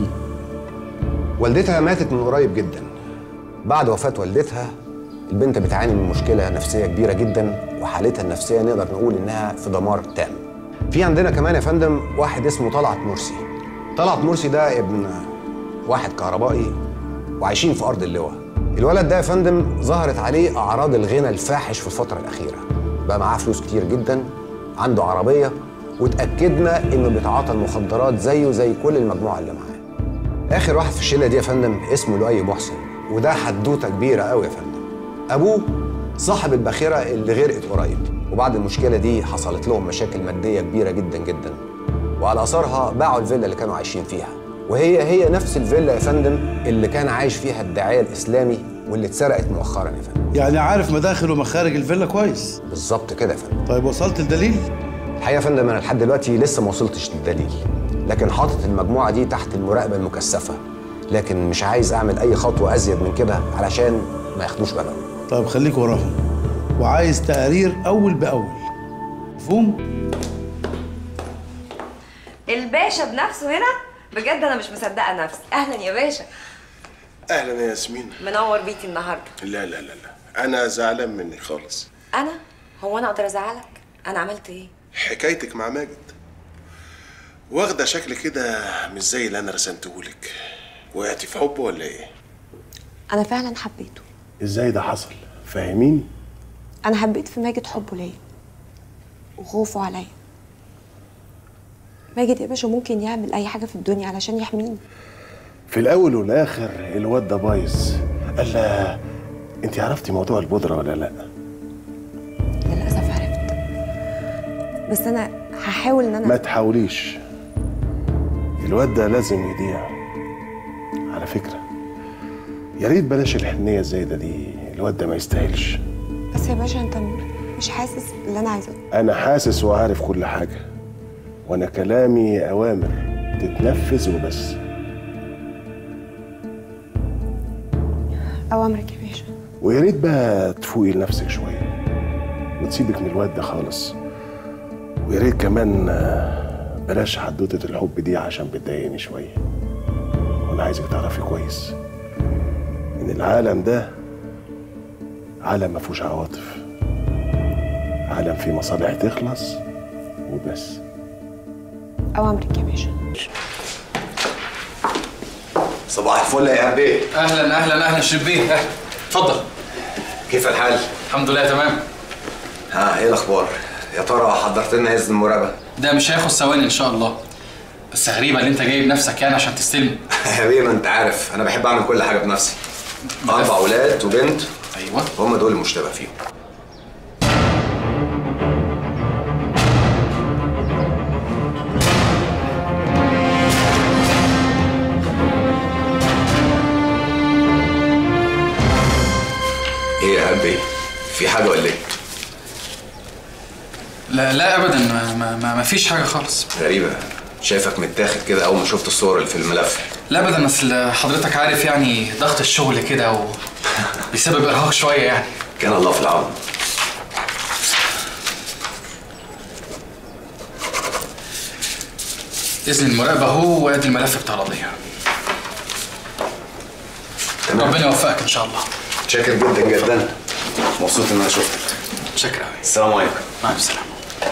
والدتها ماتت من قريب جدا. بعد وفاه والدتها البنت بتعاني من مشكله نفسيه كبيره جدا وحالتها النفسيه نقدر نقول انها في دمار تام. في عندنا كمان يا فندم واحد اسمه طلعت مرسي. طلعت مرسي ده ابن واحد كهربائي وعايشين في ارض اللواء. الولد ده يا فندم ظهرت عليه اعراض الغنى الفاحش في الفتره الاخيره، بقى معاه فلوس كتير جدا، عنده عربيه، واتاكدنا انه بيتعاطى المخدرات زيه زي كل المجموعه اللي معاه. اخر واحد في الشله دي يا فندم اسمه لؤي محسن، وده حدوته كبيره قوي يا فندم. ابوه صاحب الباخره اللي غرقت قريب، وبعد المشكله دي حصلت لهم مشاكل ماديه كبيره جدا جدا، وعلى اثرها باعوا الفيلا اللي كانوا عايشين فيها، وهي نفس الفيلا يا فندم اللي كان عايش فيها الداعيه الاسلامي واللي اتسرقت مؤخرا يا فندم. يعني عارف مداخل ومخارج الفيلا كويس؟ بالظبط كده يا فندم. طيب وصلت الدليل؟ الحقيقه يا فندم انا لحد دلوقتي لسه ما وصلتش للدليل، لكن حاطط المجموعه دي تحت المراقبه المكثفه، لكن مش عايز اعمل اي خطوه ازيد من كده علشان ما ياخدوش بالهم. طيب خليك وراهم، وعايز تقارير اول باول، مفهوم؟ الباشا بنفسه هنا؟ بجد انا مش مصدقه نفسي. اهلا يا باشا. اهلا يا ياسمين. منور بيتي النهارده. لا لا لا لا، انا زعلان مني خالص. انا؟ هو انا اقدر ازعلك؟ انا عملت ايه؟ حكايتك مع ماجد واخده شكل كده مش زي اللي انا رسمتهولك. وقعتي في حبه ولا ايه؟ انا فعلا حبيته. ازاي ده حصل؟ فاهميني؟ انا حبيت في ماجد حبه ليا وخوفه عليا. ماجد يا باشا ممكن يعمل اي حاجه في الدنيا علشان يحميني. في الاول والاخر الواد ده بايظ. الا انت عرفتي موضوع البودره ولا لا؟ للاسف عرفت. بس انا هحاول ان انا ما تحاوليش، الواد ده لازم يضيع. على فكرة يا ريت بلاش الحنية الزايدة دي، الواد ده ما يستاهلش. بس يا باشا انت مش حاسس باللي انا عايزه؟ أنا حاسس وعارف كل حاجة، وأنا كلامي أوامر تتنفذ وبس. اوامرك يا باشا. ويا ريت بقى تفوقي لنفسك شوية وتسيبك من الواد ده خالص. ويا ريت كمان بلاش حدوتة الحب دي عشان بتضايقني شوية. وأنا عايزك تعرفي كويس إن العالم ده عالم ما فيهوش عواطف، عالم فيه مصالح تخلص وبس. اوامرك يا باشا. صباح الفل يا عبيه. اهلا اهلا اهلا شربيه، اتفضل. كيف الحال؟ الحمد لله تمام. ها ايه الاخبار؟ يا ترى حضرت لنا اذن المراقبه؟ ده مش هياخد ثواني ان شاء الله. بس غريبه اللي انت جايب نفسك يعني عشان تستلم. يا بيه ما انت عارف انا بحب اعمل كل حاجه بنفسي. 4 اولاد وبنت. ايوه هم دول المشتبه فيهم. ايه يا عبيه؟ في حاجه ولا ايه؟ لا لا ابدا، ما فيش حاجه خالص. غريبه، شايفك متاخد كده اول ما شفت الصور اللي في الملف. لا ابدا، اصل حضرتك عارف يعني ضغط الشغل كده بيسبب ارهاق شويه يعني. كان الله في العون. اذن المراقبه اهو، وادي الملف بتاع القضيه. ربنا يوفقك ان شاء الله. شاكر جدا جدا، مبسوط ان انا شفتك. شكرا قوي. السلام عليكم. مع السلامه.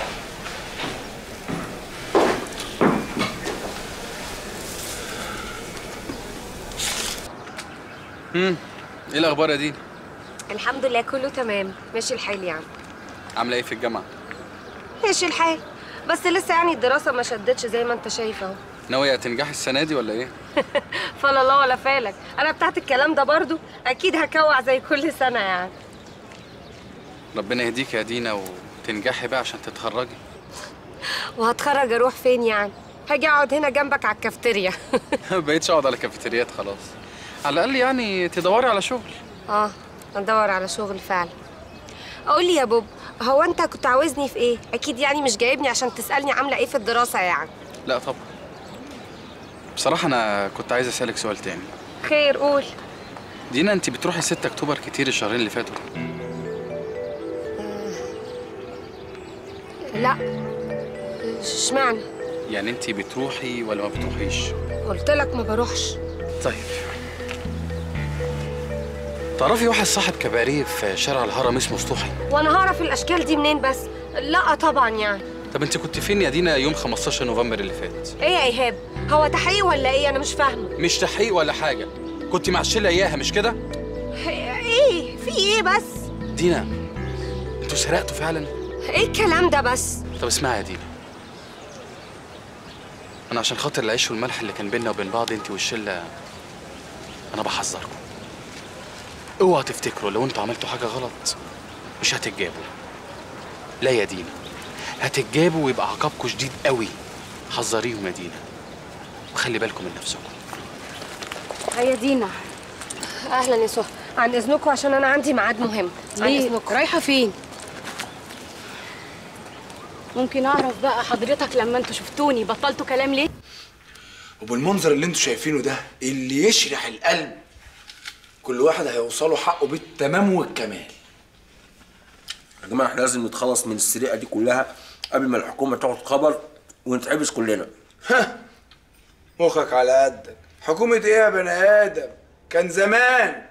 ايه الاخبار يا دينا؟ الحمد لله كله تمام، ماشي الحال يعني. عامله ايه في الجامعه؟ ماشي الحال، بس لسه يعني الدراسه ما شدتش زي ما انت شايف اهو. ناويه تنجحي السنه دي ولا ايه؟ فلا الله ولا فالك، انا بتاعت الكلام ده برضو اكيد هكوع زي كل سنه يعني. ربنا يهديك يا دينا وتنجحي بقى عشان تتخرجي. وهتخرج اروح فين يعني؟ هاجي اقعد هنا جنبك على الكافتيريا. بقيتش اقعد على كافيتريات خلاص. على الاقل يعني تدوري على شغل. ادور على شغل فعلا. قول لي يا بوب، هو انت كنت عاوزني في ايه؟ اكيد يعني مش جايبني عشان تسالني عامله ايه في الدراسه يعني. لا طبعا. بصراحه انا كنت عايز اسالك سؤال تاني. خير قول. دينا انت بتروحي 6 اكتوبر كتير الشهرين اللي فاتوا. لا. اشمعنى؟ يعني انت بتروحي ولا ما بتروحيش؟ قلت لك ما بروحش. طيب تعرفي واحد صاحب كباريه في شارع الهرم اسمه سطوحي؟ وانا هعرف الاشكال دي منين بس؟ لا طبعا يعني. طب انت كنت فين يا دينا يوم 15 نوفمبر اللي فات؟ ايه يا ايهاب؟ هو تحقيق ولا ايه؟ انا مش فاهمه. مش تحقيق ولا حاجه، كنت مع الشله اياها مش كده؟ ايه في ايه بس؟ دينا انتوا سرقتوا فعلا؟ ايه الكلام ده بس؟ طب اسمعي يا دينا، انا عشان خاطر العيش والملح اللي كان بيننا وبين بعض انت والشله انا بحذركم. اوعوا تفتكروا لو انتوا عملتوا حاجه غلط مش هتتجابوا. لا يا دينا، هتتجابوا ويبقى عقابكم شديد قوي. حذريهم يا دينا وخلي بالكم من نفسكم. هيا دينا. اهلا يا سهى، عن اذنكم عشان انا عندي ميعاد مهم. عن اذنكم. رايحه فين؟ ممكن اعرف بقى حضرتك لما انتوا شفتوني بطلتوا كلام ليه؟ وبالمنظر اللي انتوا شايفينه ده اللي يشرح القلب، كل واحد هيوصله حقه بالتمام والكمال. يا جماعه احنا لازم نتخلص من السرقه دي كلها قبل ما الحكومه تاخد خبر ونتحبس كلنا. ها مخك على قدك. حكومه ايه يا بني ادم؟ كان زمان.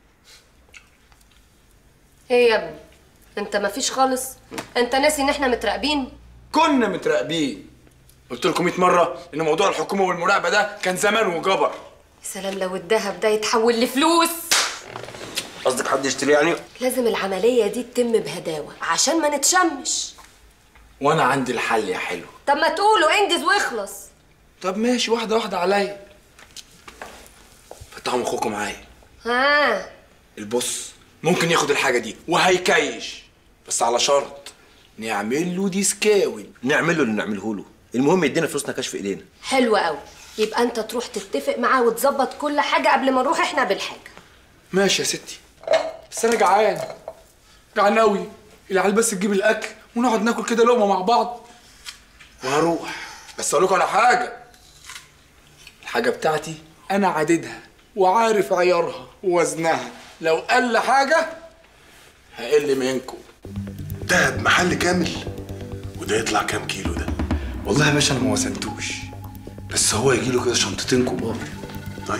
ايه يا ابني؟ انت مفيش خالص؟ انت ناسي ان احنا متراقبين؟ كنا متراقبين. قلت لكم 100 مره ان موضوع الحكومه والمراقبه ده كان زمان وجبر. يا سلام لو الذهب ده يتحول لفلوس. قصدك حد يشتري يعني؟ لازم العمليه دي تتم بهداوه عشان ما نتشمش. وانا عندي الحل يا حلو. طب ما تقوله انجز واخلص. طب ماشي، واحده واحده عليا. فتحوا مخكم معايا. ها البص ممكن ياخد الحاجه دي وهيكيش، بس على شرط نعمل له ديسكاوي. نعمل له اللي نعمله له، المهم يدينا فلوسنا كاش في ايدينا. حلو قوي، يبقى انت تروح تتفق معاه وتظبط كل حاجه قبل ما نروح احنا بالحاجه. ماشي يا ستي، بس انا جعان قوي. العيال بس تجيب الاكل ونقعد ناكل كده لقمه مع بعض وهروح. بس اقول لكم على حاجه، الحاجه بتاعتي انا عاددها وعارف عيارها ووزنها، لو قل حاجه هقل منكم. دهب محل كامل؟ وده يطلع كام كيلو ده؟ والله يا باشا انا ما وزنتوش، بس هو يجي له كده شنطتين كبار. طيب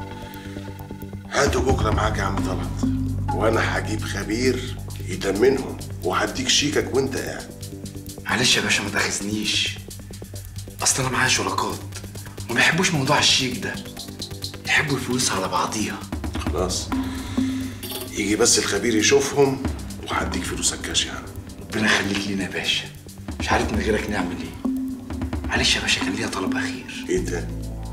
هاتوا بكره معاك يا عم طلعت، وانا هجيب خبير يتمنهم وهديك شيكك وانت قاعد. معلش يا باشا ما تاخذنيش، اصل انا معايا شركات وما بيحبوش موضوع الشيك ده، يحبوا الفلوس على بعضيها. خلاص يجي بس الخبير يشوفهم وهديك فلوسك كاش يا عم. ربنا يخليك لينا يا باشا، مش عارف من غيرك نعمل ايه. معلش يا باشا كان ليا طلب اخير. ايه ده؟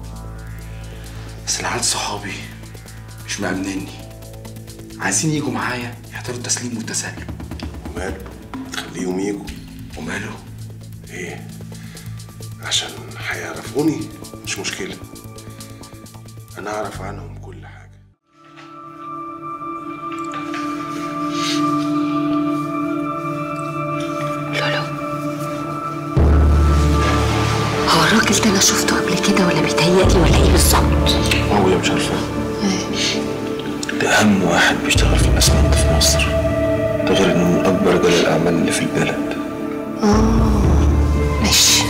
بس العيال صحابي مش مأمنني، عايزين يجوا معايا يحضروا التسليم والتسلم. وماله؟ تخليهم يجوا. وماله؟ ايه؟ عشان هيعرفوني؟ مش مشكلة، أنا أعرف عنهم كل حاجة. لولو، هو الراجل ده أنا شفته قبل كده ولا بيتهيألي ولا إيه بالظبط؟ معقولة مش عارفة؟ ده أهم واحد بيشتغل في الأسمنت في مصر، ده غير إنه من أكبر رجال الأعمال اللي في البلد. ماشي.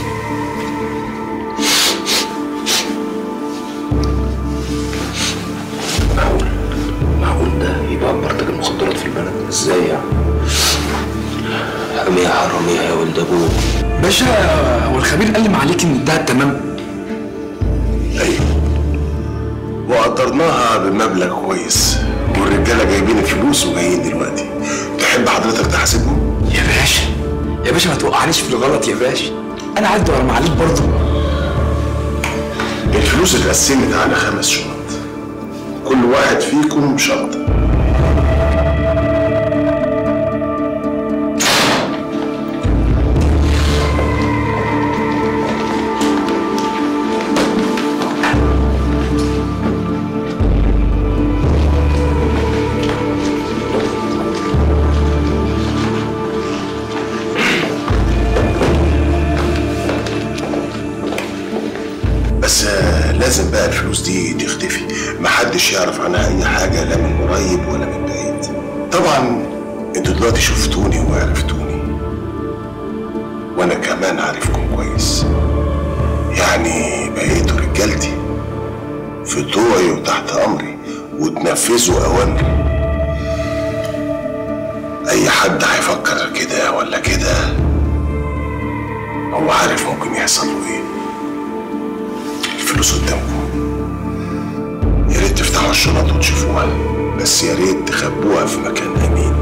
معقول ده يبقى مرتج المخدرات في البلد؟ ازاي يعني؟ حرامية حرامية يا ولد ابوه. باشا هو الخبير قال لي عليك ان الدهب تمام؟ ايوه، وقدرناها بمبلغ كويس، والرجاله جايبين الفلوس وجايين دلوقتي. تحب حضرتك تحاسبهم؟ يا باشا يا باشا ما توقعنيش في الغلط يا باشا، انا عدي ورا معاليك برضه. الفلوس اتقسمت على 5 شنط، كل واحد فيكم شنطة. بس لازم بقى الفلوس دي تختفي، محدش يعرف عنها اي حاجه، لا من قريب ولا من بعيد. طبعا انتوا دلوقتي شفتوني وعرفتوني، وانا كمان عارفكم كويس، يعني بقيتوا رجالتي في طوعي وتحت امري وتنفذوا اوامري. اي حد هيفكر كده ولا كده هو عارف ممكن يحصل له ايه. الفلوس قدامكم، يا ريت تفتحوا الشنط وتشوفوها، بس يا ريت تخبوها في مكان امين.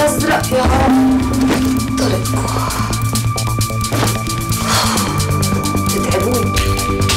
الازرق يا رب طريقكم تتعبوني.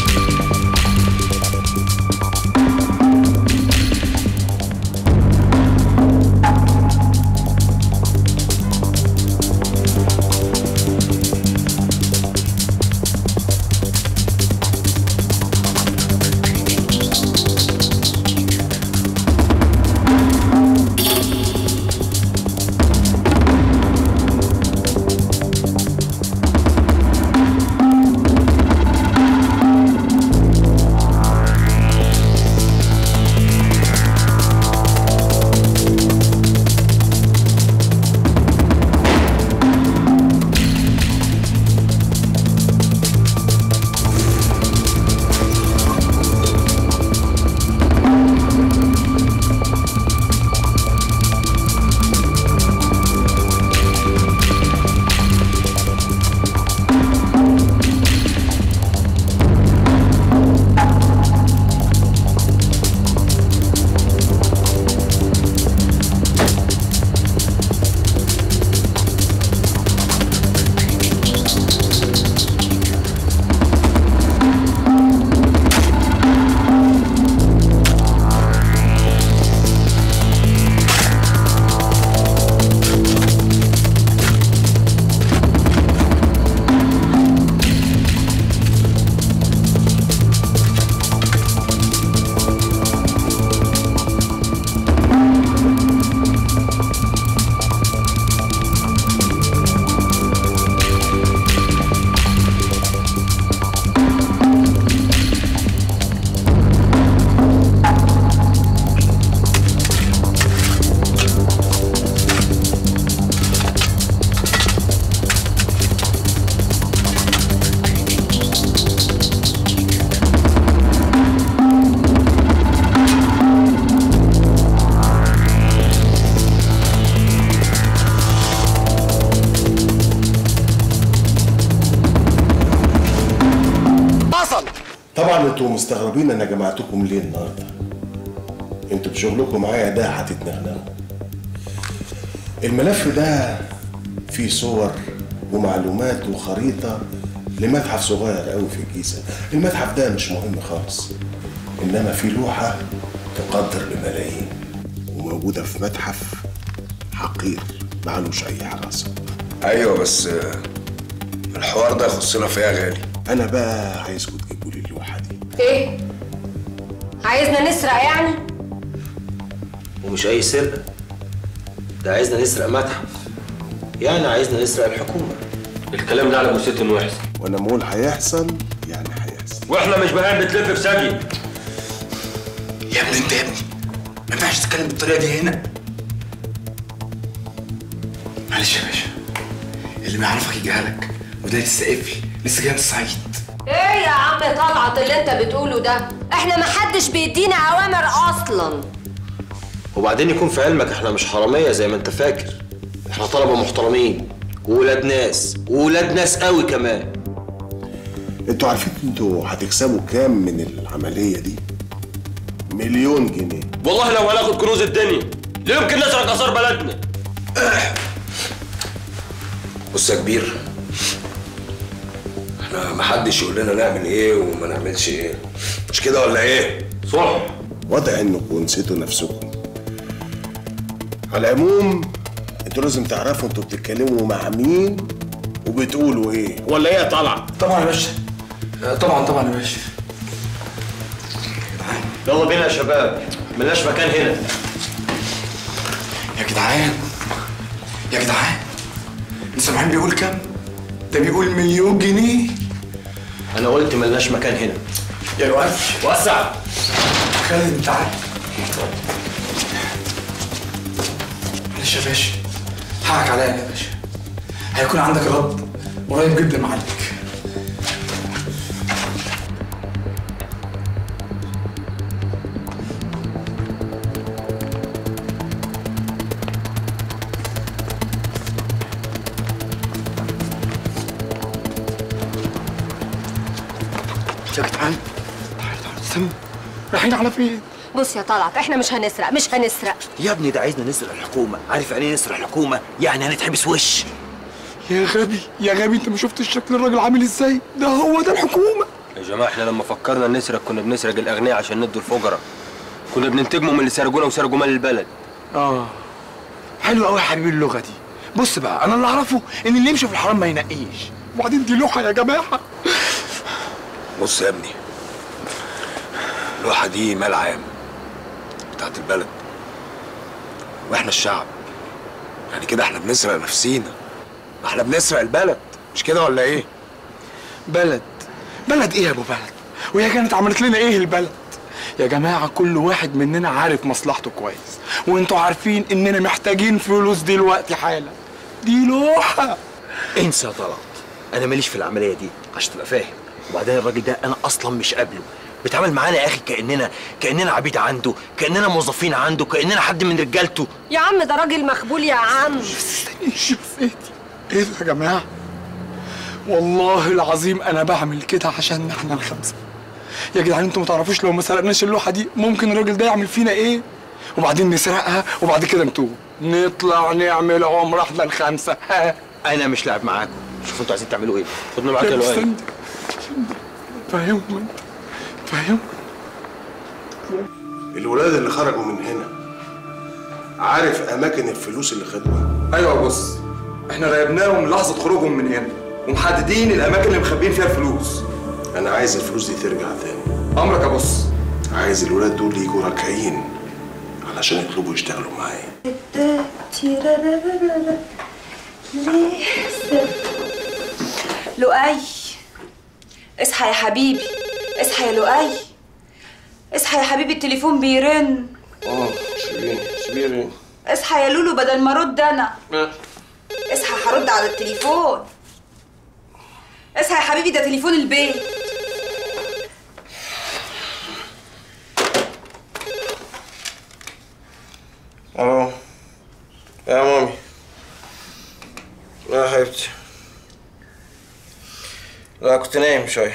طبعا انتوا مستغربين انا جمعتكم ليه النهارده. انتوا بشغلكم معايا ده هتتنغنغوا. الملف ده فيه صور ومعلومات وخريطه لمتحف صغير قوي في الجيزه. المتحف ده مش مهم خالص، انما في لوحه تقدر بملايين وموجوده في متحف حقير معلوش اي حراسه. ايوه بس الحوار ده يخصنا فيه يا غالي. انا بقى عايزكم تجيبوا لي اللوحه دي. ايه؟ عايزنا نسرق يعني؟ ومش اي سرقه، ده عايزنا نسرق متحف، يعني عايزنا نسرق الحكومه. الكلام ده على جثتي انه يحصل، وانا بقول هيحصل يعني هيحصل، واحنا مش بهان بتلف في سجن. يا ابني انت يا ابني ما ينفعش تتكلم بالطريقه دي هنا. معلش يا باشا، اللي ما يعرفك يجهلك، وده يستقفل لسه جاي من الصعيد. ايه يا عم طلعت اللي انت بتقوله ده؟ احنا محدش بيدينا اوامر اصلا. وبعدين يكون في علمك احنا مش حراميه زي ما انت فاكر، احنا طلبه محترمين وولاد ناس، وولاد ناس قوي كمان. انتوا عارفين انتوا هتكسبوا كام من العمليه دي؟ 1,000,000 جنيه. والله لو هناخد كنوز الدنيا لا يمكن نسرق اثار بلدنا. بص يا كبير، احنا محدش يقول لنا نعمل ايه وما نعملش ايه، مش كده ولا ايه؟ صح. واضح انكم نسيتوا نفسكم. على العموم انتوا لازم تعرفوا انتوا بتتكلموا مع مين وبتقولوا ايه، ولا ايه يا طلعت؟ طبعا يا باشا، طبعا يا باشا. يلا بينا يا شباب، ملناش مكان هنا. يا جدعان انت سامعين بيقول كام؟ ده بيقول 1,000,000 جنيه. انا قلت ملناش مكان هنا. يا الواد وسع. خالد انت عارف. معلش يا باشا، حقك عليا يا باشا، هيكون عندك رد قريب جدا معاك. يا جدعان تعالوا استنوا، رايحين على فين؟ بص يا طلعت، احنا مش هنسرق. يا ابني ده عايزنا نسرق الحكومه، عارف يعني ايه نسرق الحكومه؟ يعني هنتحبس وش. يا غبي يا غبي، انت ما شفتش شكل الراجل عامل ازاي؟ ده هو ده الحكومه. يا جماعه احنا لما فكرنا نسرق كنا بنسرق الاغنياء عشان ندوا الفقراء. كنا بننتجموا من اللي سرقونا وسرقوا مال البلد. حلو قوي يا حبيبي اللغه دي. بص بقى، انا اللي اعرفه ان اللي يمشي في الحرام ما ينقيش، وبعدين دي لوحه يا جماعه. بص يا ابني، اللوحه دي مال عام بتاعت البلد، واحنا الشعب، يعني كده احنا بنسرق نفسينا، ما احنا بنسرق البلد، مش كده ولا ايه؟ بلد ايه يا ابو بلد؟ وهي كانت عملت لنا ايه البلد؟ يا جماعه كل واحد مننا عارف مصلحته كويس، وانتوا عارفين اننا محتاجين فلوس دلوقتي حالا. دي لوحه. انسى يا طلعت، انا ماليش في العمليه دي عشان تبقى فاهم. وبعدين الراجل ده انا اصلا مش قابله، بيتعامل معانا يا اخي كاننا عبيد عنده، كاننا موظفين عنده، كاننا حد من رجالته. يا عم ده راجل مخبول يا عم. ايه ده يا جماعه؟ والله العظيم انا بعمل كده عشان احنا الخمسه. يا جدعان انتوا ما تعرفوش لو ما سرقناش اللوحه دي ممكن الراجل ده يعمل فينا ايه؟ وبعدين نسرقها وبعد كده نتوب، نطلع نعمل عمره احنا الخمسه. انا مش لاعب معاكم، شوفوا انتوا عايزين تعملوا ايه؟ خدنا معاك يا لؤي. فاهمهم فاهم. الولاد اللي خرجوا من هنا عارف اماكن الفلوس اللي خدوها؟ ايوه بص، احنا راقبناهم لحظه خروجهم من هنا ومحددين الاماكن اللي مخبيين فيها الفلوس. انا عايز الفلوس دي ترجع تاني. امرك يا بص. عايز الولاد دول يجوا راكعين علشان يطلبوا يشتغلوا معايا. لؤي اصحى يا حبيبي، اصحى يا لؤي، اصحى يا حبيبي التليفون بيرن. سيبيني اصحى يا لولو بدل ما ارد انا. اصحى، هرد على التليفون. اصحى يا حبيبي، ده تليفون البيت. الو يا مامي. لا يا حبيبتي، لا كنت نايم شوية.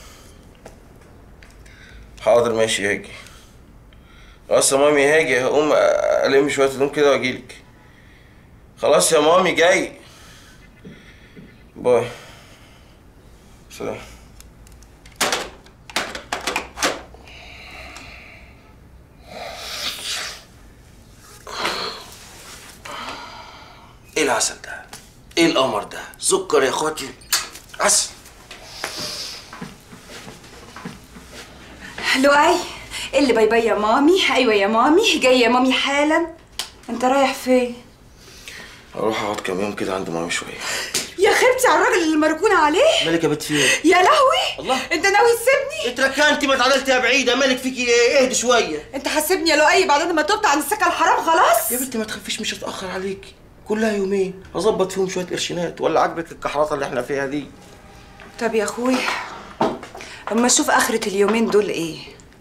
حاضر ماشي هاجي. خلاص يا مامي هاجي، هقوم ألم شوية هدوم كده وأجيلك. خلاص يا مامي جاي. باي. سلام. ايه العسل ده؟ ايه القمر ده؟ سكر يا اخواتي، عسل. لؤي، ايه اللي باي باي يا مامي؟ ايوه يا مامي، جاي يا مامي حالا. انت رايح فين؟ هروح اقعد كام يوم كده عند مامي شويه. يا خيبتي على الراجل اللي مركون عليه. مالك يا بنت في ايه؟ يا لهوي، الله، انت ناوي تسيبني؟ اتركنتي، ما اتعدلتي يا بعيده، مالك فيكي ايه؟ اهدي شويه. انت هتسيبني يا لؤي بعد ما تبت عن السكه الحرام خلاص؟ يا بنتي ما تخافيش، مش هتاخر عليكي، كلها يومين هظبط فيهم شويه قرشينات. ولا عجبك الكحرطه اللي احنا فيها دي؟ طب يا اخويا، اما اشوف اخره اليومين دول ايه.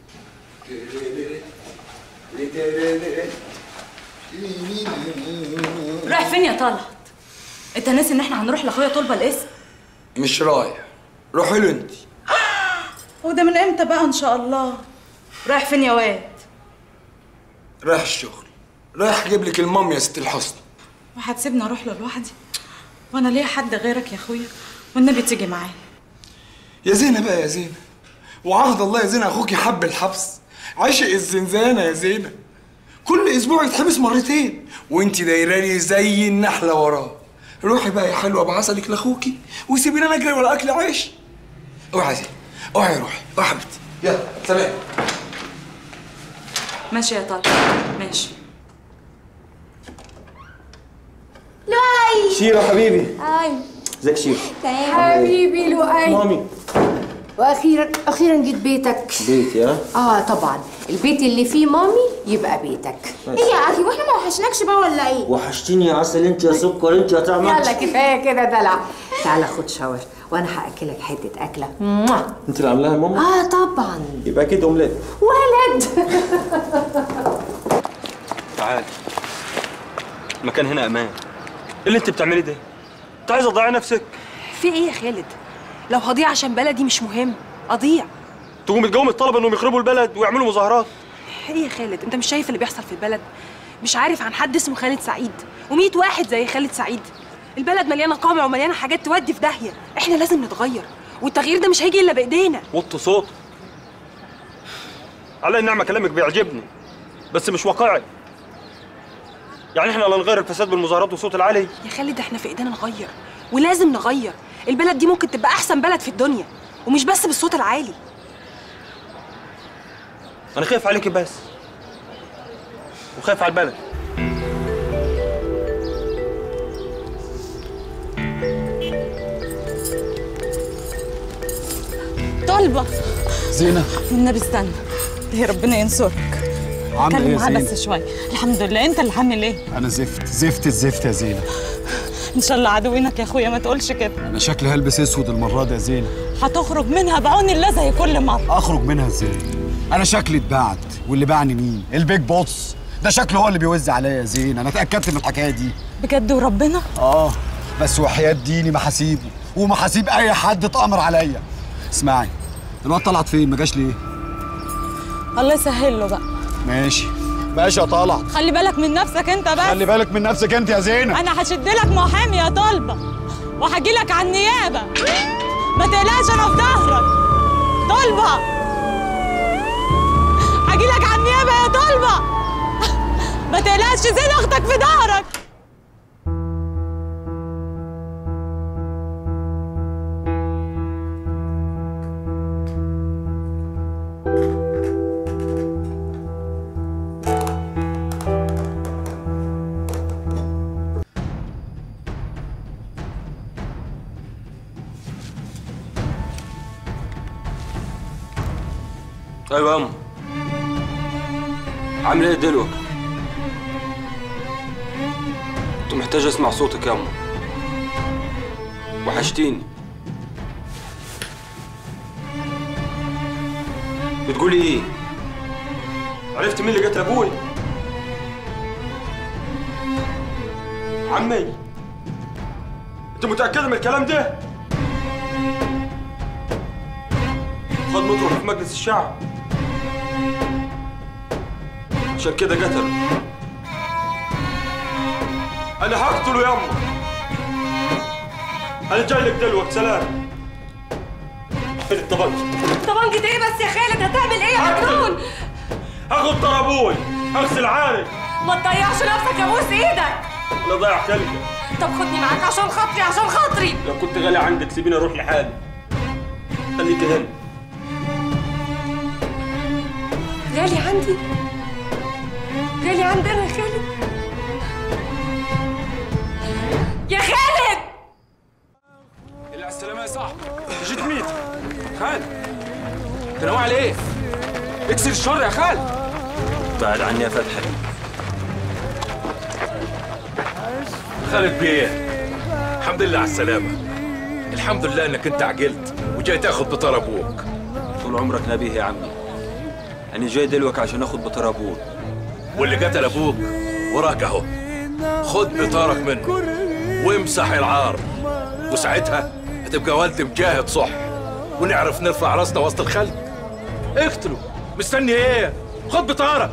رايح فين يا طلعت؟ انت ناسي ان احنا هنروح لاخويا طلبه الاسم؟ مش رايح، روحي له انت. وده من امتى بقى ان شاء الله؟ رايح فين يا واد؟ رايح الشغل، رايح اجيب لك المام يا ست الحسن. وهتسيبني اروح له لوحدي؟ وانا ليا حد غيرك يا اخويا؟ والنبي تيجي معايا. يا زينه بقى يا زينه، وعهد الله يا زينه اخوكي حب الحبس، عشق الزنزانه يا زينه، كل اسبوع يتحبس مرتين وانت دايراني زي النحله وراه. روحي بقى يا حلوه بعسلك لاخوكي وسيبيني انا اجري ولا اكل عيش. اوعي يا زينه، اوعي، روحي اوعي حبيبتي، يلا سلام. ماشي يا طلعت، ماشي. لؤي شيرو حبيبي. ايوه ازيك شيرو؟ حبيبي لؤي. مامي، واخيرا جيت بيتك. بيتي طبعا، البيت اللي فيه مامي يبقى بيتك. ايه يا اخي، واحنا ما وحشناكش بقى ولا ايه؟ وحشتيني يا عسل، انت يا سكر، انت يا طعم. يلا كفايه كده دلع، تعالى خد شاور وانا هاكلك حته اكله. انت اللي عاملاها يا ماما؟ طبعا. يبقى اكيد اومليت. ولد. تعال، المكان هنا امان. ايه اللي انت بتعمليه ده؟ انت عايزه تضيعي نفسك؟ في ايه يا خالد؟ لو هضيع عشان بلدي مش مهم، اضيع. تقوم تقوم الطلبه انهم يخربوا البلد ويعملوا مظاهرات. ايه يا خالد، انت مش شايف اللي بيحصل في البلد؟ مش عارف عن حد اسمه خالد سعيد و100 واحد زي خالد سعيد. البلد مليانه قمع ومليانه حاجات تودي في داهيه. احنا لازم نتغير، والتغيير ده مش هيجي الا بايدينا. وطي صوت. على النعمه كلامك بيعجبني بس مش واقعي. يعني احنا لا نغير الفساد بالمظاهرات والصوت العالي؟ يا خالد احنا في ايدينا نغير، ولازم نغير. البلد دي ممكن تبقى احسن بلد في الدنيا، ومش بس بالصوت العالي. انا خايف عليكي بس، وخايف على البلد. طالبة زينة والنبي استنى، يا ربنا ينصرك. عامل ايه يا معاه زينة؟ بس شوية. الحمد لله. انت اللي عامل ايه؟ انا زفت الزفت يا زينة. ان شاء الله عدوينك يا اخويا، ما تقولش كده. انا شكلي هلبس اسود المرة دي يا زينة. هتخرج منها بعون الله زي كل مرة. اخرج منها ازاي؟ انا شكلي اتبعت، واللي باعني مين؟ البيج بوس ده شكله هو اللي بيوزع عليا يا زينة. انا اتأكدت من الحكاية دي بجد وربنا؟ بس وحياة ديني ما هسيبه، وما هسيب اي حد اتأمر عليا. اسمعي، الواد طلعت فين؟ ما جاش ليه؟ الله يسهل له بقى. ماشي يا طلعت. خلي بالك من نفسك انت بس. خلي بالك من نفسك انت يا زينة. انا هشد لك محامي يا طالبة، وهجي لك على النيابة. ما تقلقش انا في ظهرك. طالبة هجي لك على النيابة يا طالبة. ما تقلقش، زين اختك في ظهرك. ايوه يا أم. عامله ايه دلوقتي؟ كنت محتاج اسمع صوتك يا أم. وحشتيني. بتقولي ايه؟ عرفت مين اللي قتل ابوي؟ عمي، انت متأكدة من الكلام ده؟ خد مطرح في مجلس الشعب، عشان كده قتل. انا هقتله يا أمه. انا جاي لك دلوقتي. سلام. فين الطبنجة؟ طبنجة ايه بس يا خالد؟ هتعمل ايه يا مجنون؟ هاخد طار ابوي، هغسل عاري. ما تضيعش نفسك، ابوس ايدك. انا ضايع كلبة. طب خدني معاك عشان خاطري، عشان خاطري. لو كنت غالي عندك سيبيني اروح لحالي. خليكي هنا. غالي عندي؟ غالي عندي انا يا خالد؟ يا خالد! اللي على السلامة يا صاحبي. جيت ميت خالد. انت ناوي على ايه؟ اكسر الشر يا خالد. بعد عني يا فتحي. خالد بيه، الحمد لله على السلامة. الحمد لله انك انت عجلت وجاي تاخد بطار ابوك. طول عمرك نبيه يا عمي. أنا جاي دلوقتي عشان آخد بطار أبوك. واللي قتل أبوك وراك أهو. خد بطارك منه وامسح العار، وساعتها هتبقى والد مجاهد صح، ونعرف نرفع راسنا وسط الخلق. اقتله، مستني ايه؟ خد بطارك.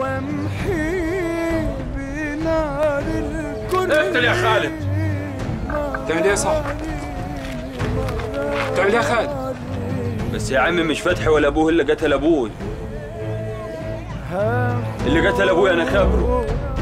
اقتل يا خالد. تعمل ايه يا صاحبي؟ تعمل ايه يا خالد؟ بس يا عمي مش فتحي ولا ابوه اللي قتل ابوي. اللي قتل ابوي انا خابره.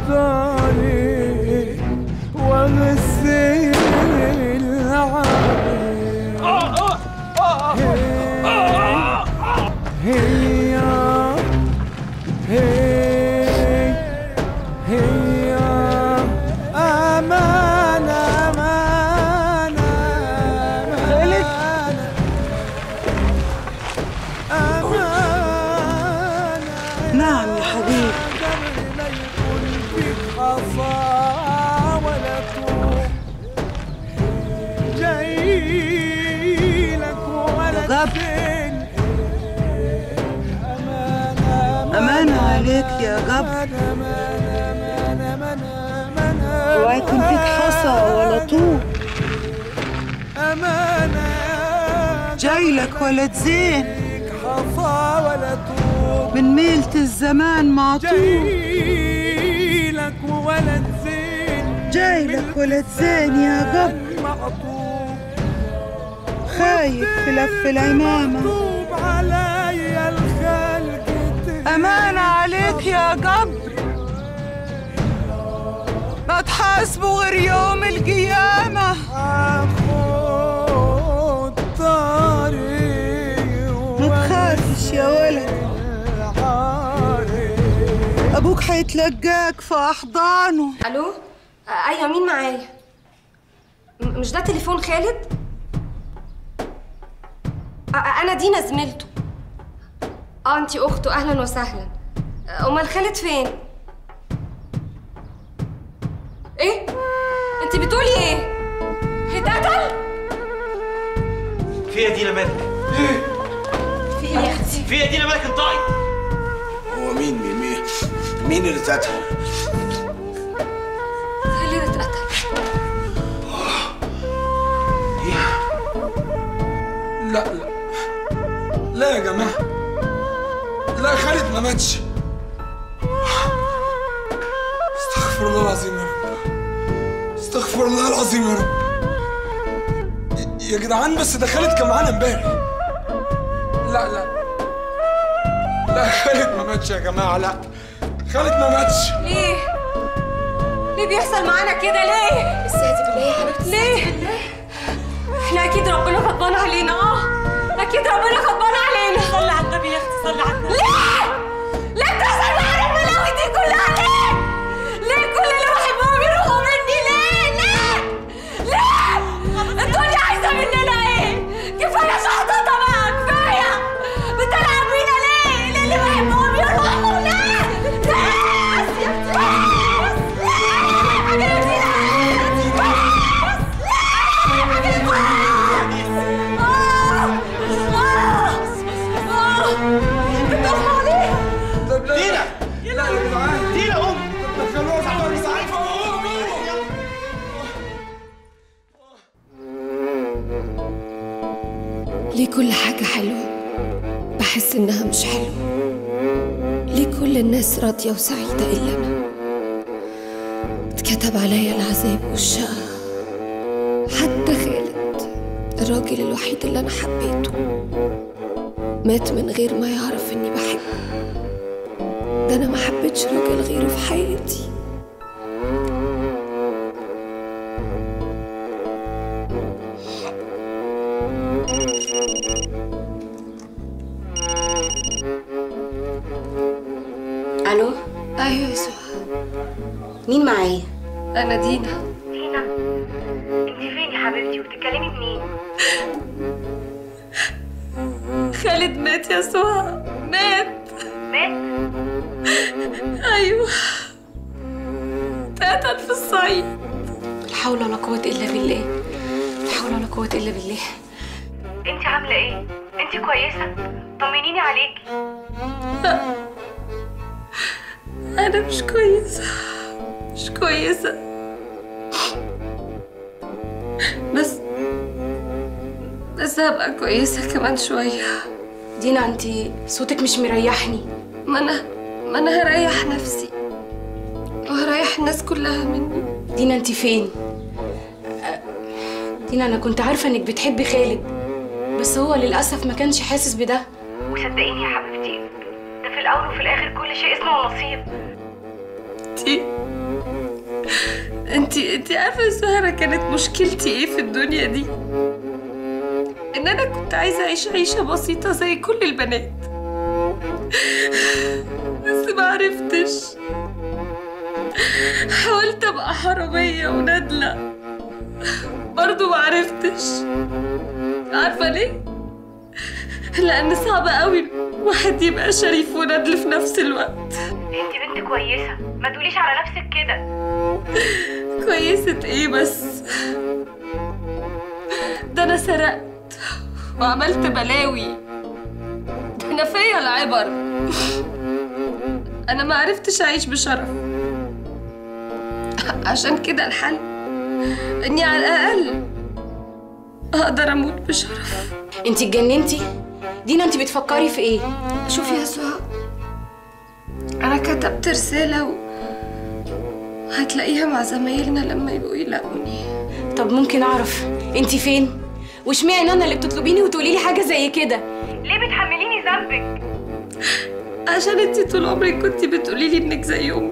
نعم يا حبيبي. أمانة عليك يا جبر. اوعى يكون فيك حصى ولا طوب. جاي لك ولد زين. من ميلة الزمان معطوب. جايلك وولد زين، جايلك ولد زين يا قبر، خايف في لف العمامة، عليا الخلق أمانة عليك يا قبر، ما تحاسبوا غير يوم القيامة. خد طريق ما تخافش يا ولد، أبوك حيتلقاك في أحضانه. الو. ايوه، مين معايا؟ مش ده تليفون خالد؟ انا دينا زميلته. انتي اخته، اهلا وسهلا. امال خالد فين؟ ايه؟ انتي بتقولي ايه؟ هيتقتل؟ في يا دينا مالك؟ في ايه يا اختي؟ في يا دينا مالك؟ انطقي. هو مين اللي اتقتل؟ خالد اتقتل. لا لا يا جماعة، لا خالد ما ماتش. استغفر الله العظيم يا رب، استغفر الله العظيم يا رب. يا جدعان بس ده خالد كان معانا امبارح. لا خالد ما ماتش يا جماعة، لا خالد ما ماتش. ليه بيحصل معانا كده؟ ليه؟ استهدي بالله يا حبيبتي. ليه؟ احنا اكيد ربنا غضبان علينا. اكيد ربنا غضبان علينا. صلي على النبي يا اختي، صلي على النبي. ليه بتحصل معانا البلاوي دي كلها؟ ليه كل اللي بحبهم يروحوا مني؟ ليه الدنيا عايزه مننا ايه؟ كفايه شحططه بقى، كفايه بتلعب بينا. ليه اللي بحبهم يروحوا؟ ليه ليه كل حاجة حلوة بحس إنها مش حلوة؟ ليه كل الناس راضية وسعيدة إلا أنا؟ اتكتب عليا العذاب والشقا. حتى خالد الراجل الوحيد اللي أنا حبيته مات من غير ما يعرف إني بحبه. ده أنا ما حبيتش راجل غيره في حياتي. الو. ايوه يا سهى. مين معايا؟ انا دينا. دينا، انت فين يا حبيبتي وبتتكلمي منين؟ خالد مات يا سهى، مات. ايوه، اتقتل في الصعيد. لا حول ولا قوة الا بالله، لا حول ولا قوة الا بالله. انت عاملة ايه؟ انت كويسة؟ طمنيني عليكي. أنا مش كويسة، مش كويسة. بس هبقى كويسة كمان شوية. دينا، انتي صوتك مش مريحني. ما أنا هريح نفسي وهريح الناس كلها مني. دينا انتي فين؟ دينا، أنا كنت عارفة إنك بتحبي خالد، بس هو للأسف ما كانش حاسس بده. وصدقيني يا حبيبتي، ده في الأول وفي الآخر كل شيء اسمه نصيب. انتي عارفة يا سهرة كانت مشكلتي ايه في الدنيا دي؟ ان انا كنت عايزة اعيش عيشة بسيطة زي كل البنات، بس ما عرفتش. حاولت ابقى حرامية وندلة، برضو ما عرفتش. عارفة ليه؟ لأن صعب قوي واحد يبقى شريف وندل في نفس الوقت. انت بنت كويسة، ما تقوليش على نفسك كده. كويسة ايه بس؟ ده أنا سرقت وعملت بلاوي، ده أنا فيا العبر. أنا ما عرفتش أعيش بشرف، عشان كده الحل إني على الأقل أقدر أموت بشرف. انتي اتجننتي؟ دينا، انتي بتفكري في ايه؟ شوفي يا سهى، انا كتبت رسالة وهتلاقيها مع زمايلنا لما يبقوا يلاقوني. طب ممكن اعرف انتي فين؟ واشمعنى انا اللي بتطلبيني وتقولي لي حاجه زي كده؟ ليه بتحمليني ذنبك؟ عشان انتي طول عمرك كنتي بتقولي لي انك زي امي،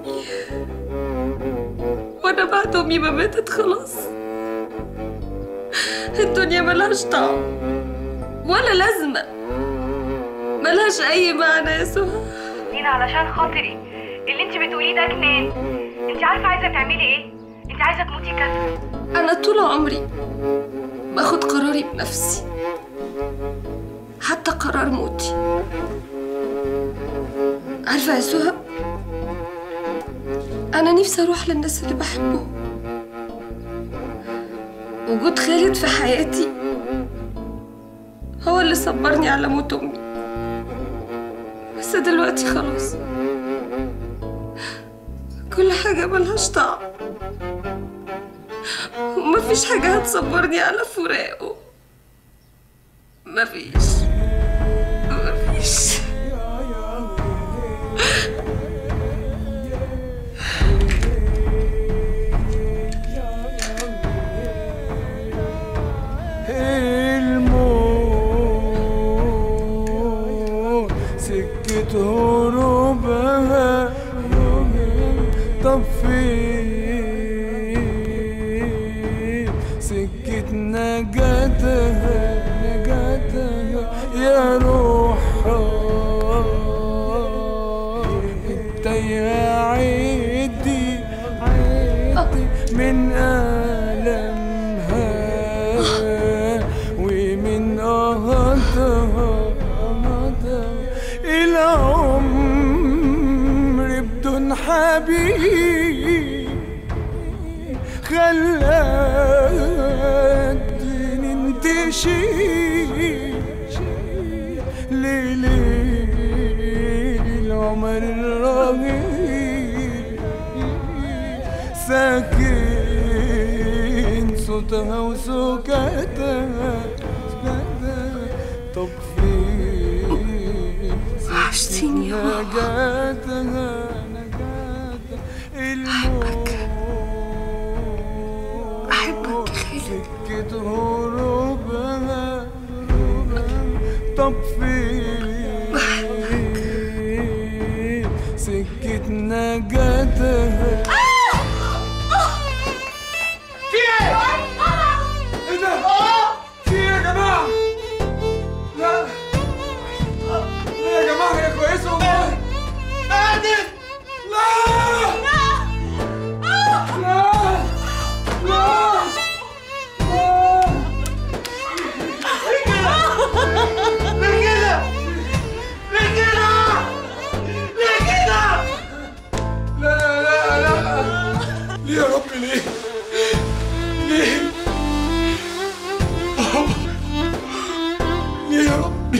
وانا بعد امي ما ماتت خلاص الدنيا ملهاش طعم ولا لازمه، ملهاش اي معنى يا سهى. دينا علشان خاطري اللي انت بتقوليه ده جنان. انت عارفه عايزه تعملي ايه؟ انت عايزه تموتي كسر. انا طول عمري باخد قراري بنفسي، حتى قرار موتي. عارفه يا سهى، انا نفسي اروح للناس اللي بحبهم. وجود خالد في حياتي هو اللي صبرني على موت امي، بس دلوقتي خلاص كل حاجة ملهاش طعم، ومفيش حاجة هتصبرني على فراقه. مفيش. الموت سكة هروبها، طب فين سكة نجاتها يا روحها؟ انت يا عيدي من ألمها ومن قهرها العمر بدون حبيب خلاني ننتشي ليل العمر الرهيب ساكن صوتها وسكاتها. طب فين وحشتيني يا نجاتها؟ بحبك يا خالد. سكة هروبها، طب فين سكة نجاتها؟ في ايه؟ ايه ده؟ في ايه يا جماعة؟ لا يا جماعة هي كويسة والله. قادر لا لا لا ليه يا رب ليه؟ ليه؟ ليه يا ربي؟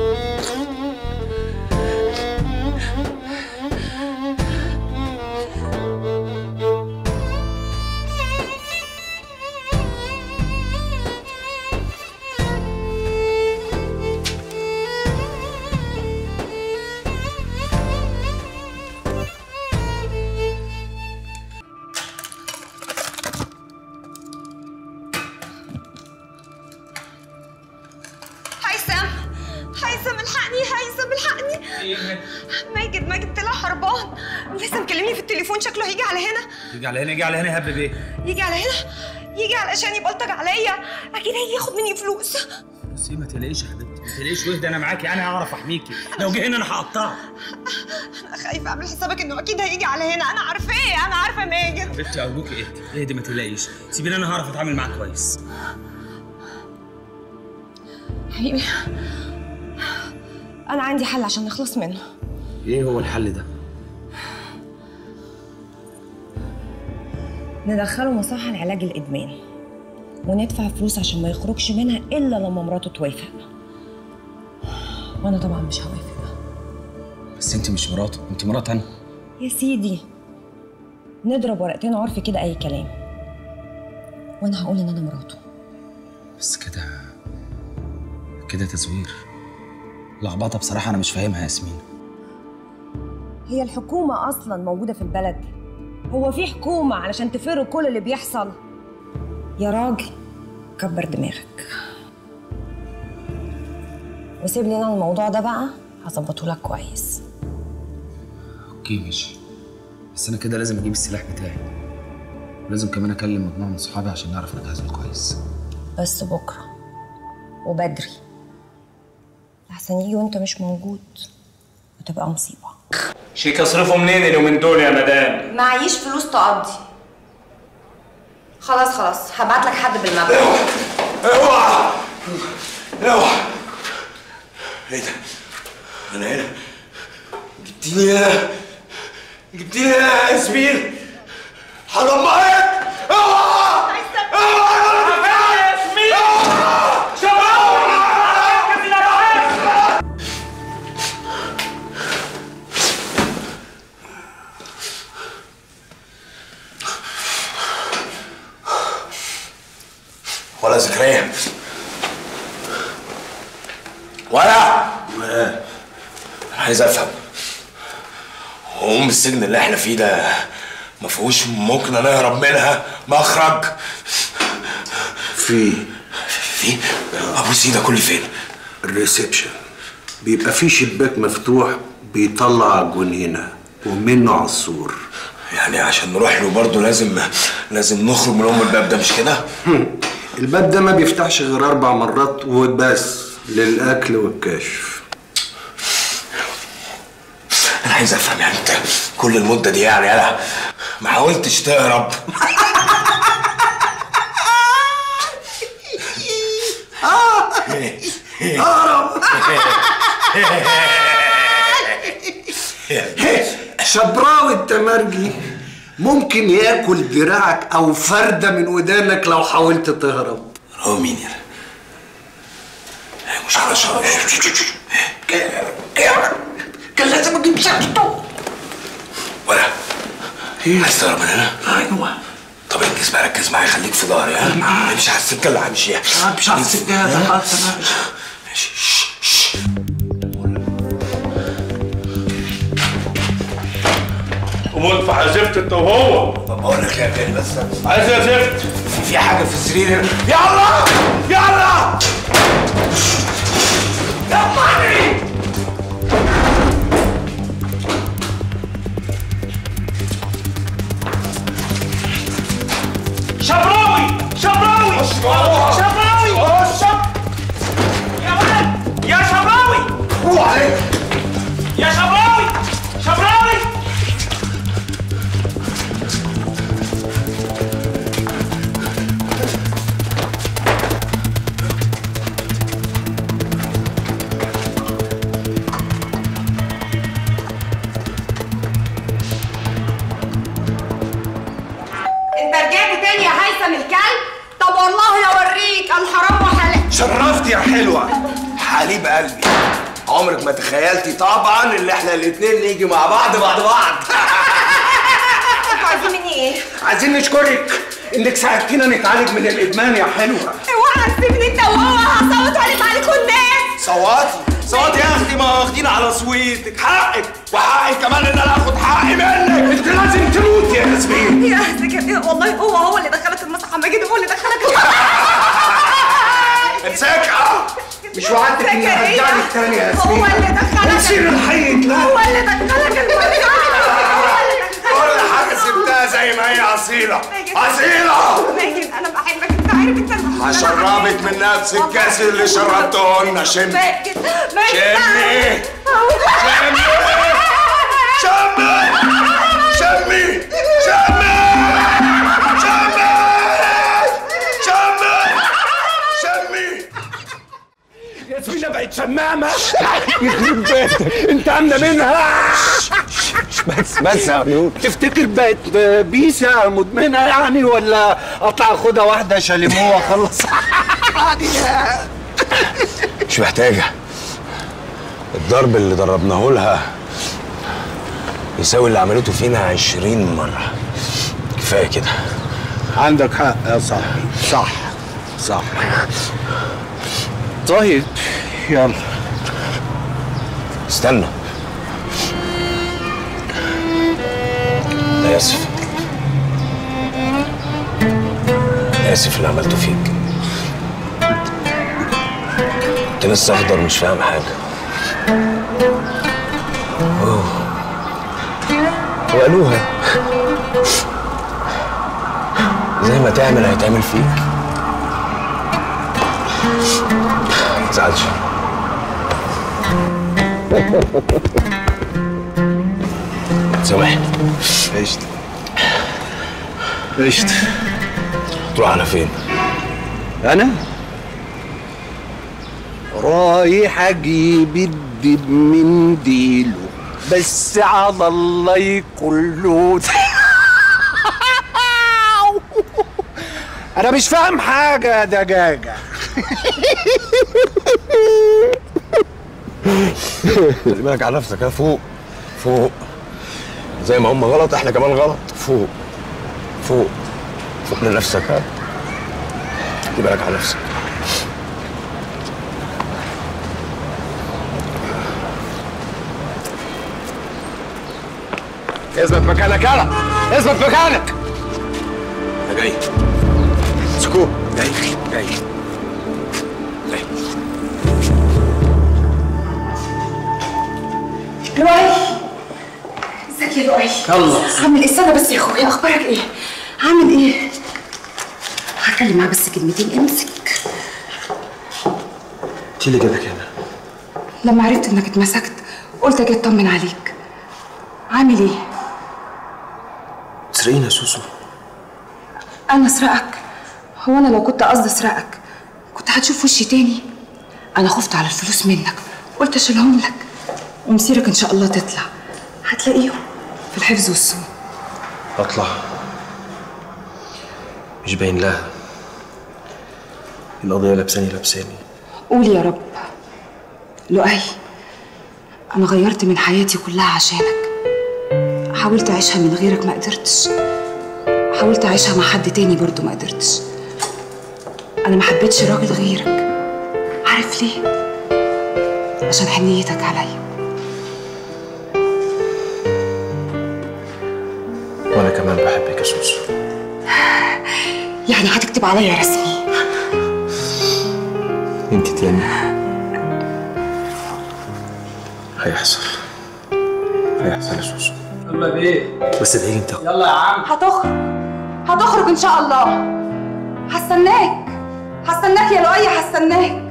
هيثم الحقني. ماجد طلع هربان، لسه مكلمني في التليفون، شكله هيجي على هنا. يجي على هنا يهبب ايه؟ يجي علشان يبلطج عليا، اكيد هيجي ياخد مني فلوس. بس ما تقلقيش يا حبيبتي، ما تقلقيش، واهدي، انا معاكي، انا هعرف احميكي، لو جه هنا انا هقطعه. انا خايفه، اعمل حسابك انه اكيد هيجي على هنا، انا عارفه ماجد. حبيبتي ارجوكي اهدي ما تقلقيش، سيبيني انا هعرف اتعامل معاك كويس. حبيبي انا عندي حل عشان نخلص منه. ايه هو الحل ده؟ ندخله مصحة لعلاج الادمان وندفع فلوس عشان ما يخرجش منها الا لما مراته توافق، وانا طبعا مش هوافق. بس انت مش مراته، انت مرات انا يا سيدي. نضرب ورقتين عرف كده اي كلام، وانا هقول ان انا مراته. بس كده تزوير، لخبطه بصراحه، انا مش فاهمها يا ياسمين. هي الحكومة أصلا موجودة في البلد؟ هو في حكومة علشان تفر كل اللي بيحصل؟ يا راجل كبر دماغك وسيب لي انا الموضوع ده بقى، هظبطه لك كويس. اوكي ماشي، بس انا كده لازم اجيب السلاح بتاعي، ولازم كمان اكلم مجموعه من صحابي عشان نعرف نجهز له كويس. بس بكره وبدري، احسن يجي وانت مش موجود وتبقى مصيبه. شيك اصرفه منين اليومين دول يا مدام؟ معيش فلوس تقضي. خلاص هبعت لك حد بالمبلغ. اوعى اوعى. ايه ده؟ انا هنا جبتيني هنا يا ياسمين. هدمرك. اوعى اوعى يا ياسمين. ولا زكريا ولا انا عايز افهم، السجن اللي احنا فيه ده ما فيهوش ممكن نهرب منها مخرج؟ في ابو سيده كل فين؟ الريسبشن بيبقى فيه شباك مفتوح بيطلع على الجنينه ومنه على السور. يعني عشان نروح له برضه لازم نخرج من الباب ده، مش كده؟ الباب ده ما بيفتحش غير 4 مرات وبس للاكل والكشف. انا عايز افهم، يعني انت كل المده دي يعني انا ما حاولتش تهرب؟ هرب. شبراوي التمرجي ممكن ياكل دراعك او فرده من ودانك لو حاولت تهرب. هو مين يا مش على شرف؟ كان لازم اجيب شكته. ولا عايز تهرب من هنا؟ ايوه. طب ركز معايا، خليك في ظهري. ها امشي على السكه اللي همشيها. امشي على السكه ده. ماشي. قوم في زفت انت وهو. طب بقول لك يا غالي، بس عايز يا زفت. في حاجه في السرير هنا. يلا دمرني. شبراوي يا ولد يا شبراوي. هو عليك يا شبراوي. انت رجعت تاني يا هيثم الكلب؟ طب والله اوريك الحرام وحلال. شرفت يا حلوه حليب قلبي. عمرك ما تخيلتي طبعا ان احنا الاثنين نيجي مع بعض بعد بعض. انتوا عايزين مني ايه؟ عايزين نشكرك انك ساعدتينا نتعالج من الادمان يا حلوه. اوعى تسيبني انت وهو، هصوتوا عليكم الناس. صوتي يا اختي، ما واخدين على صويتك. حقك وحقي كمان ان انا اخد حقي منك. انت لازم تموت يا ياسمين. يا زكريا والله هو اللي دخلك المسرح. ماجد هو اللي دخلك امسكها. مش وعدتك اني هرجعلك تاني يا ياسمين. هو اللي دخلك. نسير الحي. هو اللي دخلك المسرح. كل حاجه سبتها زي ما هي. اصيله ماجد انا بحبك، انت عارف انت هشربك من نفس الكاس اللي شربته لنا. شمي ياسمينة بقت شمامة. يخرب بيتك انت عاملة منها. بس يا نور، تفتكر بقت بيسة مدمنة يعني، ولا اطلع اخدها واحدة شاليموه واخلص؟ مش محتاجة. الضرب اللي ضربناه لها يساوي اللي عملته فينا 20 مرة. كفاية كده. عندك حق يا صاحبي. صح. طيب يلا استنى. انا اسف. اسف اللي عملته فيك. كنت لسه اخضر مش فاهم حاجه. وقالوها زي ما تعمل هيتعمل فيك. متزعلش. سامحني. قشطة قشطة. تروح على فين؟ أنا؟ رايح أجيب الدب من ديله بس على الله يكون له. أنا مش فاهم حاجة يا دجاجة. خلي بالك على نفسك. فوق فوق. زي ما هم غلط احنا كمان غلط. فوق فوق فوق لنفسك. خلي بالك على نفسك. اثبت مكانك يلا. اثبت مكانك. انا جاي. سكوت. جاي جاي. لؤي، ازيك يا لؤي؟ يلا. عامل ايه؟ استنى بس يا اخويا، اخبارك ايه؟ عامل ايه؟ هتكلم معاه بس كلمتين. امسك. انت اللي جابك هنا؟ لما عرفت انك اتمسكت قلت اجي اطمن عليك. عامل ايه؟ تسرقيني يا سوسو؟ انا اسرقك؟ هو انا لو كنت قصدي اسرقك كنت هتشوف وشي تاني؟ انا خفت على الفلوس منك قلت اشيلهم لك، ومسيرك ان شاء الله تطلع هتلاقيهم في الحفظ والصون. اطلع؟ مش باين لها. القضية لابساني. قول يا رب. لؤي، انا غيرت من حياتي كلها عشانك. حاولت اعيشها من غيرك ما قدرتش. حاولت اعيشها مع حد تاني برضو ما قدرتش. انا ما حبيتش راجل غيرك. عارف ليه؟ عشان حنيتك عليا. وانا كمان بحبك يا سوسو. يعني هتكتب عليا رسمي؟ انت تاني. هيحصل يا سوسو. يلا بيه. بس ادعي لي انت. يلا يا عم. هتخرج ان شاء الله. هستناك يا لؤي، هستناك.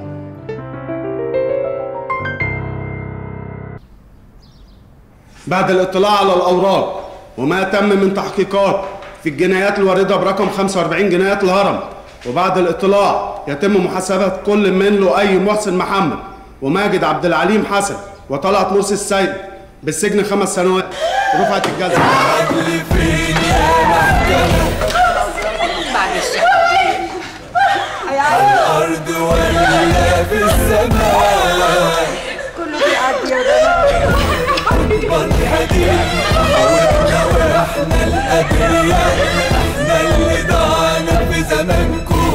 بعد الاطلاع على الأوراق وما تم من تحقيقات في الجنايات الواردة برقم 45 جنايات الهرم، وبعد الاطلاع يتم محاسبة كل من لؤي محسن محمد وماجد عبد العليم حسن وطلعت مرسي السيد بالسجن 5 سنوات. رفعت الجزاء. على الأرض ولا في السماء.